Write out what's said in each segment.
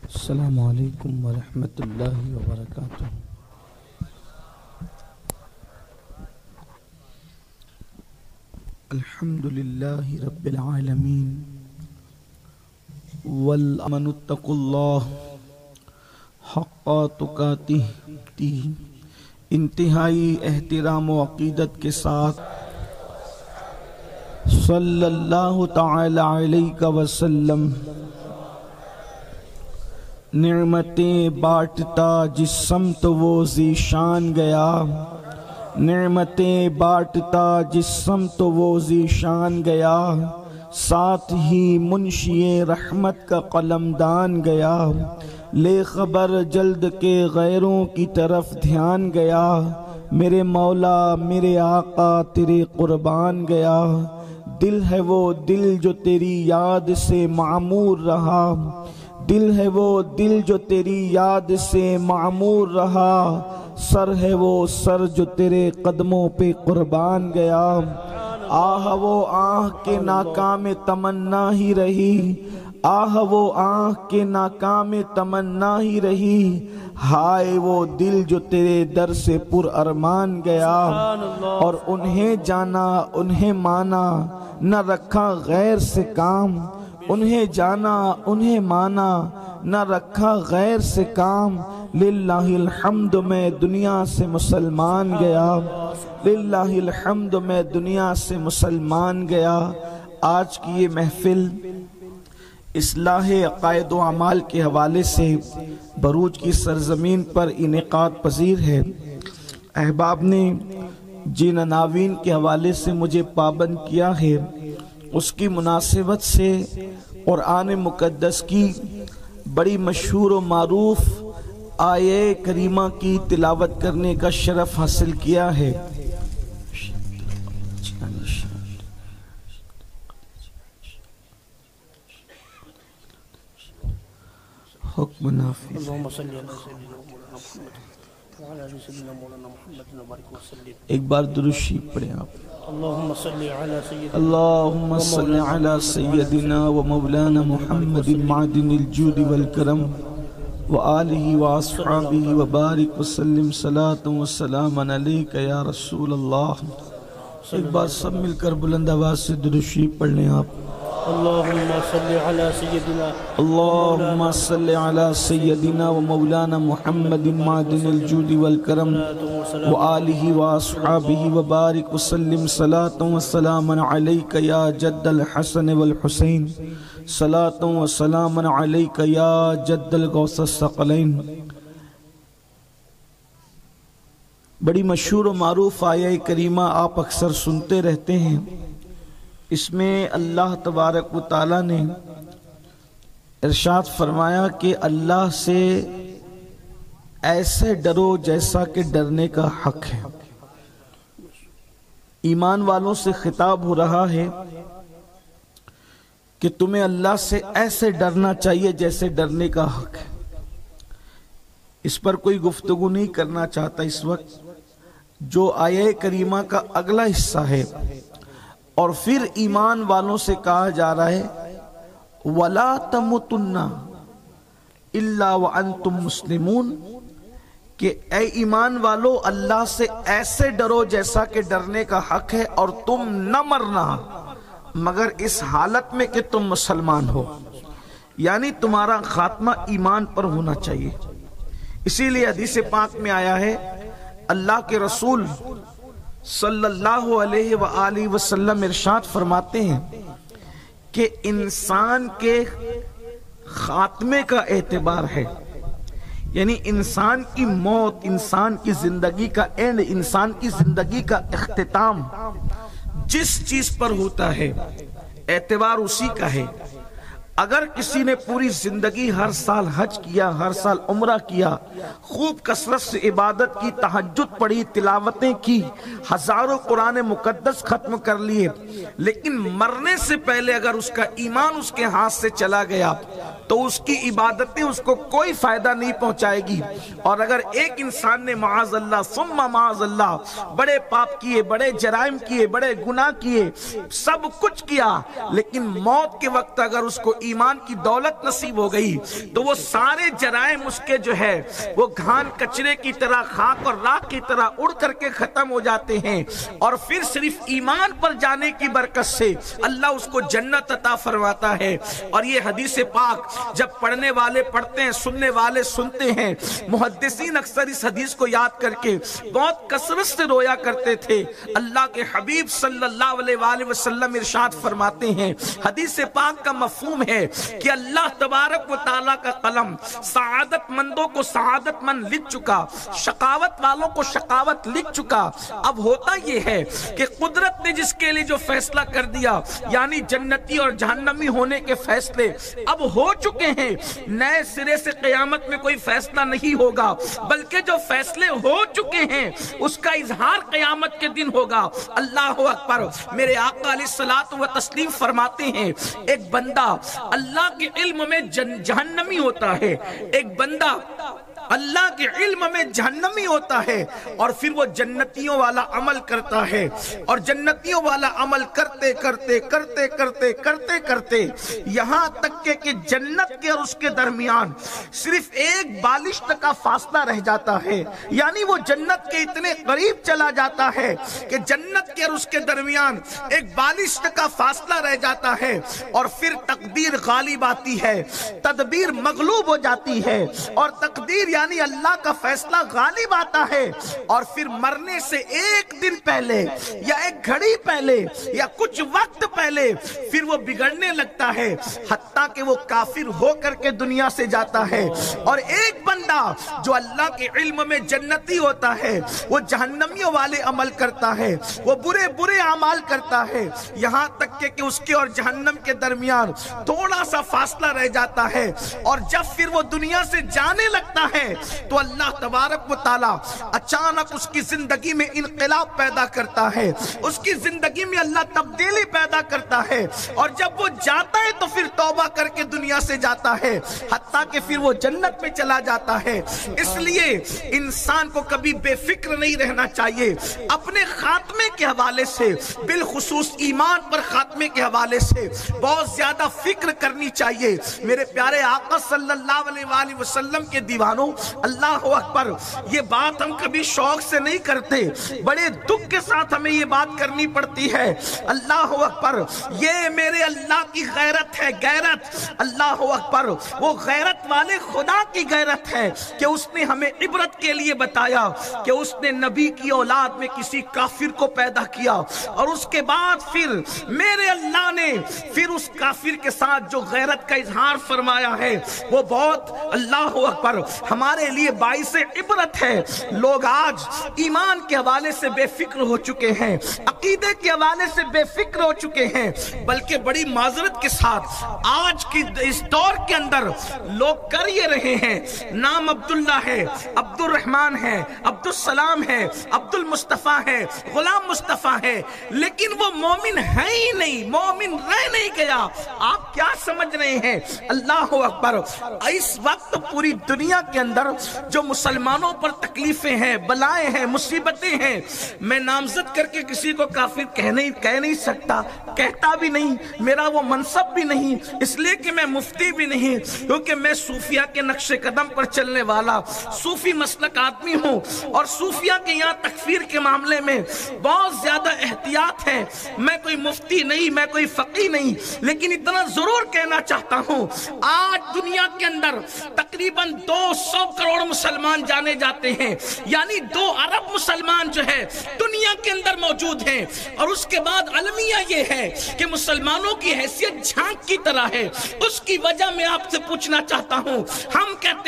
السلام علیکم ورحمۃ اللہ وبرکاتہ۔ الحمد للہ رب العالمین والامن اتقوا اللہ حق تقاتہ، انتہائی احترام و عقیدت کے ساتھ صلی اللہ تعالی علیہ وسلم نعمتیں بانٹتا جس سمت وہ ذیشان گیا، نعمتیں بانٹتا جس سمت وہ ذیشان گیا، ساتھ ہی منشی رحمت کا قلمدان گیا، لے خبر جلد کے غیروں کی طرف دھیان گیا، میرے مولا میرے آقا تیرے قربان گیا، دل ہے وہ دل جو تیری یاد سے معمور رہا، دل ہے وہ دل جو تیری یاد سے معمور رہا، سر ہے وہ سر جو تیرے قدموں پہ قربان گیا، آہ وہ آہ کے ناکام تمنا ہی رہی، آہ وہ آہ کے ناکام تمنا ہی رہی، ہائے وہ دل جو تیرے در سے پر ارمان گیا، اور انہیں جانا انہیں مانا نہ رکھا غیر سے کام، انہیں جانا انہیں مانا نہ رکھا غیر سے کام، للہ الحمد میں دنیا سے مسلمان گیا، للہ الحمد میں دنیا سے مسلمان گیا۔ آج کی یہ محفل اصلاح عقائد و اعمال کے حوالے سے بروج کی سرزمین پر انعقاد پذیر ہے۔ احباب نے جن عناوین کے حوالے سے مجھے پابند کیا ہے، اس کی مناسبت سے قرآن مقدس کی بڑی مشہور و معروف آیے کریمہ کی تلاوت کرنے کا شرف حاصل کیا ہے۔ حکم نافذ۔ ایک بار درود شریف پڑھیں آپ۔ اللہم صلی علی سیدنا و مولانا محمد معدن الجود والکرم وآلہ واصحابہ وبارک وسلم صلاۃ و سلام علیک یا رسول اللہ۔ ایک بار سب مل کر بلند آواز سے درود شریف پڑھ لیں آپ۔ اللہم صلی علی سیدنا اللہم صلی علی سیدنا و مولانا محمد معدن الجود والکرم وآلہ واصحابہ وبارک وسلم صلاۃ و سلام علیک یا جد الحسن والحسین، صلاۃ و سلام علیک یا جد الغوث الثقلین۔ بڑی مشہور و معروف آیہ کریمہ آپ اکثر سنتے رہتے ہیں۔ اس میں اللہ تبارک و تعالی نے ارشاد فرمایا کہ اللہ سے ایسے ڈرو جیسا کہ ڈرنے کا حق ہے۔ ایمان والوں سے خطاب ہو رہا ہے کہ تمہیں اللہ سے ایسے ڈرنا چاہیے جیسے ڈرنے کا حق ہے۔ اس پر کوئی گفتگو نہیں کرنا چاہتا اس وقت۔ جو آیہ کریمہ کا اگلا حصہ ہے اور پھر ایمان والوں سے کہا جا رہا ہے وَلَا تَمُوتُنَّ إِلَّا وَأَنْتُمْ مُسْلِمُونَ، کہ اے ایمان والو اللہ سے ایسے ڈرو جیسا کہ ڈرنے کا حق ہے، اور تم نہ مرنا مگر اس حالت میں کہ تم مسلمان ہو، یعنی تمہارا خاتمہ ایمان پر ہونا چاہیے۔ اسی لیے حدیث پاک میں آیا ہے، اللہ کے رسول صلی اللہ علیہ وآلہ وسلم ارشاد فرماتے ہیں کہ انسان کے خاتمے کا اعتبار ہے، یعنی انسان کی موت، انسان کی زندگی کا اینڈ، انسان کی زندگی کا اختتام جس چیز پر ہوتا ہے اعتبار اسی کا ہے۔ اگر کسی نے پوری زندگی ہر سال حج کیا، ہر سال عمرہ کیا، خوب کثرت سے عبادت کی، تہجد پڑھی، تلاوتیں کی، ہزاروں قرآن مقدس ختم کر لیے، لیکن مرنے سے پہلے اگر اس کا ایمان اس کے ہاتھ سے چلا گیا تو اس کی عبادتیں اس کو کوئی فائدہ نہیں پہنچائے گی. اور اگر ایک انسان نے معاذ اللہ ثم معاذ اللہ بڑے پاپ کیے، بڑے جرائم کیے، بڑے گناہ کیے، سب کچھ کیا، لیکن موت کے وقت اگر اس کو ایمان کی دولت نصیب ہو گئی تو وہ سارے جرائم اس کے جو ہے وہ گھان کچرے کی طرح، خاک اور راکھ کی طرح اڑ کر کے ختم ہو جاتے ہیں، اور پھر صرف ایمان پر جانے کی برکت سے اللہ اس کو جنت عطا فرماتا ہے. اور یہ حدیث پاک جب پڑھنے والے پڑھتے ہیں، سننے والے سنتے ہیں، محدثین اکثر اس حدیث کو یاد کر کے بہت کثرت سے رویا کرتے تھے. اللہ کے حبیب صلی اللہ علیہ وآلہ وسلم ارشاد فرماتے ہیں، حدیث پاک کا مفہوم ہے کہ اللہ تبارک و تعالیٰ کا قلم سعادت مندوں کو سعادت مند لکھ چکا، شقاوت والوں کو شقاوت لکھ چکا. اب ہوتا یہ ہے کہ قدرت نے جس کے لیے جو فیصلہ کر دیا، یعنی جنتی اور جہنمی ہونے کے فیصلے اب ہو چکے ہیں، نئے سرے سے قیامت میں کوئی فیصلہ نہیں ہوگا، بلکہ جو فیصلے ہو چکے ہیں اس کا اظہار قیامت کے دن ہوگا. اللہ اکبر. میرے آقا علیہ الصلوۃ والتسلیم فرماتے ہیں ایک بندہ اللہ کے علم میں جہنمی ہوتا ہے، ایک بندہ اللہ کے علم میں جہنمی ہوتا ہے، اور پھر وہ جنتیوں والا عمل کرتا ہے، اور جنتیوں والا عمل کرتے کرتے کرتے کرتے کرتے کرتے یہاں تک کہ جنت کے اور اس کے درمیان صرف ایک بالشت کا فاصلہ رہ جاتا ہے. یعنی وہ جنت کے اتنے قریب چلا جاتا ہے کہ جنت کے اور اس کے درمیان ایک بالشت کا فاصلہ رہ جاتا ہے، اور پھر تقدیر غالب آتی ہے، تدبیر مغلوب ہو جاتی ہے، اور تقدیر یعنی اللہ کا فیصلہ غالب آتا ہے، اور پھر مرنے سے ایک دن پہلے یا ایک گھڑی پہلے یا کچھ وقت پہلے پھر وہ بگڑنے لگتا ہے، حتیٰ کہ وہ کافر ہو کر کے دنیا سے جاتا ہے. اور ایک بندہ جو اللہ کے علم میں جنتی ہوتا ہے وہ جہنمیوں والے عمل کرتا ہے، وہ برے برے اعمال کرتا ہے، یہاں تک کہ اس کے اور جہنم کے درمیان تھوڑا سا فاصلہ رہ جاتا ہے. اور جب پھر وہ دنیا سے جانے لگتا ہے تو اللہ تبارک و تعالیٰ اچانک اس کی زندگی میں انقلاب پیدا کرتا ہے، اس کی زندگی میں اللہ تبدیلی پیدا کرتا ہے، اور جب وہ جاتا ہے تو پھر توبہ کر کے دنیا سے جاتا ہے، حتیٰ کہ پھر وہ جنت میں چلا جاتا ہے. اس لیے انسان کو کبھی بے فکر نہیں رہنا چاہیے اپنے خاتمے کے حوالے سے، بالخصوص ایمان پر خاتمے کے حوالے سے بہت زیادہ فکر کرنی چاہیے. میرے پیارے آقا صلی اللہ علیہ وآلہ وسلم کے دیوانوں، اللہ اکبر، یہ بات ہم کبھی شوق سے نہیں کرتے، بڑے دکھ کے ساتھ ہمیں یہ بات کرنی پڑتی ہے. اللہ اکبر، یہ میرے اللہ کی غیرت ہے، غیرت. اللہ اکبر، وہ غیرت والے خدا کی غیرت ہے کہ اس نے ہمیں عبرت کے لیے بتایا کہ اس نے نبی کی اولاد میں کسی کافر کو پیدا کیا، اور اس کے بعد پھر میرے اللہ نے پھر اس کافر کے ساتھ جو غیرت کا اظہار فرمایا ہے وہ بہت اللہ اکبر ہمارے لیے باعث عبرت ہے. لوگ آج ایمان کے حوالے سے بے فکر ہو چکے ہیں، عقیدے کے حوالے سے بے فکر ہو چکے ہیں، بلکہ بڑی معذرت کے ساتھ آج کی اس دور کے اندر لوگ کر یہ رہے ہیں، نام عبداللہ ہے، عبد الرحمن ہے، عبد السلام ہے، عبد المصطفیٰ ہے، غلام مصطفیٰ ہے، لیکن وہ مومن ہے ہی نہیں، مومن رہ نہیں گیا. آپ کیا سمجھ رہے ہیں؟ اللہ اکبر. اس وقت پوری دنیا کے اندر جو مسلمانوں پر تکلیفیں ہیں، بلائیں ہیں، مصیبتیں ہیں، میں نامزد کر کے کسی کو کافر کہہ نہیں سکتا، کہتا بھی نہیں، میرا وہ منصب بھی نہیں، اس لیے کہ میں مفتی بھی نہیں، کیونکہ میں صوفیہ کے نقش قدم پر چلنے والا صوفی مسلک آدمی ہوں، اور صوفیہ کے یہاں تکفیر کے معاملے میں بہت زیادہ احتیاط ہے. میں کوئی مفتی نہیں، میں کوئی فقی نہیں، لیکن اتنا ضرور کہنا چاہتا ہوں، آج دنیا کے اندر تقریباً 200 کروڑ مسلمان جانے جاتے ہیں، یعنی 2 ارب مسلمان جو ہے دنیا کے اندر موجود ہیں. اور اس کے بعد المیہ یہ ہے کہ مسلمانوں کی حیثیت جھانک کی طرح ہے. اس کی وجہ میں آپ سے پوچھنا چاہتا ہوں، ہم کہتے ہیں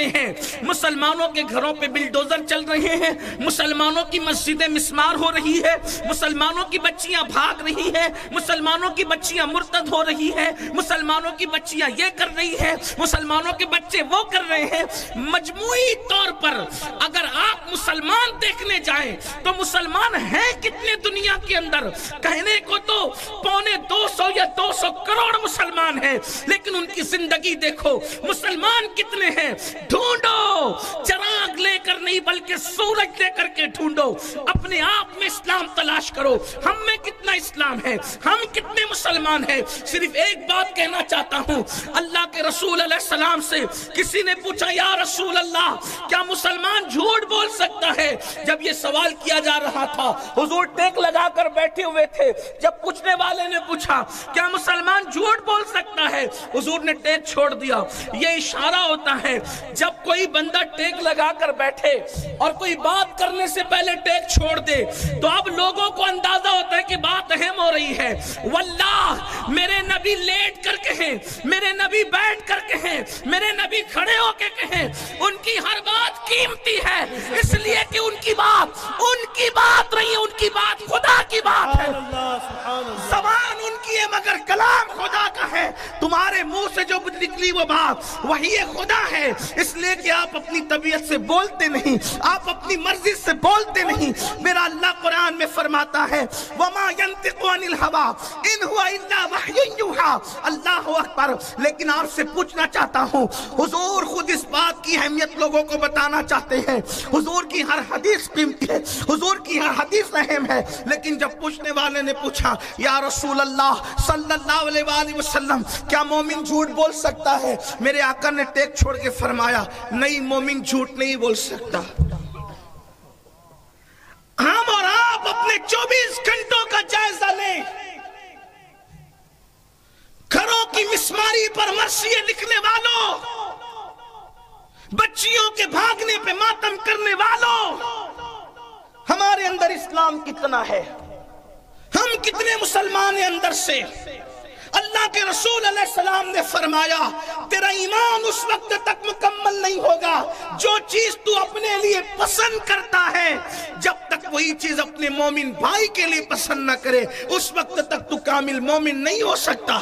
مسلمانوں کے گھروں پہ بلڈوزر چل رہے ہیں، مسلمانوں کی مسجدیں مسمار ہو رہی ہے، مسلمانوں کی بچیاں بھاگ رہی ہیں، مسلمانوں کی بچیاں مرتد ہو رہی ہیں، مسلمانوں کی بچیاں یہ کر رہی ہیں، مسلمانوں کے بچے وہ کر رہے ہیں۔ مجموعی طور پر اگر آپ مسلمان دیکھنے جائیں تو مسلمان ہیں کتنے دنیا کے اندر؟ کہنے کو تو 250 یا 200 کروڑ مسلمان ہیں، لیکن ان کی زندگی دیکھو مسلمان کتنے ہیں؟ ڈھونڈو، چراغ لے کر نہیں بلکہ سورج لے کر کے ڈھونڈو، اپنے آپ میں اسلام تلاش کرو، ہم میں کتنا اسلام ہے، ہم کتنے مسلمان ہیں۔ صرف ایک بات کہنا چاہتا ہوں، اللہ کے رسول علیہ السلام سے کسی نے پوچھا یا رسول اللہ کیا مسلمان جھوٹ بول سکتا ہے؟ جب یہ سوال کیا جا رہا تھا حضور ٹیک لگا کر بیٹھے ہوئے تھے، جب پوچھنے والے نے پوچھا کیا مسلمان جھوٹ بول سکتا ہے، حضور نے ٹیک چھوڑ دیا۔ یہ اشارہ ہوتا ہے جب کوئی بندہ ٹیک لگا کر بیٹھے اور کوئی بات کرنے سے پہلے ٹیک چھوڑ دے تو اب لوگوں کو اندازہ ہوتا ہے کہ بات اہم ہو رہی ہے۔ واللہ میرے نبی لیٹ کر کہیں، میرے نبی بیٹھ کر کہیں، میرے نبی کھڑے ہو کے کہیں، ان کی ہر بات قیمتی ہے، اس لیے کہ ان کی بات نہیں، ان کی بات خدا کی بات ہے۔ زبان ان کی ہے مگر کلام خدا کا ہے، تمہارے منہ سے جو نکلی وہ بات وہی خدا ہے، اس لیے کہ آپ اپنی طبیعت سے بولتے نہیں، آپ اپنی مرضی سے بولتے نہیں۔ میرا اللہ قرآن میں فرماتا ہے وَمَا يَنْتِقُ عَنِ الْهَوَىٰ إِنْ هُوَ إِلَّا وَحْيٌ يُوحَىٰ۔ اللہ اکبر۔ لیکن آپ سے پوچھنا چاہتا ہوں، حضور خود اس بات کی اہمیت لوگوں کو بتانا چاہتے ہیں، حضور کی ہر حدیث قیمتی ہے، حضور کی ہر حدیث اہم ہے، لیکن جب پوچھنے والے نے پوچھا یا رسول اللہ صلی اللہ علیہ وآلہ وسلم کیا مومن جھوٹ بول سکتا ہے، میرے آقا نے ٹیک چھوڑ کے فرمایا نہیں، مومن جھوٹ نہیں بول سکتا۔ ہم اور آپ اپنے 24 گھنٹوں کا جائزہ لیں، گھروں کی مسماری پر مرثیے لکھنے والوں، بچیوں کے بھاگنے پہ ماتم کرنے والوں، ہمارے اندر اسلام کتنا ہے، ہم کتنے مسلمان ہیں اندر سے۔ اللہ کے رسول علیہ السلام نے فرمایا تیرا ایمان اس وقت تک مکمل نہیں ہوگا جو چیز تو اپنے لیے پسند کرتا ہے، جب تک وہی چیز اپنے مومن بھائی کے لیے پسند نہ کرے اس وقت تک تو کامل مومن نہیں ہو سکتا۔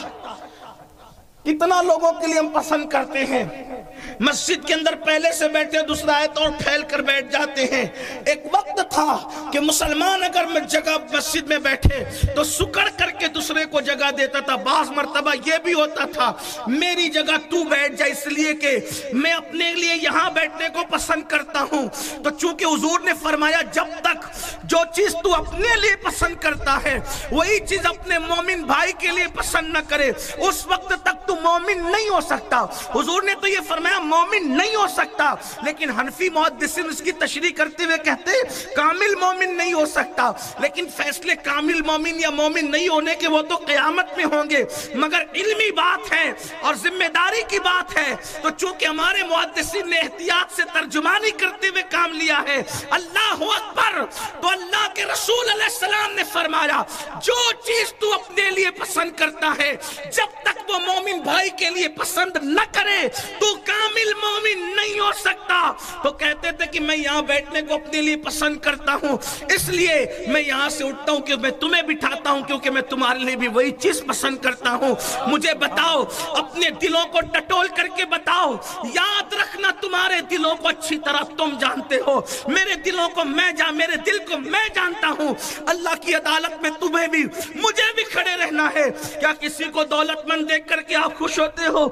کتنا لوگوں کے لیے ہم پسند کرتے ہیں، مسجد کے اندر پہلے سے بیٹھے دوسرا آیت اور پھیل کر بیٹھ جاتے ہیں۔ ایک وقت تھا کہ مسلمان اگر جگہ مسجد میں بیٹھے تو سکڑ کر کے دوسرے کو جگہ دیتا تھا، بعض مرتبہ یہ بھی ہوتا تھا میری جگہ تو بیٹھ جائے اس لیے کہ میں اپنے لیے یہاں بیٹھنے کو پسند کرتا ہوں۔ تو چونکہ حضور نے فرمایا جب تک جو چیز تو اپنے لیے پسند کرتا ہے وہی چیز اپنے مومن بھائی کے لیے پسند نہ کرے اس وقت تک تو مومن نہیں ہو سکتا۔ حضور نے تو یہ فرمایا مومن نہیں ہو سکتا، لیکن حنفی محدثین اس کی تشریح کرتے ہوئے کہتے کامل مومن نہیں ہو سکتا، لیکن فیصلے کامل مومن یا مومن نہیں ہونے کے وہ تو قیامت میں ہوں گے، مگر علمی بات ہے اور ذمہ داری کی بات ہے تو چونکہ ہمارے محدثین نے احتیاط سے ترجمانی کرتے ہوئے کام لیا ہے۔ اللہ اکبر۔ تو اللہ کے رسول علیہ السلام نے فرمایا جو چیز تو اپنے لیے پسند کرتا ہے جب تک وہ مومن بھائی کے لیے پسند نہ کرے تو کامل مومن نہیں ہو سکتا۔ تو کہتے تھے کہ میں یہاں بیٹھنے کو اپنے لیے پسند کرتا ہوں اس لیے میں یہاں سے اٹھتا ہوں کہ میں تمہیں بٹھاتا ہوں کیونکہ میں تمہارے لیے بھی وہی چیز پسند کرتا ہوں۔ مجھے بتاؤ، اپنے دلوں کو ٹٹول کر کے بتاؤ، یاد رکھنا تمہارے دلوں کو اچھی طرح تم جانتے ہو، میرے دلوں کو میرے دل کو میں جانتا ہوں۔ اللہ کی عدالت میں تمہیں بھی مجھے بھی کھڑے رہنا ہے۔ کیا کسی کو دولت مند دیکھ کر کے آپ خوش ہوتے ہو؟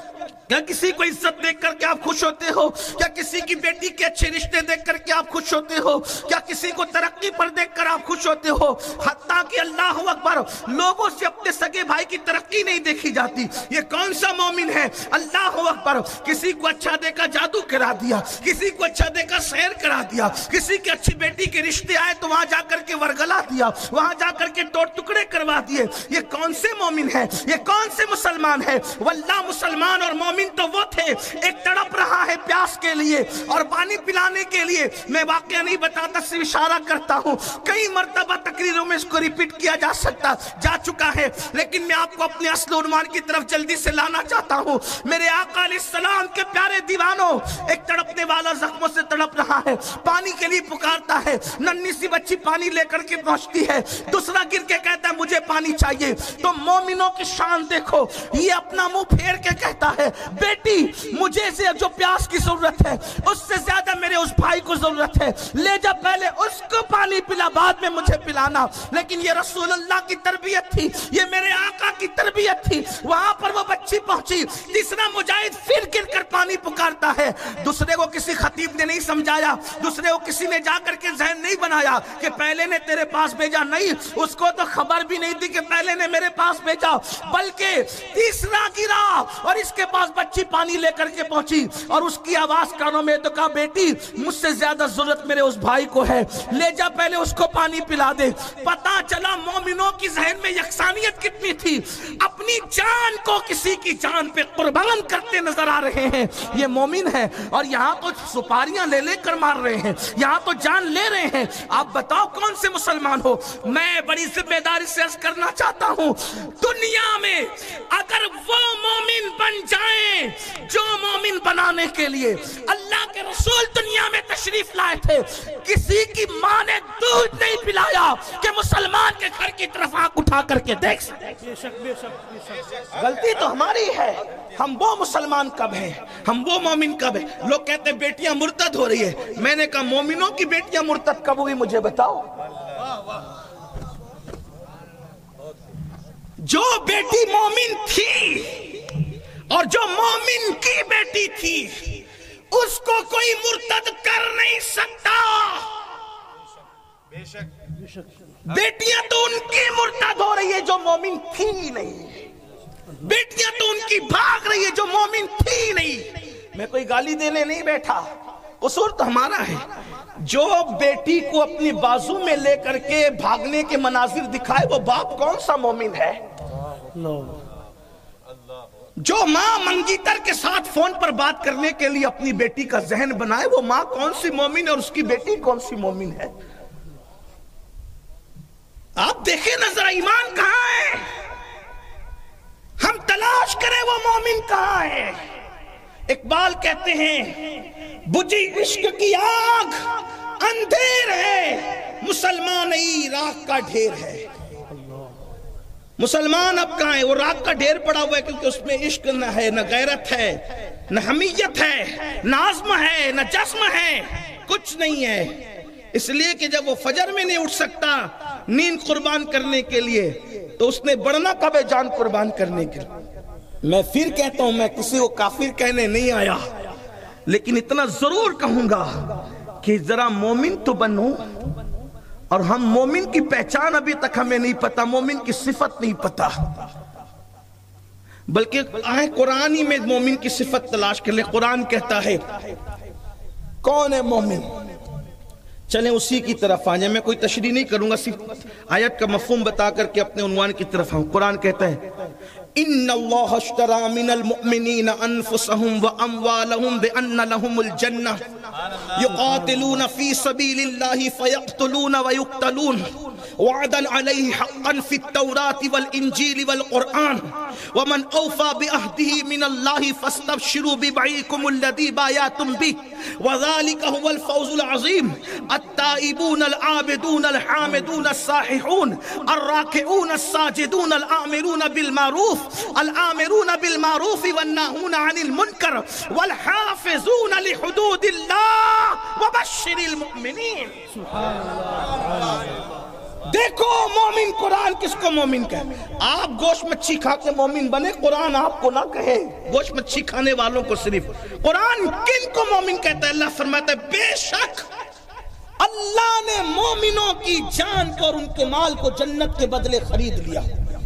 کیا کسی کو عزت دیکھ کر کے آپ خوش ہوتے ہو؟ کیا کسی کی بیٹی کے اچھے رشتے دیکھ کر کے آپ خوش ہوتے ہو؟ کیا کسی کو ترقی پر دیکھ کر آپ خوش ہوتے ہو؟ حتیٰ کہ اللہ اکبر لوگوں سے اپنے سگے بھائی کی ترقی نہیں دیکھی جاتی۔ یہ کون سا مومن ہے؟ اللہ اکبر۔ کسی کو اچھا دیکھا جادو کرا دیا، کسی کو اچھا دیکھا سحر کرا دیا، کسی کی اچھی بیٹی کے رشتے آئے تو وہاں جا کر کے ورگلا دیا، وہاں جا کر کے توڑ ٹکڑے کروا دیے۔ یہ کون سے مومن ہے؟ یہ کون سے مسلمان ہے؟ واللہ مسلمان اور مومن مومن تو وہ تھے، ایک تڑپ رہا ہے پیاس کے لیے اور پانی پلانے کے لیے. میں واقعہ نہیں بتاتا، صرف اشارہ کرتا ہوں. کئی مرتبہ تقریروں میں اس کو ریپیٹ کیا جا چکا ہے، لیکن میں آپ کو اپنے اصل عنوان کی طرف جلدی سے لانا چاہتا ہوں. میرے آقا علیہ السلام کے پیارے دیوانوں، ایک تڑپنے والا زخموں سے تڑپ رہا ہے، پانی کے لیے پکارتا ہے. ننھی سی بچی پانی لے کر کے پہنچتی ہے، دوسرا گر کے کہتا ہے مجھے پانی چاہیے. تو مومنوں کی شان دیکھو، یہ اپنا منہ پھیر کے کہتا ہے بیٹی مجھے سے جو پیاس کی ضرورت ہے اس سے زیادہ میرے اس بھائی کو ضرورت ہے، لے جا پہلے اس کو پانی پلا، بعد میں مجھے پلانا. لیکن یہ رسول اللہ کی تربیت تھی، یہ میرے آقا کی تربیت تھی. وہاں پر وہ بچی پہنچی، تیسرا مجاہد پھر گر کر پانی پکارتا ہے. دوسرے کو کسی خطیب نے نہیں سمجھایا، دوسرے کو کسی نے جا کر کے ذہن نہیں بنایا کہ پہلے نے تیرے پاس بھیجا، نہیں، اس کو تو خبر بھی نہیں تھی کہ پہلے نے میرے پاس بھیجا. بلکہ تیسرا گرا اور اس کے پاس بچی پانی لے کر کے پہنچی اور اس کی آواز کانوں میں تو کہا بیٹی مجھ سے زیادہ ضرورت میرے اس بھائی کو ہے، لے جا پہلے اس کو پانی پلا دے. پتا چلا مومنوں کی ذہن میں یکسانیت کتنی تھی، اپنی جان کو کسی کی جان پہ قربان کرتے نظر آ رہے ہیں. یہ مومن ہے اور یہاں تو سپاریاں لے لے کر مار رہے ہیں، یہاں تو جان لے رہے ہیں. آپ بتاؤ کون سے مسلمان ہو؟ میں بڑی ذمہ داری سے عرض کرنا چاہتا ہوں، دنیا میں اگر وہ مومن بن جائیں جو مومن بنانے کے لیے اللہ کے رسول دنیا میں تشریف لائے تھے، کسی کی ماں نے دودھ نہیں پلایا کہ مسلمان کے گھر کی طرف آنکھ اٹھا کر کے دیکھ سکتے. غلطی تو ہماری ہے. ہم وہ مسلمان کب ہیں، ہم وہ مومن کب ہیں؟ لوگ کہتے ہیں بیٹیاں مرتد ہو رہی ہے. میں نے کہا مومنوں کی بیٹیاں مرتد کب ہوئی مجھے بتاؤ. جو بیٹی مومن تھی اور جو مومن کی بیٹی تھی اس کو کوئی مرتد کر نہیں سکتا. بیٹیاں تو ان کی مرتد ہو رہی ہے جو مومن تھی نہیں، بیٹیاں تو ان کی بھاگ رہی ہے جو مومن تھی نہیں. میں کوئی گالی دینے نہیں بیٹھا، قصور تو ہمارا ہے. جو بیٹی کو اپنی بازو میں لے کر کے بھاگنے کے مناظر دکھائے وہ باپ کون سا مومن ہے؟ جو ماں منگیتر کے ساتھ فون پر بات کرنے کے لیے اپنی بیٹی کا ذہن بنائے وہ ماں کون سی مومن ہے اور اس کی بیٹی کون سی مومن ہے؟ آپ دیکھیں نظر ایمان کہاں ہے؟ ہم تلاش کریں وہ مومن کہاں ہے؟ اقبال کہتے ہیں بجھی عشق کی آگ اندھیر ہے، مسلمان ای راکھ کا ڈھیر ہے. مسلمان اب کہاں ہے؟ وہ راکھ کا ڈھیر پڑا ہوا ہے کیونکہ اس میں عشق نہ ہے، نہ غیرت ہے، نہ حمیت ہے، نہ عزم ہے، نہ جسم ہے، کچھ نہیں ہے. اس لیے کہ جب وہ فجر میں نہیں اٹھ سکتا نیند قربان کرنے کے لیے تو اس نے بڑھنا کب ہے جان قربان کرنے کے لیے. میں پھر کہتا ہوں، میں کسی کو کافر کہنے نہیں آیا، لیکن اتنا ضرور کہوں گا کہ ذرا مومن تو بنو. اور ہم مومن کی پہچان ابھی تک ہمیں نہیں پتا، مومن کی صفت نہیں پتا، بلکہ آئے قرآن ہی میں مومن کی صفت تلاش کر لیں. قرآن کہتا ہے کون ہے مومن؟ چلیں اسی کی طرف آ جائیں. میں کوئی تشریح نہیں کروں گا، صرف آیت کا مفہوم بتا کر کے اپنے عنوان کی طرف آؤں. قرآن کہتا ہے ان اللہ اشترى من المؤمنین انفسهم واموالهم بان لهم الجنہ یقاتلون فی سبیل اللہ فیقتلون ویقتلون وعدا علیہ حقا فی التوراة والانجیل والقرآن ومن اوفى بعہدہ من اللہ فاستبشروا ببیعکم الذی بایعتم بہ وذلک هو الفوز العظیم. التائبون العابدون الحامدون السائحون الراکعون الساجدون الآمرون بالمعروف الآمرون بالمعروف والناہون عن المنکر والحافظون لحدود اللہ وبشر المؤمنین. دیکھو مومن قرآن کس کو مومن کہے؟ آپ گوشت مچھی کھا کے مومن بنے، قرآن آپ کو نہ کہے گوشت مچھی کھانے والوں کو صرف. قرآن کن کو مومن کہتا ہے؟ اللہ فرماتا ہے بے شک اللہ نے مومنوں کی جان کو اور ان کے مال کو جنت کے بدلے خرید لیا.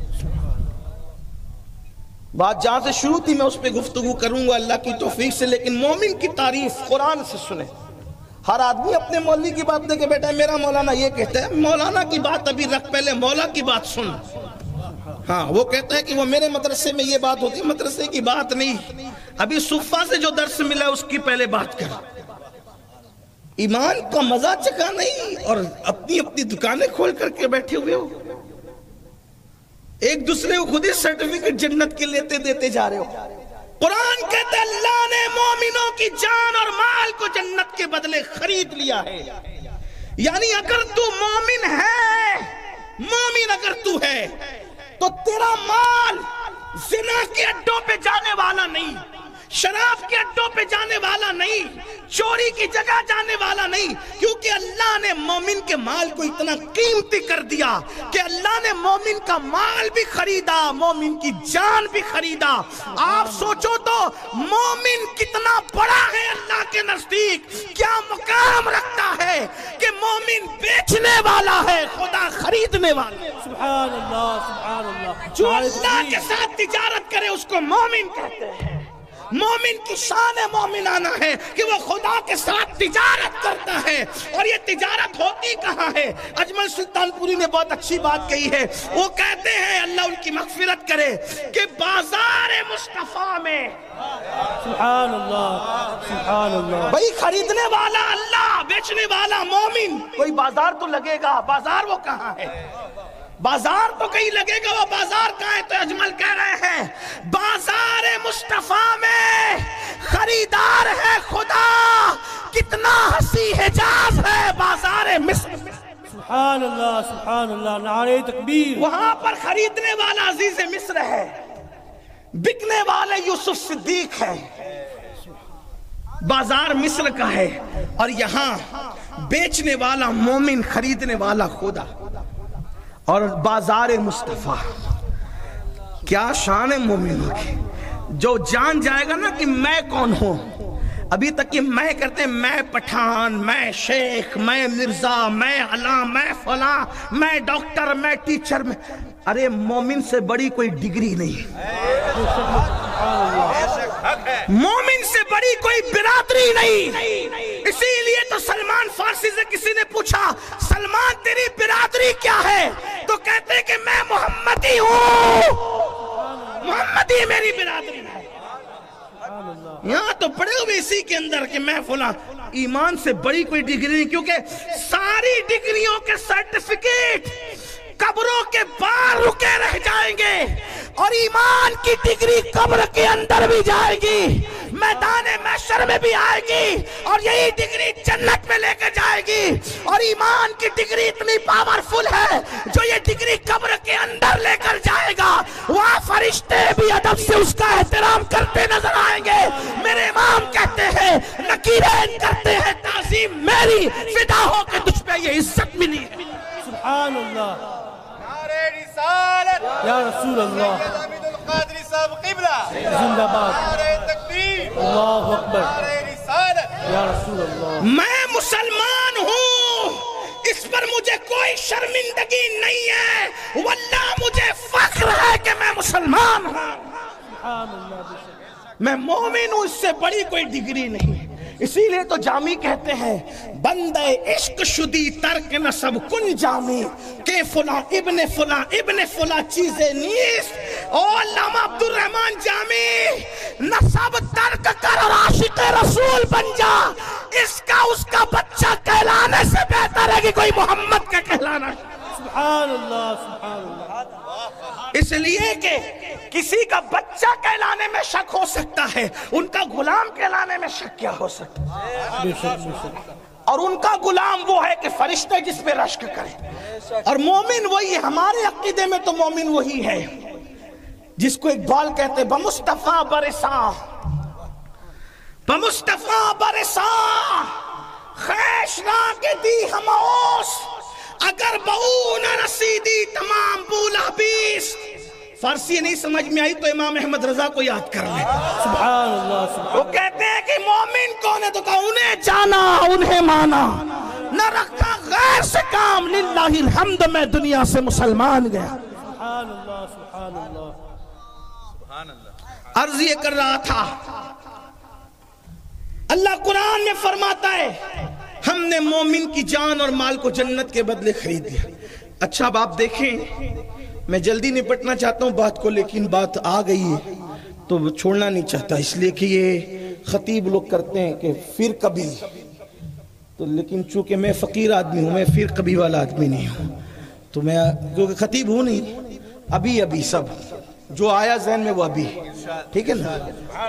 بات جہاں سے شروع تھی میں اس پہ گفتگو کروں گا اللہ کی توفیق سے، لیکن مومن کی تعریف قرآن سے سنیں. ہر آدمی اپنے مولوی کی بات دے کے بیٹا ہے میرا مولانا یہ کہتا ہے. مولانا کی بات ابھی رکھ، پہلے مولا کی بات سن. ہاں وہ کہتا ہے کہ وہ میرے مدرسے میں یہ بات ہوتی ہے، مدرسے کی بات نہیں. ابھی صفہ سے جو درس ملا اس کی پہلے بات کر. ایمان کا مزہ چکا نہیں اور اپنی اپنی دکانیں کھول کر کے بیٹھے ہوئے ہو. ایک دوسرے کو خود ہی سرٹیفکیٹ جنت کے لیتے دیتے جا رہے ہو. قرآن کہتا ہے اللہ نے مومنوں کی جان اور مال کو جنت کے بدلے خرید لیا ہے. یعنی اگر تو مومن ہے، مومن اگر تو ہے تو تیرا مال زنا کے اڈوں پہ جانے والا نہیں، شراب کے اڈوں پہ جانے والا نہیں، چوری کی جگہ جانے والا نہیں، کیونکہ اللہ نے مومن کے مال کو اتنا قیمتی کر دیا کہ اللہ نے مومن کا مال بھی خریدا، مومن کی جان بھی خریدا. آپ سوچو تو مومن کتنا بڑا ہے اللہ کے نزدیک، کیا مقام رکھتا ہے کہ مومن بیچنے والا ہے، خدا خریدنے والا ہے. سبحان اللہ سبحان اللہ. جو اللہ کے ساتھ تجارت کرے اس کو مومن کہتے ہیں. مومن کی شان مومنانہ ہے کہ وہ خدا کے ساتھ تجارت کرتا ہے. اور یہ تجارت ہوتی کہاں ہے؟ اجمل سلطان پوری نے بہت اچھی بات کہی ہے. وہ کہتے ہیں اللہ ان کی مغفرت کرے کہ بازار مصطفیٰ میں سبحان اللہ سبحان اللہ. بھئی خریدنے والا اللہ، بیچنے والا مومن. کوئی بازار تو لگے گا، بازار وہ کہاں ہے؟ بازار تو کہیں لگے گا، وہ بازار کہاں ہے؟ تو اجمل کہہ رہے ہیں بازار مصطفیٰ میں خریدار ہے خدا، کتنا ہنسی حجاز ہے بازار مصر. سبحان اللہ سبحان اللہ. نعرہ تکبیر. وہاں پر خریدنے والا عزیز مصر ہے، بکنے والے یوسف صدیق ہے. بازار مصر کا ہے اور یہاں بیچنے والا مومن، خریدنے والا خدا. اور بازار مصطفیٰ، کیا شان ہے مومنوں کی. جو جان جائے گا نا کہ میں کون ہوں. ابھی تک یہ میں کرتے ہیں، میں پٹھان، میں شیخ، میں مرزا، میں علام، میں فلاں، میں ڈاکٹر، میں ٹیچر. میں ارے مومن سے بڑی کوئی ڈگری نہیں، مومن سے بڑی کوئی برادری نہیں. اسی لیے تو سلمان فارسی سے کسی نے پوچھا سلمان تیری برادری کیا ہے؟ تو کہتے کہ میں محمدی ہوں، محمدی میری برادری ہے. یہاں تو پڑے ہوئے اسی کے اندر کہ میں فلاں. ایمان سے بڑی کوئی ڈگری نہیں، کیونکہ ساری ڈگریوں کے سرٹیفکیٹ قبروں کے باہر رکے رہ جائیں گے اور ایمان کی ڈگری قبر کے اندر بھی جائے گی، میدان محشر میں بھی آئے گی اور یہی ڈگری جنت میں لے کے جائے گی. اور ایمان کی ڈگری اتنی پاورفل ہے جو یہ ڈگری قبر کے اندر لے کر جائے گا، وہاں فرشتے بھی ادب سے اس کا احترام کرتے نظر آئیں گے. میرے امام کہتے ہیں نکیرین کرتے ہیں تعظیم میری، فدا ہو کے تجھ پہ یہ عزت ملی. سبحان اللہ. رسالت یا رسول اللہ. حمید القادری صاحب قبلہ زندہ باد. نعرہ تکبیر، اللہ اکبر. نعرہ رسالت. یا رسول اللہ. میں مسلمان ہوں، اس پر مجھے کوئی شرمندگی نہیں ہے، واللہ مجھے فخر ہے کہ میں مسلمان ہوں، سبحان اللہ. میں مومن ہوں. اس سے بڑی کوئی ڈگری نہیں. اسی لیے تو جامی کہتے ہیں بندے عشق شدی ترک نسب کن جامی کہ فلاں ابن فلاں ابن فلاں چیزیں نیست. او علامہ عبد الرحمن جامی، نسب ترک کر اور عاشق رسول بن جا. اس کا بچہ کہلانے سے بہتر ہے کہ کوئی محمد کا کہلانا. سبحان اللہ سبحان اللہ. اس لیے کہ کسی کا بچہ کہلانے میں شک ہو سکتا ہے، ان کا غلام کہلانے میں شک کیا ہو سکتا ہے؟ بے شک بے شک. اور ان کا غلام وہ ہے کہ فرشتے جس پہ رشک کرے. اور مومن وہی ہے. ہمارے عقیدے میں تو مومن وہی ہے جس کو اقبال کہتے ہیں بمصطفیٰ برساں، بمصطفیٰ برساں خیش راک دی ہموس، اگر بہو نہ رسیدی تمام بولا بیس. فارسی نہیں سمجھ میں آئی تو امام احمد رضا کو یاد کر لیں. سبحان اللہ سبحان. وہ کہتے ہیں کہ مومن کون ہے؟ تو کہا انہیں جانا انہیں مانا، نہ رکھا غیر سے کام، للہ الحمد میں دنیا سے مسلمان گیا. سبحان اللہ سبحان اللہ. عرض یہ کر رہا تھا اللہ قرآن میں فرماتا ہے ہم نے مومن کی جان اور مال کو جنت کے بدلے خرید لیا. اچھا اب آپ دیکھیں، میں جلدی نپٹنا چاہتا ہوں بات کو، لیکن بات آ گئی ہے تو وہ چھوڑنا نہیں چاہتا، اس لیے کہ یہ خطیب لوگ کرتے ہیں کہ پھر کبھی، تو لیکن چونکہ میں فقیر آدمی ہوں، میں پھر کبھی والا آدمی نہیں ہوں، تو میں کیونکہ خطیب ہوں نہیں، ابھی سب جو آیا ذہن میں وہ ابھی، ٹھیک ہے نا؟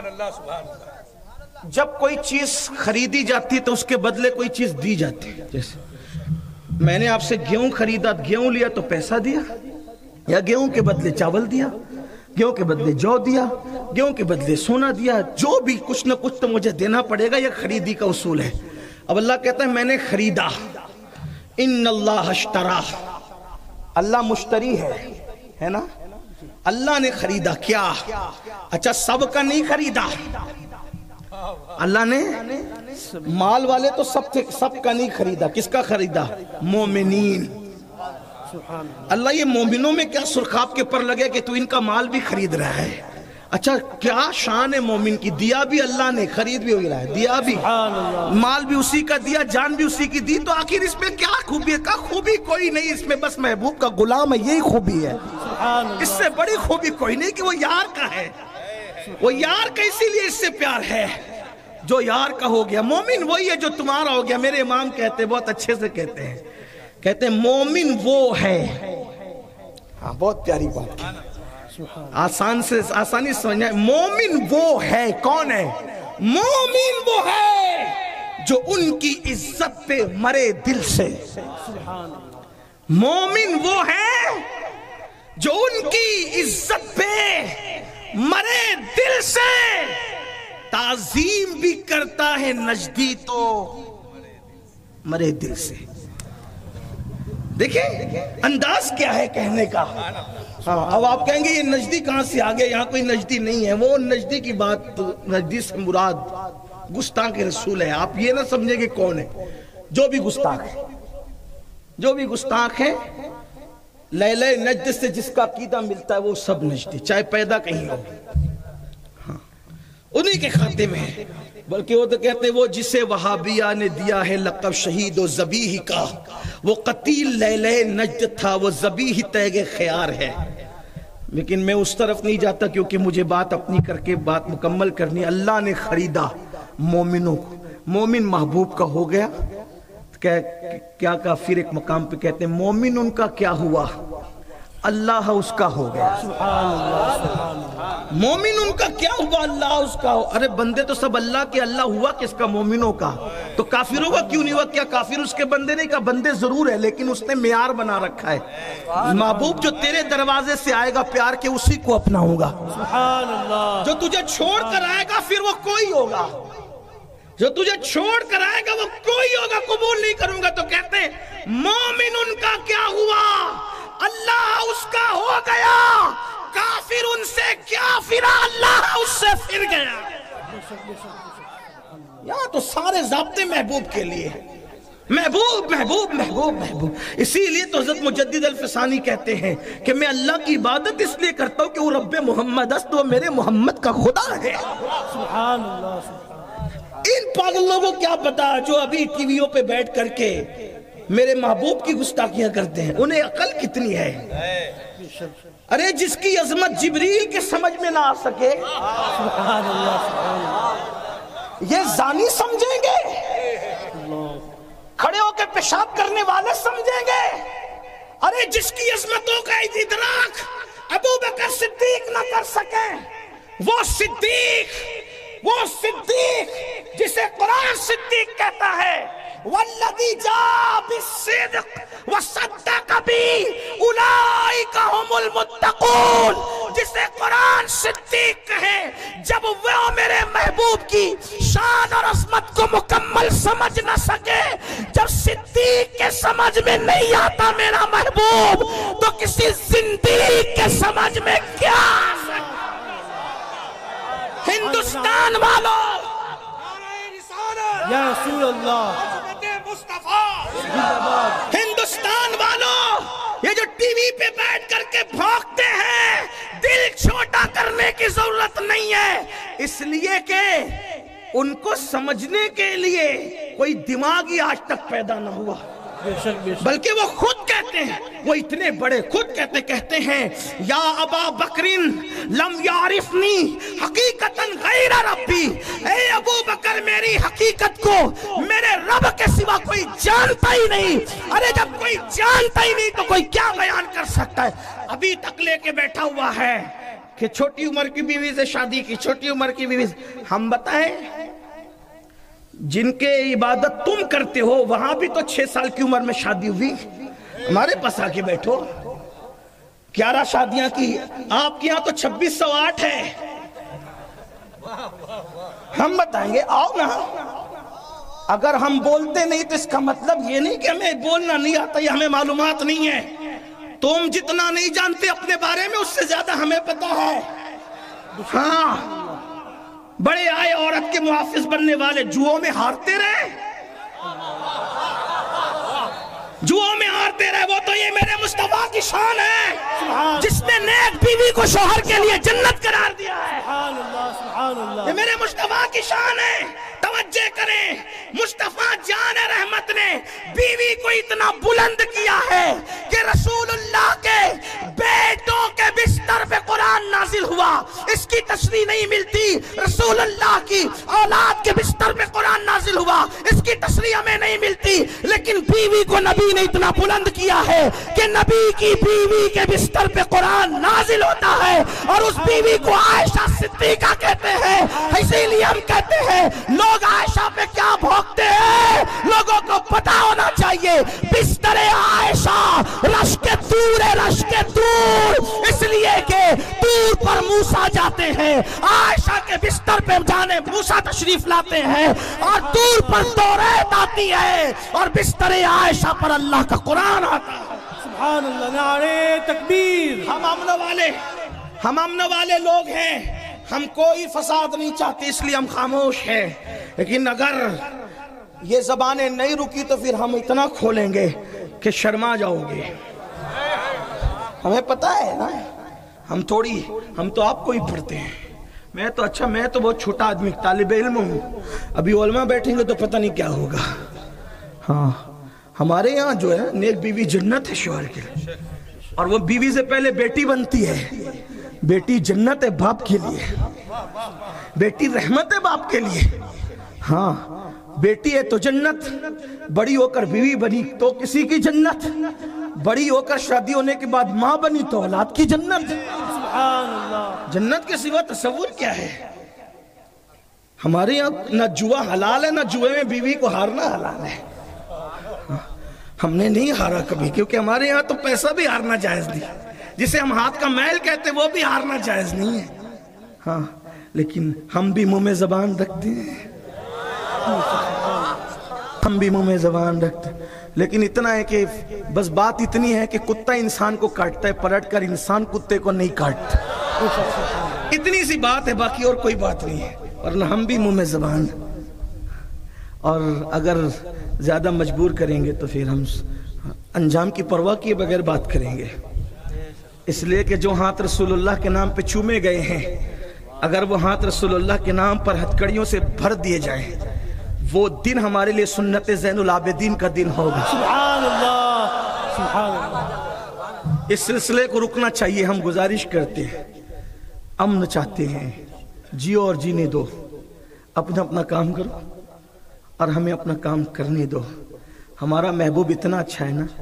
جب کوئی چیز خریدی جاتی تو اس کے بدلے کوئی چیز دی جاتی ہے. جیسے میں نے آپ سے گیہوں خریدا، گیہوں لیا تو پیسہ دیا، یا گیہوں کے بدلے چاول دیا، گیہوں کے بدلے جو دیا، گیہوں کے بدلے سونا دیا، جو بھی کچھ نہ کچھ تو مجھے دینا پڑے گا، یہ خریدی کا اصول ہے. اب اللہ کہتا ہے میں نے خریدا، ان اللہ اشترا، اللہ مشتری ہے نا، اللہ نے خریدا. کیا؟ اچھا سب کا نہیں خریدا، اللہ نے مال والے تو سب کا نہیں خریدا. کس کا خریدا؟ مومنین. اللہ یہ مومنوں میں کیا سرخاب کے پر لگے کہ تو ان کا مال بھی خرید رہا ہے. اچھا کیا شان ہے مومن کی، دیا بھی اللہ نے، خرید بھی ہوئی رہا ہے، دیا بھی، مال بھی اسی کا دیا، جان بھی اسی کی دی. تو آخر اس میں کیا خوبی ہے؟ کہا خوبی کوئی نہیں اس میں، بس محبوب کا غلام ہے، یہی خوبی ہے. اس سے بڑی خوبی کوئی نہیں کہ وہ یار کا ہے. وہ یار کا اسی لیے اس سے پیار ہے جو یار کا ہو گیا. مومن وہی ہے جو تمہارا ہو گیا. میرے امام کہتے ہیں، بہت اچھے سے کہتے ہیں مومن وہ ہے. ہاں بہت پیاری بات ہے، آسانی سمجھنا ہے. مومن وہ ہے، کون ہے؟ مومن وہ ہے جو ان کی عزت پہ مرے دل سے. مومن وہ ہے جو ان کی عزت پہ مرے دل سے، تعظیم بھی کرتا ہے نجدی تو مرے دل سے. دیکھیں انداز کیا ہے کہنے کا. ہاں اب آپ کہیں گے یہ نجدی کہاں سے آگے، یہاں کوئی نجدی نہیں ہے. وہ نجدی کی بات، نجدی سے مراد گستاخ رسول ہے. آپ یہ نہ سمجھیں کہ کون ہے، جو بھی گستاخ ہے، جو بھی گستاخ ہے، لیلہ نجد سے جس کا عقیدہ ملتا ہے وہ سب نجدی، چاہے پیدا کہیں ہو، انہی کے خاتے میں ہے. بلکہ وہ تو کہتے ہیں وہ جسے وہابیہ نے دیا ہے لقب شہید و ذبیح کا، وہ قتیل لیلہ نجد تھا، وہ ذبیح تیغ خیار ہے. لیکن میں اس طرف نہیں جاتا کیونکہ مجھے بات اپنی کر کے بات مکمل کرنی. اللہ نے خریدا مومنوں کو، مومن محبوب کا ہو گیا. کیا کہا پھر ایک مقام پہ کہتے ہیں مومن ان کا کیا ہوا، اللہ اس کا ہو گیا. مومن ان کا کیا ہوا، اللہ اس کا ہو. ارے بندے تو سب اللہ کے، اللہ ہوا کس کا؟ مومنوں کا. تو کافروں کا کیوں نہیں ہوا؟ کیا کافر اس کے بندے نہیں؟ کا بندے ضرور ہے لیکن اس نے معیار بنا رکھا ہے. محبوب جو تیرے دروازے سے آئے گا پیار کے، اسی کو اپناؤں گا. جو تجھے چھوڑ کر آئے گا پھر وہ کوئی ہوگا، جو تجھے چھوڑ کر آئے گا وہ کوئی ہوگا، قبول نہیں کروں گا. تو کہتے ہیں مومن ان کا کیا ہوا، اللہ اس کا ہو گیا. کافر ان سے کیا پھرا، اللہ اس سے پھر گیا. یہاں تو سارے ضابطے محبوب کے لیے، محبوب محبوب محبوب محبوب. اسی لیے تو حضرت مجدد الفسانی کہتے ہیں کہ میں اللہ کی عبادت اس لیے کرتا ہوں کہ وہ رب محمد است، وہ میرے محمد کا خدا ہے. سبحان اللہ. ان پاگل لوگوں کیا پتا جو ابھی ٹی ویوں پہ بیٹھ کر کے میرے محبوب کی گستاخیاں کرتے ہیں، انہیں عقل کتنی ہے. ارے جس کی عظمت جبریل کے سمجھ میں نہ آ سکے، سبحان اللہ، یہ زانی سمجھیں گے، کھڑے ہو کے پیشاب کرنے والے سمجھیں گے. ارے جس کی عظمتوں کا ادراک ابو بکر صدیق نہ کر سکے، وہ صدیق جسے قرآن صدیق کہتا ہے، والذی جاء بالصدق وصدق به اولئک هم المتقون، جسے قرآن صدیق کہے جب وہ میرے محبوب کی شان اور عظمت کو مکمل سمجھ نہ سکے، جب صدیق کے سمجھ میں نہیں آتا میرا محبوب، تو کسی زندیق کے سمجھ میں کیا آ سکتا. ہندوستان والوں، یا رسول اللہ، ہندوستان والوں، یہ جو ٹی وی پہ بیٹھ کر کے بھونکتے ہیں، دل چھوٹا کرنے کی ضرورت نہیں ہے، اس لیے کہ ان کو سمجھنے کے لیے کوئی دماغ ہی آج تک پیدا نہ ہوا. بلکہ وہ خود کہتے ہیں، وہ اتنے بڑے خود کہتے ہیں یا ابا بکرین لم یعرفنی حقیقتاً غیر ربی، اے ابو بکر میری حقیقت کو میرے رب کے سوا کوئی جانتا ہی نہیں۔ ارے جب کوئی جانتا ہی نہیں تو کوئی کیا بیان کر سکتا ہے؟ ابھی تک لے کے بیٹھا ہوا ہے کہ چھوٹی عمر کی بیوی سے شادی کی، چھوٹی عمر کی بیوی سے۔ ہم بتائیں جن کے عبادت تم کرتے ہو وہاں بھی تو 6 سال کی عمر میں شادی ہوئی، ہمارے پاس آ کے بیٹھو 11 شادیاں کی، آپ کے یہاں تو 2608 ہے۔ ہم بتائیں گے آؤ نا۔ اگر ہم بولتے نہیں تو اس کا مطلب یہ نہیں کہ ہمیں بولنا نہیں آتا یا ہمیں معلومات نہیں ہے۔ تم جتنا نہیں جانتے اپنے بارے میں اس سے زیادہ ہمیں پتا ہے۔ ہاں بڑے آئے عورت کے محافظ بننے والے جوؤں میں ہارتے رہے، جوؤں میں ہارتے رہے۔ وہ تو یہ میرے مصطفیٰ کی شان ہے جس نے نیک بیوی کو شوہر کے لیے جنت قرار دیا ہے۔ سبحان اللہ سبحان اللہ، یہ میرے مصطفیٰ کی شان ہے۔ توجہ کریں، مصطفیٰ جان رحمت نے بیوی کو اتنا بلند کیا ہے کہ رسول اللہ کے بیٹوں کے بستر پہ قرآن نازل ہوا، اس کی تشریح نہیں ملتی۔ رسول اللہ کی اولاد کے بستر پہ قرآن نازل ہوا، اس کی تشریح ہمیں نہیں ملتی، لیکن بیوی کو نبی نے اتنا بلند کیا ہے کہ نبی کی بیوی کے بستر پہ قرآن نازل ہوتا ہے، اور اس بیوی کو عائشہ صدیقہ کہتے ہیں۔ اسی لیے ہم کہتے ہیں لوگ عائشہ پہ کیا بھوکتے ہیں، لوگوں کو پتا ہونا چاہیے بستر عائشہ رشک دور ہے، رشک دور، اس لیے کہ دور پر موسیٰ جاتے ہیں، عائشہ کے بستر پہ جانے موسیٰ تشریف لاتے ہیں، اور دور پر توریت آتی ہے اور بستر عائشہ پر اللہ کا قرآن آتا ہے۔ سبحان اللہ، نعرہ تکبیر۔ ہم امن والے لوگ ہیں، ہم کوئی فساد نہیں چاہتے، اس لیے ہم خاموش ہیں، لیکن اگر یہ زبانیں نہیں رکی تو پھر ہم اتنا کھولیں گے کہ شرما جاؤ گے۔ ہمیں پتہ ہے نا، ہم تو آپ کو ہی پڑھتے ہیں۔ میں تو بہت چھوٹا آدمی طالب علم ہوں، ابھی علماء بیٹھیں گے تو پتہ نہیں کیا ہوگا۔ ہاں ہمارے یہاں جو ہے نیک بیوی جنت ہے شوہر کے لیے، اور وہ بیوی سے پہلے بیٹی بنتی ہے۔ بیٹی جنت ہے باپ کے لیے، بیٹی رحمت ہے باپ کے لیے۔ ہاں بیٹی ہے تو جنت، بڑی ہو کر بیوی بنی تو کسی کی جنت، بڑی ہو کر شادی ہونے کے بعد ماں بنی تو اولاد کی جنت۔ سبحان اللہ، جنت کے سوا تصور کیا ہے؟ ہمارے یہاں نہ جوا حلال ہے، نہ جوے میں بیوی کو ہارنا حلال ہے۔ ہم نے نہیں ہارا کبھی، کیونکہ ہمارے یہاں تو پیسہ بھی ہارنا جائز نہیں، جسے ہم ہاتھ کا میل کہتے وہ بھی ہارنا جائز نہیں ہے۔ ہاں لیکن ہم بھی منہ میں زبان رکھتے ہیں، لیکن اتنا ہے کہ بس بات اتنی ہے کہ کتا انسان کو کاٹتا ہے، پلٹ کر انسان کتے کو نہیں کاٹتا، اتنی سی بات ہے، باقی اور کوئی بات نہیں ہے۔ ورنہ ہم بھی منہ میں زبان، اور اگر زیادہ مجبور کریں گے تو پھر ہم انجام کی پرواہ کیے بغیر بات کریں گے۔ اس لیے کہ جو ہاتھ رسول اللہ کے نام پہ چومے گئے ہیں، اگر وہ ہاتھ رسول اللہ کے نام پر ہتھکڑیوں سے بھر دیے جائیں، وہ دن ہمارے لیے سنت زین العابدین کا دن ہوگا۔ سبحان اللہ سبحان اللہ۔ اس سلسلے کو رکنا چاہیے، ہم گزارش کرتے ہیں، امن چاہتے ہیں، جیو اور جینے دو، اپنا کام کرو اور ہمیں اپنا کام کرنے دو۔ ہمارا محبوب اتنا اچھا ہے نا،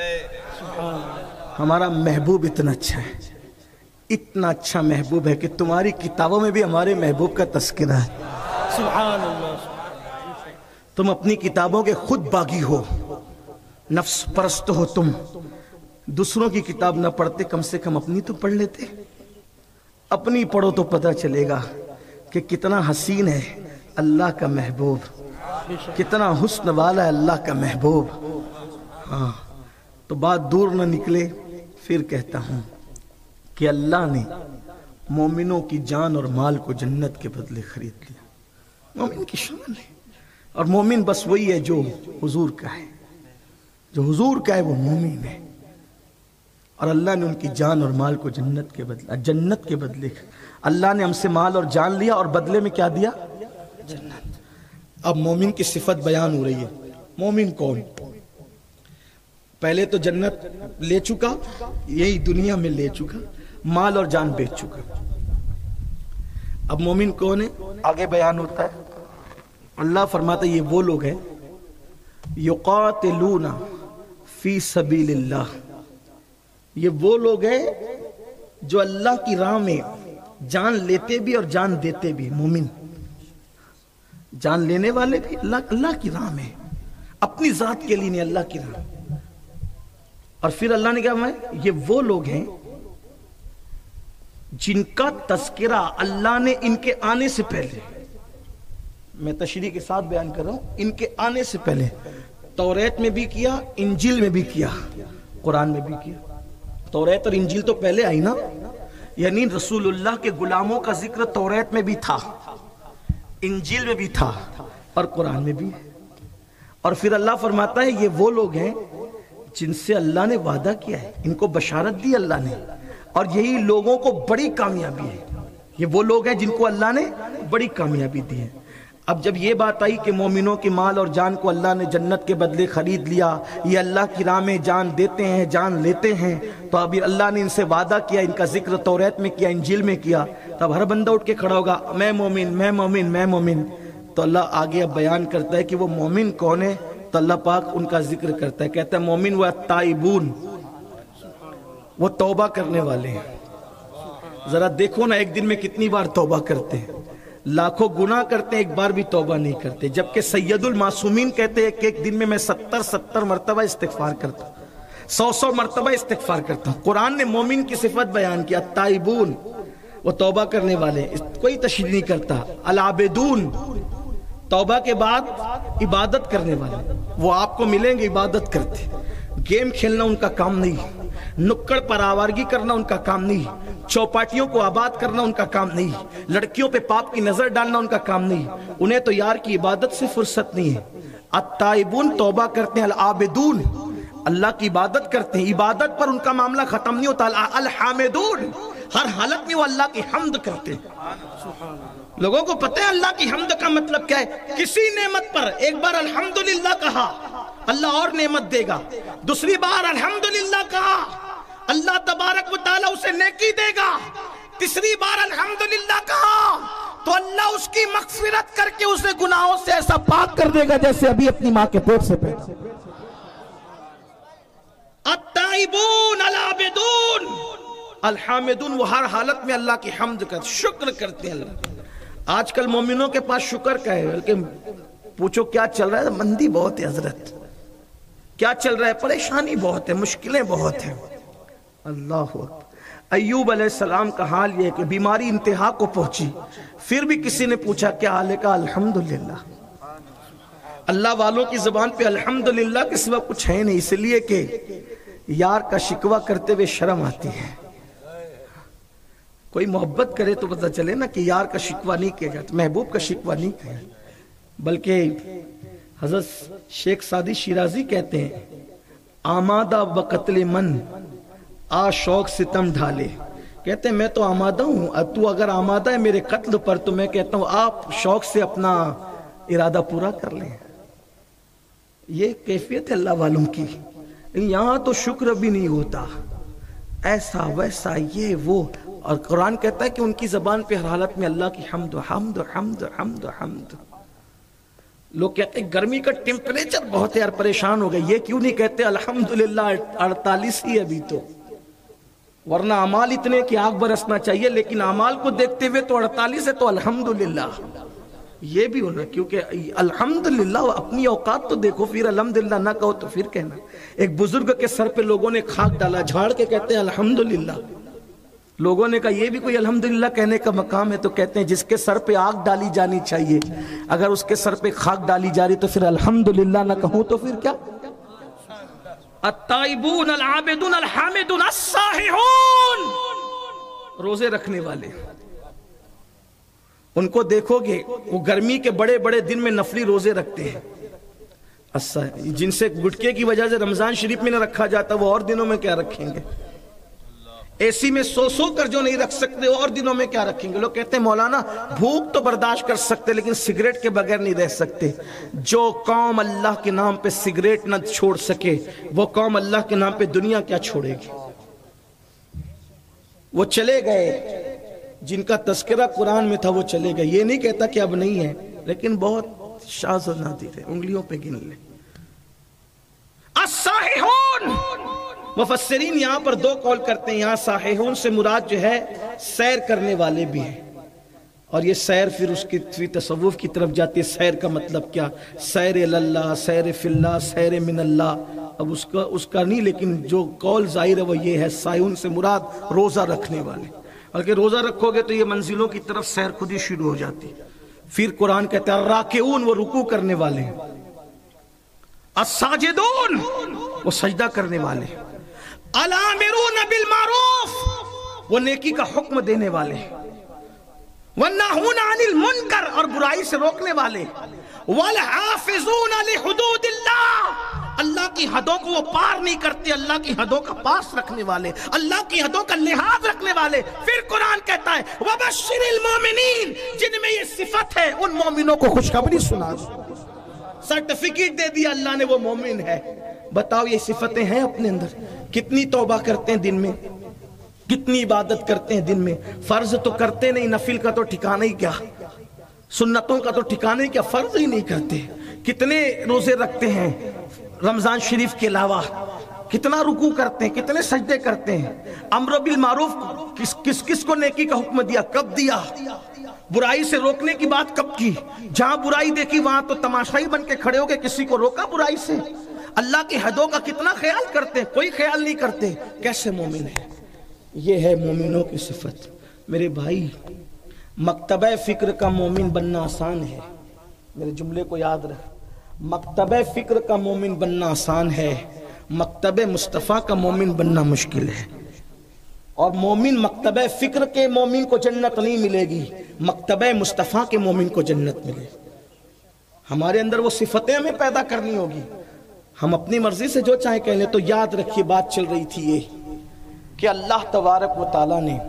ہمارا محبوب اتنا اچھا ہے، اتنا اچھا محبوب ہے کہ تمہاری کتابوں میں بھی ہمارے محبوب کا تذکرہ ہے۔ سبحان اللہ، تم اپنی کتابوں کے خود باغی ہو، نفس پرست ہو، تم دوسروں کی کتاب نہ پڑھتے، کم سے کم اپنی تو پڑھ لیتے۔ اپنی پڑھو تو پتہ چلے گا کہ کتنا حسین ہے اللہ کا محبوب، کتنا حسن والا ہے اللہ کا محبوب۔ ہاں تو بات دور نہ نکلے، پھر کہتا ہوں کہ اللہ نے مومنوں کی جان اور مال کو جنت کے بدلے خرید لیا۔ مومن کی شان ہے، اور مومن بس وہی ہے جو حضور کا ہے، جو حضور کا ہے وہ مومن ہے، اور اللہ نے ان کی جان اور مال کو جنت کے بدلے اللہ نے ہم سے مال اور جان لیا، اور بدلے میں کیا دیا؟ جنت۔ اب مومن کی صفت بیان ہو رہی ہے۔ مومن کون؟ پہلے تو جنت لے چکا، یہی دنیا میں لے چکا، مال اور جان بیچ چکا۔ اب مومن کون ہے؟ آگے بیان ہوتا ہے، اللہ فرماتا ہے یہ وہ لوگ ہیں یقاتلون فی سبیل اللہ، یہ وہ لوگ ہیں جو اللہ کی راہ میں جان لیتے بھی اور جان دیتے بھی۔ مومن جان لینے والے بھی اللہ کی راہ میں، اپنی ذات کے لیے نہیں، اللہ کی راہ۔ اور پھر اللہ نے کہا میں یہ وہ لوگ ہیں جن کا تذکرہ اللہ نے ان کے آنے سے پہلے، میں تشریح کے ساتھ بیان کر رہا ہوں، ان کے آنے سے پہلے توریت میں بھی کیا، انجیل میں بھی کیا، قرآن میں بھی کیا۔ توریت اور انجیل تو پہلے آئی نا، یعنی رسول اللہ کے غلاموں کا ذکر توریت میں بھی تھا، انجیل میں بھی تھا اور قرآن میں بھی۔ اور پھر اللہ فرماتا ہے یہ وہ لوگ ہیں جن سے اللہ نے وعدہ کیا ہے، ان کو بشارت دی اللہ نے، اور یہی لوگوں کو بڑی کامیابی ہے۔ یہ وہ لوگ ہیں جن کو اللہ نے بڑی کامیابی دی ہے۔ اب جب یہ بات آئی کہ مومنوں کے مال اور جان کو اللہ نے جنت کے بدلے خرید لیا، یہ اللہ کی راہ میں جان دیتے ہیں جان لیتے ہیں، تو ابھی اللہ نے ان سے وعدہ کیا، ان کا ذکر توریت میں کیا، انجیل میں کیا، تب ہر بندہ اٹھ کے کھڑا ہوگا میں مومن میں مومن میں مومن۔ تو اللہ آگے اب بیان کرتا ہے کہ وہ مومن کون ہے، تو اللہ پاک ان کا ذکر کرتا ہے، کہتا ہے مومن وہ التائبون، وہ توبہ کرنے والے ہیں۔ ذرا دیکھو نا ایک دن میں کتنی بار توبہ کرتے ہیں، لاکھوں گناہ کرتے ہیں، ایک بار بھی توبہ نہیں کرتے، جبکہ سید المعصومین کہتے ہیں کہ ایک دن میں 70 مرتبہ استغفار کرتا ہوں، 100 مرتبہ استغفار کرتا ہوں۔ قرآن نے مومن کی صفت بیان کیا، التائبون، وہ توبہ کرنے والے، کوئی تشریح نہیں کرتا۔ العابدون، توبہ کے بعد عبادت کرنے والے، وہ آپ کو ملیں گے عبادت کرتے، گیم کھیلنا ان کا کام نہیں، نکڑ پر آوارگی کرنا ان کا کام نہیں، چوپاٹیوں کو آباد کرنا ان کا کام نہیں، لڑکیوں پہ پاپ کی نظر ڈالنا ان کا کام نہیں، انہیں تو یار کی عبادت سے فرصت نہیں ہے۔ التائبون، توبہ کرتے ہیں، العابدون، اللہ کی عبادت کرتے ہیں، عبادت پر ان کا معاملہ ختم نہیں ہوتا، الحامدون، ہر حالت میں وہ اللہ کی حمد کرتے ہیں۔ لوگوں کو پتہ ہے اللہ کی حمد کا مطلب کیا ہے؟ کسی نعمت پر ایک بار الحمدللہ کہا، اللہ اور نعمت دے گا، دوسری بار الحمدللہ کہا، اللہ تبارک و تعالیٰ اسے نیکی دے گا، تیسری بار الحمدللہ کہا تو اللہ اس کی مغفرت کر کے اسے گناہوں سے ایسا پاک کر دے گا جیسے ابھی اپنی ماں کے پیٹ سے پیدا۔ التائبون، العابدون، الحامدون، وہ ہر حالت میں اللہ کی حمد کرتے، شکر کرتے ہیں اللہ۔ آج کل مومنوں کے پاس شکر کا ہے، بلکہ پوچھو کیا چل رہا ہے، مندی بہت ہے حضرت، کیا چل رہا ہے، پریشانی بہت ہے، مشکلیں بہت ہیں۔ اللہ اکبر۔ ایوب علیہ السلام کا حال یہ ہے کہ بیماری انتہا کو پہنچی، پھر بھی کسی نے پوچھا کیا حال ہے، کہا الحمدللہ۔ اللہ والوں کی زبان پہ الحمدللہ کے سوا کچھ ہے نہیں، اس لیے کہ یار کا شکوہ کرتے ہوئے شرم آتی ہے۔ کوئی محبت کرے تو پتہ چلے نا کہ یار کا شکوہ نہیں کیا جاتا، محبوب کا شکوہ نہیں کیا، بلکہ حضرت شیخ سعدی شیرازی کہتے ہیں آمادہ بقتل من آ شوق ستم ڈھالے، کہتے ہیں میں تو آمادہ ہوں، تو اگر آمادہ ہے میرے قتل پر تو میں کہتا ہوں آپ شوق سے اپنا ارادہ پورا کر لیں۔ یہ کیفیت ہے اللہ والوں کی۔ یہاں تو شکر بھی نہیں ہوتا، ایسا ویسا یہ وہ، اور قرآن کہتا ہے کہ ان کی زبان پہ ہر حالت میں اللہ کی حمد حمد حمد حمد حمد۔ لوگ کہتے ہیں گرمی کا ٹیمپریچر بہت ہے یار، پریشان ہو گئے، یہ کیوں نہیں کہتے الحمدللہ 48 ہی ابھی تو، ورنہ اعمال اتنے کہ آگ برسنا چاہیے، لیکن اعمال کو دیکھتے ہوئے تو 48 ہے تو الحمدللہ یہ بھی ہونا، کیونکہ الحمدللہ اپنی اوقات تو دیکھو، پھر الحمدللہ نہ کہو تو پھر کہنا۔ ایک بزرگ کے سر پہ لوگوں نے خاک ڈالا، جھاڑ کے کہتے ہیں الحمدللہ، لوگوں نے کہا یہ بھی کوئی الحمدللہ کہنے کا مقام ہے، تو کہتے ہیں جس کے سر پہ آگ ڈالی جانی چاہیے اگر اس کے سر پہ خاک ڈالی جا رہی تو پھر الحمدللہ نہ کہوں تو پھر کیا؟ التائبون، العابدون، الحامدون، الساححون، روزے رکھنے والے، ان کو دیکھو گے وہ گرمی کے بڑے بڑے دن میں نفلی روزے رکھتے ہیں، جن سے گٹکے کی وجہ سے رمضان شریف میں نہ رکھا جاتا وہ اور دنوں میں کیا رکھیں گے۔ اے سی میں سو کر جو نہیں رکھ سکتے اور دنوں میں کیا رکھیں گے؟ لوگ کہتے ہیں مولانا بھوک تو برداشت کر سکتے لیکن سگریٹ کے بغیر نہیں رہ سکتے۔ جو قوم اللہ کے نام پہ سگریٹ نہ چھوڑ سکے وہ قوم اللہ کے نام پہ دنیا کیا چھوڑے گی؟ وہ چلے گئے جن کا تذکرہ قرآن میں تھا، وہ چلے گئے۔ یہ نہیں کہتا کہ اب نہیں ہے، لیکن بہت شاذ و نادر ہے، انگلیوں پہ گن لیں۔ الصاححون، مفسرین یہاں پر دو قول کرتے ہیں۔ یہاں صاححون سے مراد جو ہے سیر کرنے والے بھی ہیں، اور یہ سیر پھر اس کی تصوف کی طرف جاتی ہے۔ سیر کا مطلب کیا؟ سیر اللہ، سیر فی اللہ، سیر من اللہ۔ اب اس کا نہیں، لیکن جو قول ظاہر ہے وہ یہ ہے، صاححون سے مراد روزہ رکھنے والے۔ اگر روزہ رکھو گے تو یہ منزلوں کی طرف سیر خود ہی شروع ہو جاتی۔ پھر قرآن کہتا ہے راکعون، وہ رکوع کرنے والے ہیں۔ الساجدون، وہ سجدہ کرنے والے ہیں۔ الامرون بالمعروف، وہ نیکی کا حکم دینے والے ہیں۔ والناہون عن المنکر، اور برائی سے روکنے والے۔ والحافظون لحدود اللہ، اللہ کی حدوں کو وہ پار نہیں کرتے، اللہ کی حدوں کا پاس رکھنے والے، اللہ کی حدوں کا لحاظ رکھنے والے۔ پھر قرآن کہتا ہے وبشر المومنین، جن میں یہ صفت ہے ان مومنوں کو خوشخبری سنا دو۔ سرٹیفکیٹ دے دیا اللہ نے، وہ مومن ہے۔ بتاؤ یہ صفتیں ہیں اپنے اندر؟ کتنی توبہ کرتے ہیں دن میں؟ کتنی عبادت کرتے ہیں دن میں؟ فرض تو کرتے نہیں، نفل کا تو ٹھکانہ ہی کیا، سنتوں کا تو ٹھکانہ ہی کیا، فرض ہی نہیں کرتے۔ کتنے روزے رکھتے ہیں رمضان شریف کے علاوہ؟ کتنا رکوع کرتے ہیں، کتنے سجدے کرتے ہیں؟ امر بالمعروف کس کو نیکی کا حکم دیا، کب دیا؟ برائی سے روکنے کی بات کب کی؟ جہاں برائی دیکھی وہاں تو تماشائی بن کے کھڑے ہو کے کسی کو روکا برائی سے؟ اللہ کی حدوں کا کتنا خیال کرتے ہیں؟ کوئی خیال نہیں کرتے۔ کیسے مومن ہے؟ یہ ہے مومنوں کی صفت۔ میرے بھائی، مکتبہ فکر کا مومن بننا آسان ہے، میرے جملے کو یاد رکھ۔ مکتبہ فکر کا مومن بننا آسان ہے، مکتبہ مصطفیٰ کا مومن بننا مشکل ہے۔ اور مومن مکتبہ فکر کے مومن کو جنت نہیں ملے گی، مکتبہ مصطفیٰ کے مومن کو جنت ملے۔ ہمارے اندر وہ صفتیں ہمیں پیدا کرنی ہوگی۔ ہم اپنی مرضی سے جو چاہے کہہ لیں، تو یاد رکھیے بات چل رہی تھی یہ کہ اللہ تبارک و تعالیٰ نے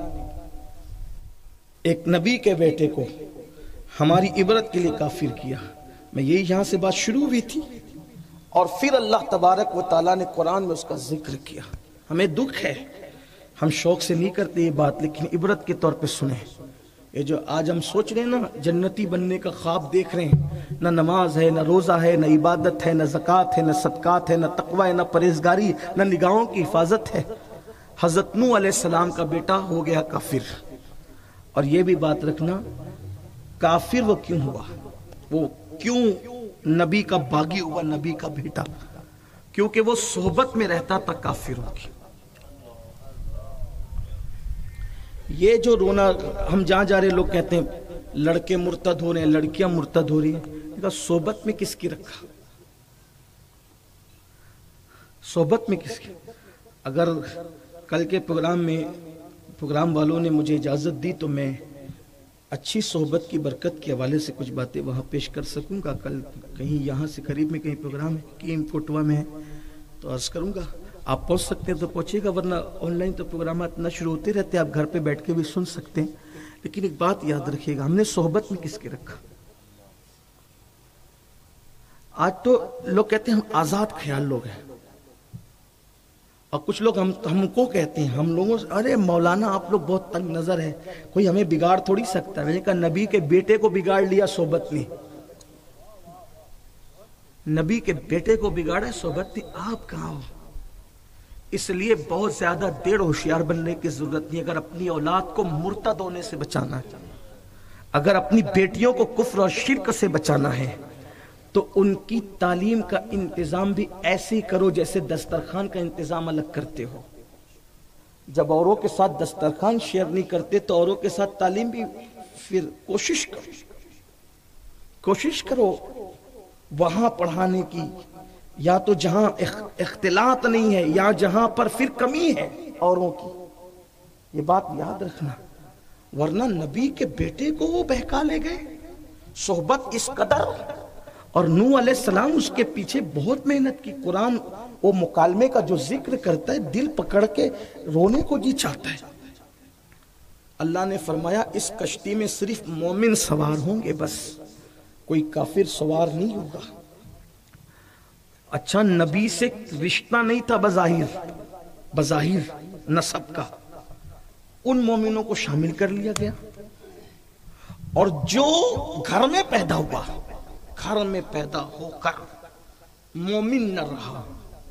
ایک نبی کے بیٹے کو ہماری عبرت کے لیے کافر کیا۔ میں یہی یہاں سے بات شروع ہوئی تھی، اور پھر اللہ تبارک و تعالیٰ نے قرآن میں اس کا ذکر کیا۔ ہمیں دکھ ہے، ہم شوق سے نہیں کرتے یہ بات، لیکن عبرت کے طور پہ سنیں۔ یہ جو آج ہم سوچ رہے ہیں نا، جنتی بننے کا خواب دیکھ رہے ہیں، نہ نماز ہے، نہ روزہ ہے، نہ عبادت ہے، نہ زکوٰۃ ہے، نہ صدقات ہے، نہ تقوی ہے، نہ پرہیزگاری، نہ نگاہوں کی حفاظت ہے۔ حضرت نوح علیہ السلام کا بیٹا ہو گیا کافر۔ اور یہ بھی بات رکھنا، کافر وہ کیوں ہوا؟ وہ کیوں نبی کا باغی ہوا، نبی کا بیٹا؟ کیونکہ وہ صحبت میں رہتا تھا کافروں کی۔ یہ جو رونا، ہم جہاں جا رہے لوگ کہتے ہیں لڑکے مرتد ہو رہے ہیں، لڑکیاں مرتد ہو رہی ہیں، صحبت میں کس کی رکھا؟ صحبت میں کس کی؟ اگر کل کے پروگرام والوں نے مجھے اجازت دی تو میں اچھی صحبت کی برکت کے حوالے سے کچھ باتیں وہاں پیش کر سکوں گا۔ کل کہیں یہاں سے قریب میں کہیں پروگرام ہے، کہیں کوٹوا میں ہے، تو عرض کروں گا۔ آپ پہنچ سکتے ہیں تو پہنچے گا، ورنہ آن لائن تو پروگرامات نہ شروع ہوتے رہتے، آپ گھر پہ بیٹھ کے بھی سن سکتے ہیں۔ لیکن ایک بات یاد رکھیے گا، ہم نے صحبت میں کس کے رکھا؟ آج تو لوگ کہتے ہیں ہم آزاد خیال لوگ ہیں، اور کچھ لوگ ہم کو کہتے ہیں، ہم لوگوں سے، ارے مولانا آپ لوگ بہت تنگ نظر ہے، کوئی ہمیں بگاڑ تھوڑی سکتا ہے۔ میں نے کہا نبی کے بیٹے کو بگاڑ لیا صحبت نے، نبی کے بیٹے کو بگاڑا صحبت نے، آپ کہاں ہو؟ اس لیے بہت زیادہ دیر ہوشیار بننے کی ضرورت نہیں۔ اگر اپنی اولاد کو مرتد ہونے سے بچانا ہے، اگر اپنی بیٹیوں کو کفر اور شرک سے بچانا ہے، تو ان کی تعلیم کا انتظام بھی ایسے ہی کرو جیسے دسترخوان کا انتظام الگ کرتے ہو۔ جب اوروں کے ساتھ دسترخوان شیئر نہیں کرتے تو اوروں کے ساتھ تعلیم بھی پھر کوشش کرو وہاں پڑھانے کی، یا تو جہاں اختلاط نہیں ہے یا جہاں پر پھر کمی ہے اوروں کی۔ یہ بات یاد رکھنا، ورنہ نبی کے بیٹے کو وہ بہکا لے گئے۔ صحبت اس قدر، اور نوح علیہ السلام اس کے پیچھے بہت محنت کی. قرآن وہ مکالمے کا جو ذکر کرتا ہے دل پکڑ کے رونے کو جی چاہتا ہے. اللہ نے فرمایا اس کشتی میں صرف مومن سوار ہوں گے، بس کوئی کافر سوار نہیں ہوگا. اچھا نبی سے رشتہ نہیں تھا بظاہر نسب کا، ان مومنوں کو شامل کر لیا گیا. اور جو گھر میں پیدا ہوا، گھر میں پیدا ہو کر مومن نہ رہا،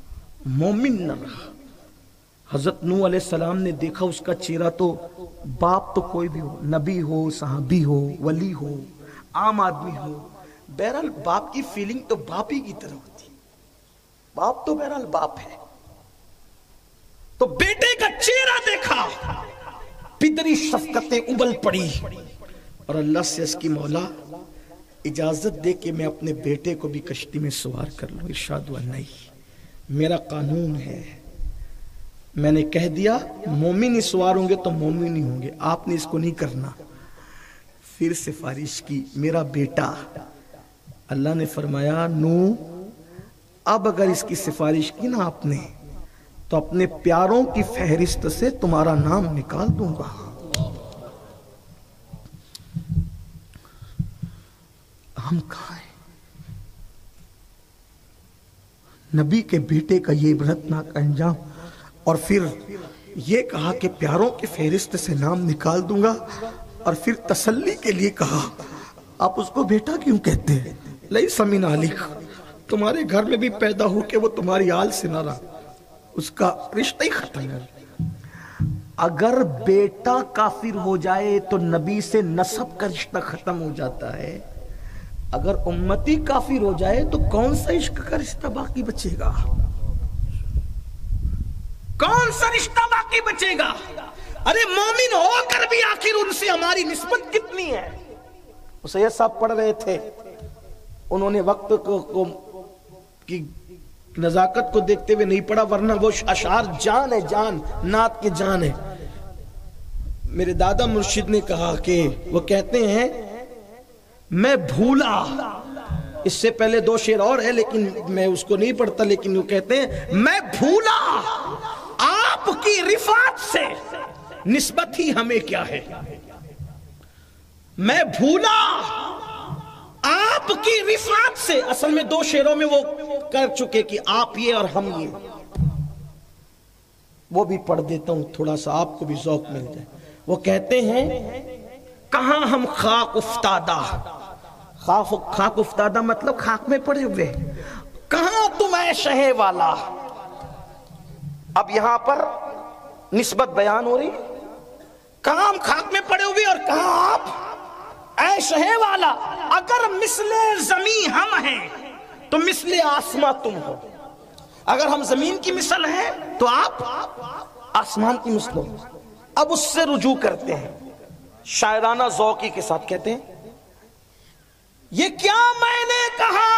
حضرت نوح علیہ السلام نے دیکھا اس کا چہرہ، تو باپ تو کوئی بھی ہو، نبی ہو، صحابی ہو، ولی ہو، عام آدمی ہو، بہرحال باپ کی فیلنگ تو باپ ہی کی طرح ہوتی ہے. باپ تو بہرحال باپ ہے. تو بیٹے کا چہرہ دیکھا، پدری شفقتیں ابل پڑی، اور اللہ سے اس کی مولا اجازت دے کہ میں اپنے بیٹے کو بھی کشتی میں سوار کر لوں. ارشاد ہوا نہیں، میرا قانون ہے، میں نے کہہ دیا مومن ہی سوار ہوں گے تو مومن ہی ہوں گے، آپ نے اس کو نہیں کرنا. پھر سفارش کی میرا بیٹا. اللہ نے فرمایا نوح اب اگر اس کی سفارش کی نا آپ نے تو اپنے پیاروں کی فہرست سے تمہارا نام نکال دوں گا. ہم کہاں ہیں؟ نبی کے بیٹے کا یہ عبرتناک انجام، اور پھر یہ کہا کہ پیاروں کی فہرست سے نام نکال دوں گا، اور پھر تسلی کے لیے کہا آپ اس کو بیٹا کیوں کہتے ہیں؟ لیس من آلک، تمہارے گھر میں بھی پیدا ہو کہ وہ تمہاری آل سے نہ رہا، اس کا رشتہ ہی ختم ہے. اگر بیٹا کافر ہو جائے تو نبی سے نسب کا رشتہ ختم ہو جاتا ہے. اگر امتی کافر ہو جائے تو کون سا عشق کا رشتہ باقی بچے گا؟ کون سا رشتہ باقی بچے گا؟ ارے مومن ہو کر بھی آخر ان سے ہماری نسبت کتنی ہے؟ سید صاحب پڑھ رہے تھے، انہوں نے وقت کی نزاکت کو دیکھتے ہوئے نہیں پڑھا، ورنہ وہ اشعار جان ہے، جان نعت کے جان ہے. میرے دادا مرشد نے کہا کہ وہ کہتے ہیں میں بھولا، اس سے پہلے دو شعر اور ہے لیکن میں اس کو نہیں پڑھتا، لیکن وہ کہتے ہیں میں بھولا آپ کی رفعت سے نسبت ہی ہمیں کیا ہے. میں بھولا آپ کی رفعت سے، اصل میں دو شعروں میں وہ کر چکے کہ آپ یہ اور ہم یہ. وہ بھی پڑھ دیتا ہوں تھوڑا سا آپ کو بھی ذوق مل جائے. وہ کہتے ہیں کہاں ہم خاک افتادہ، خاک افتادہ مطلب خاک میں پڑے ہوئے، کہاں تم اے شہ والا. اب یہاں پر نسبت بیان ہو رہی، کہاں ہم خاک میں پڑے ہوئے اور کہاں آپ اے شہ والا. اگر مثل زمین ہم ہیں تو مثل آسمان تم ہو. اگر ہم زمین کی مثل ہیں تو آپ آسمان کی مثل ہو. اب اس سے رجوع کرتے ہیں، شاعرانہ ذوقی کے ساتھ کہتے ہیں یہ کیا میں نے کہا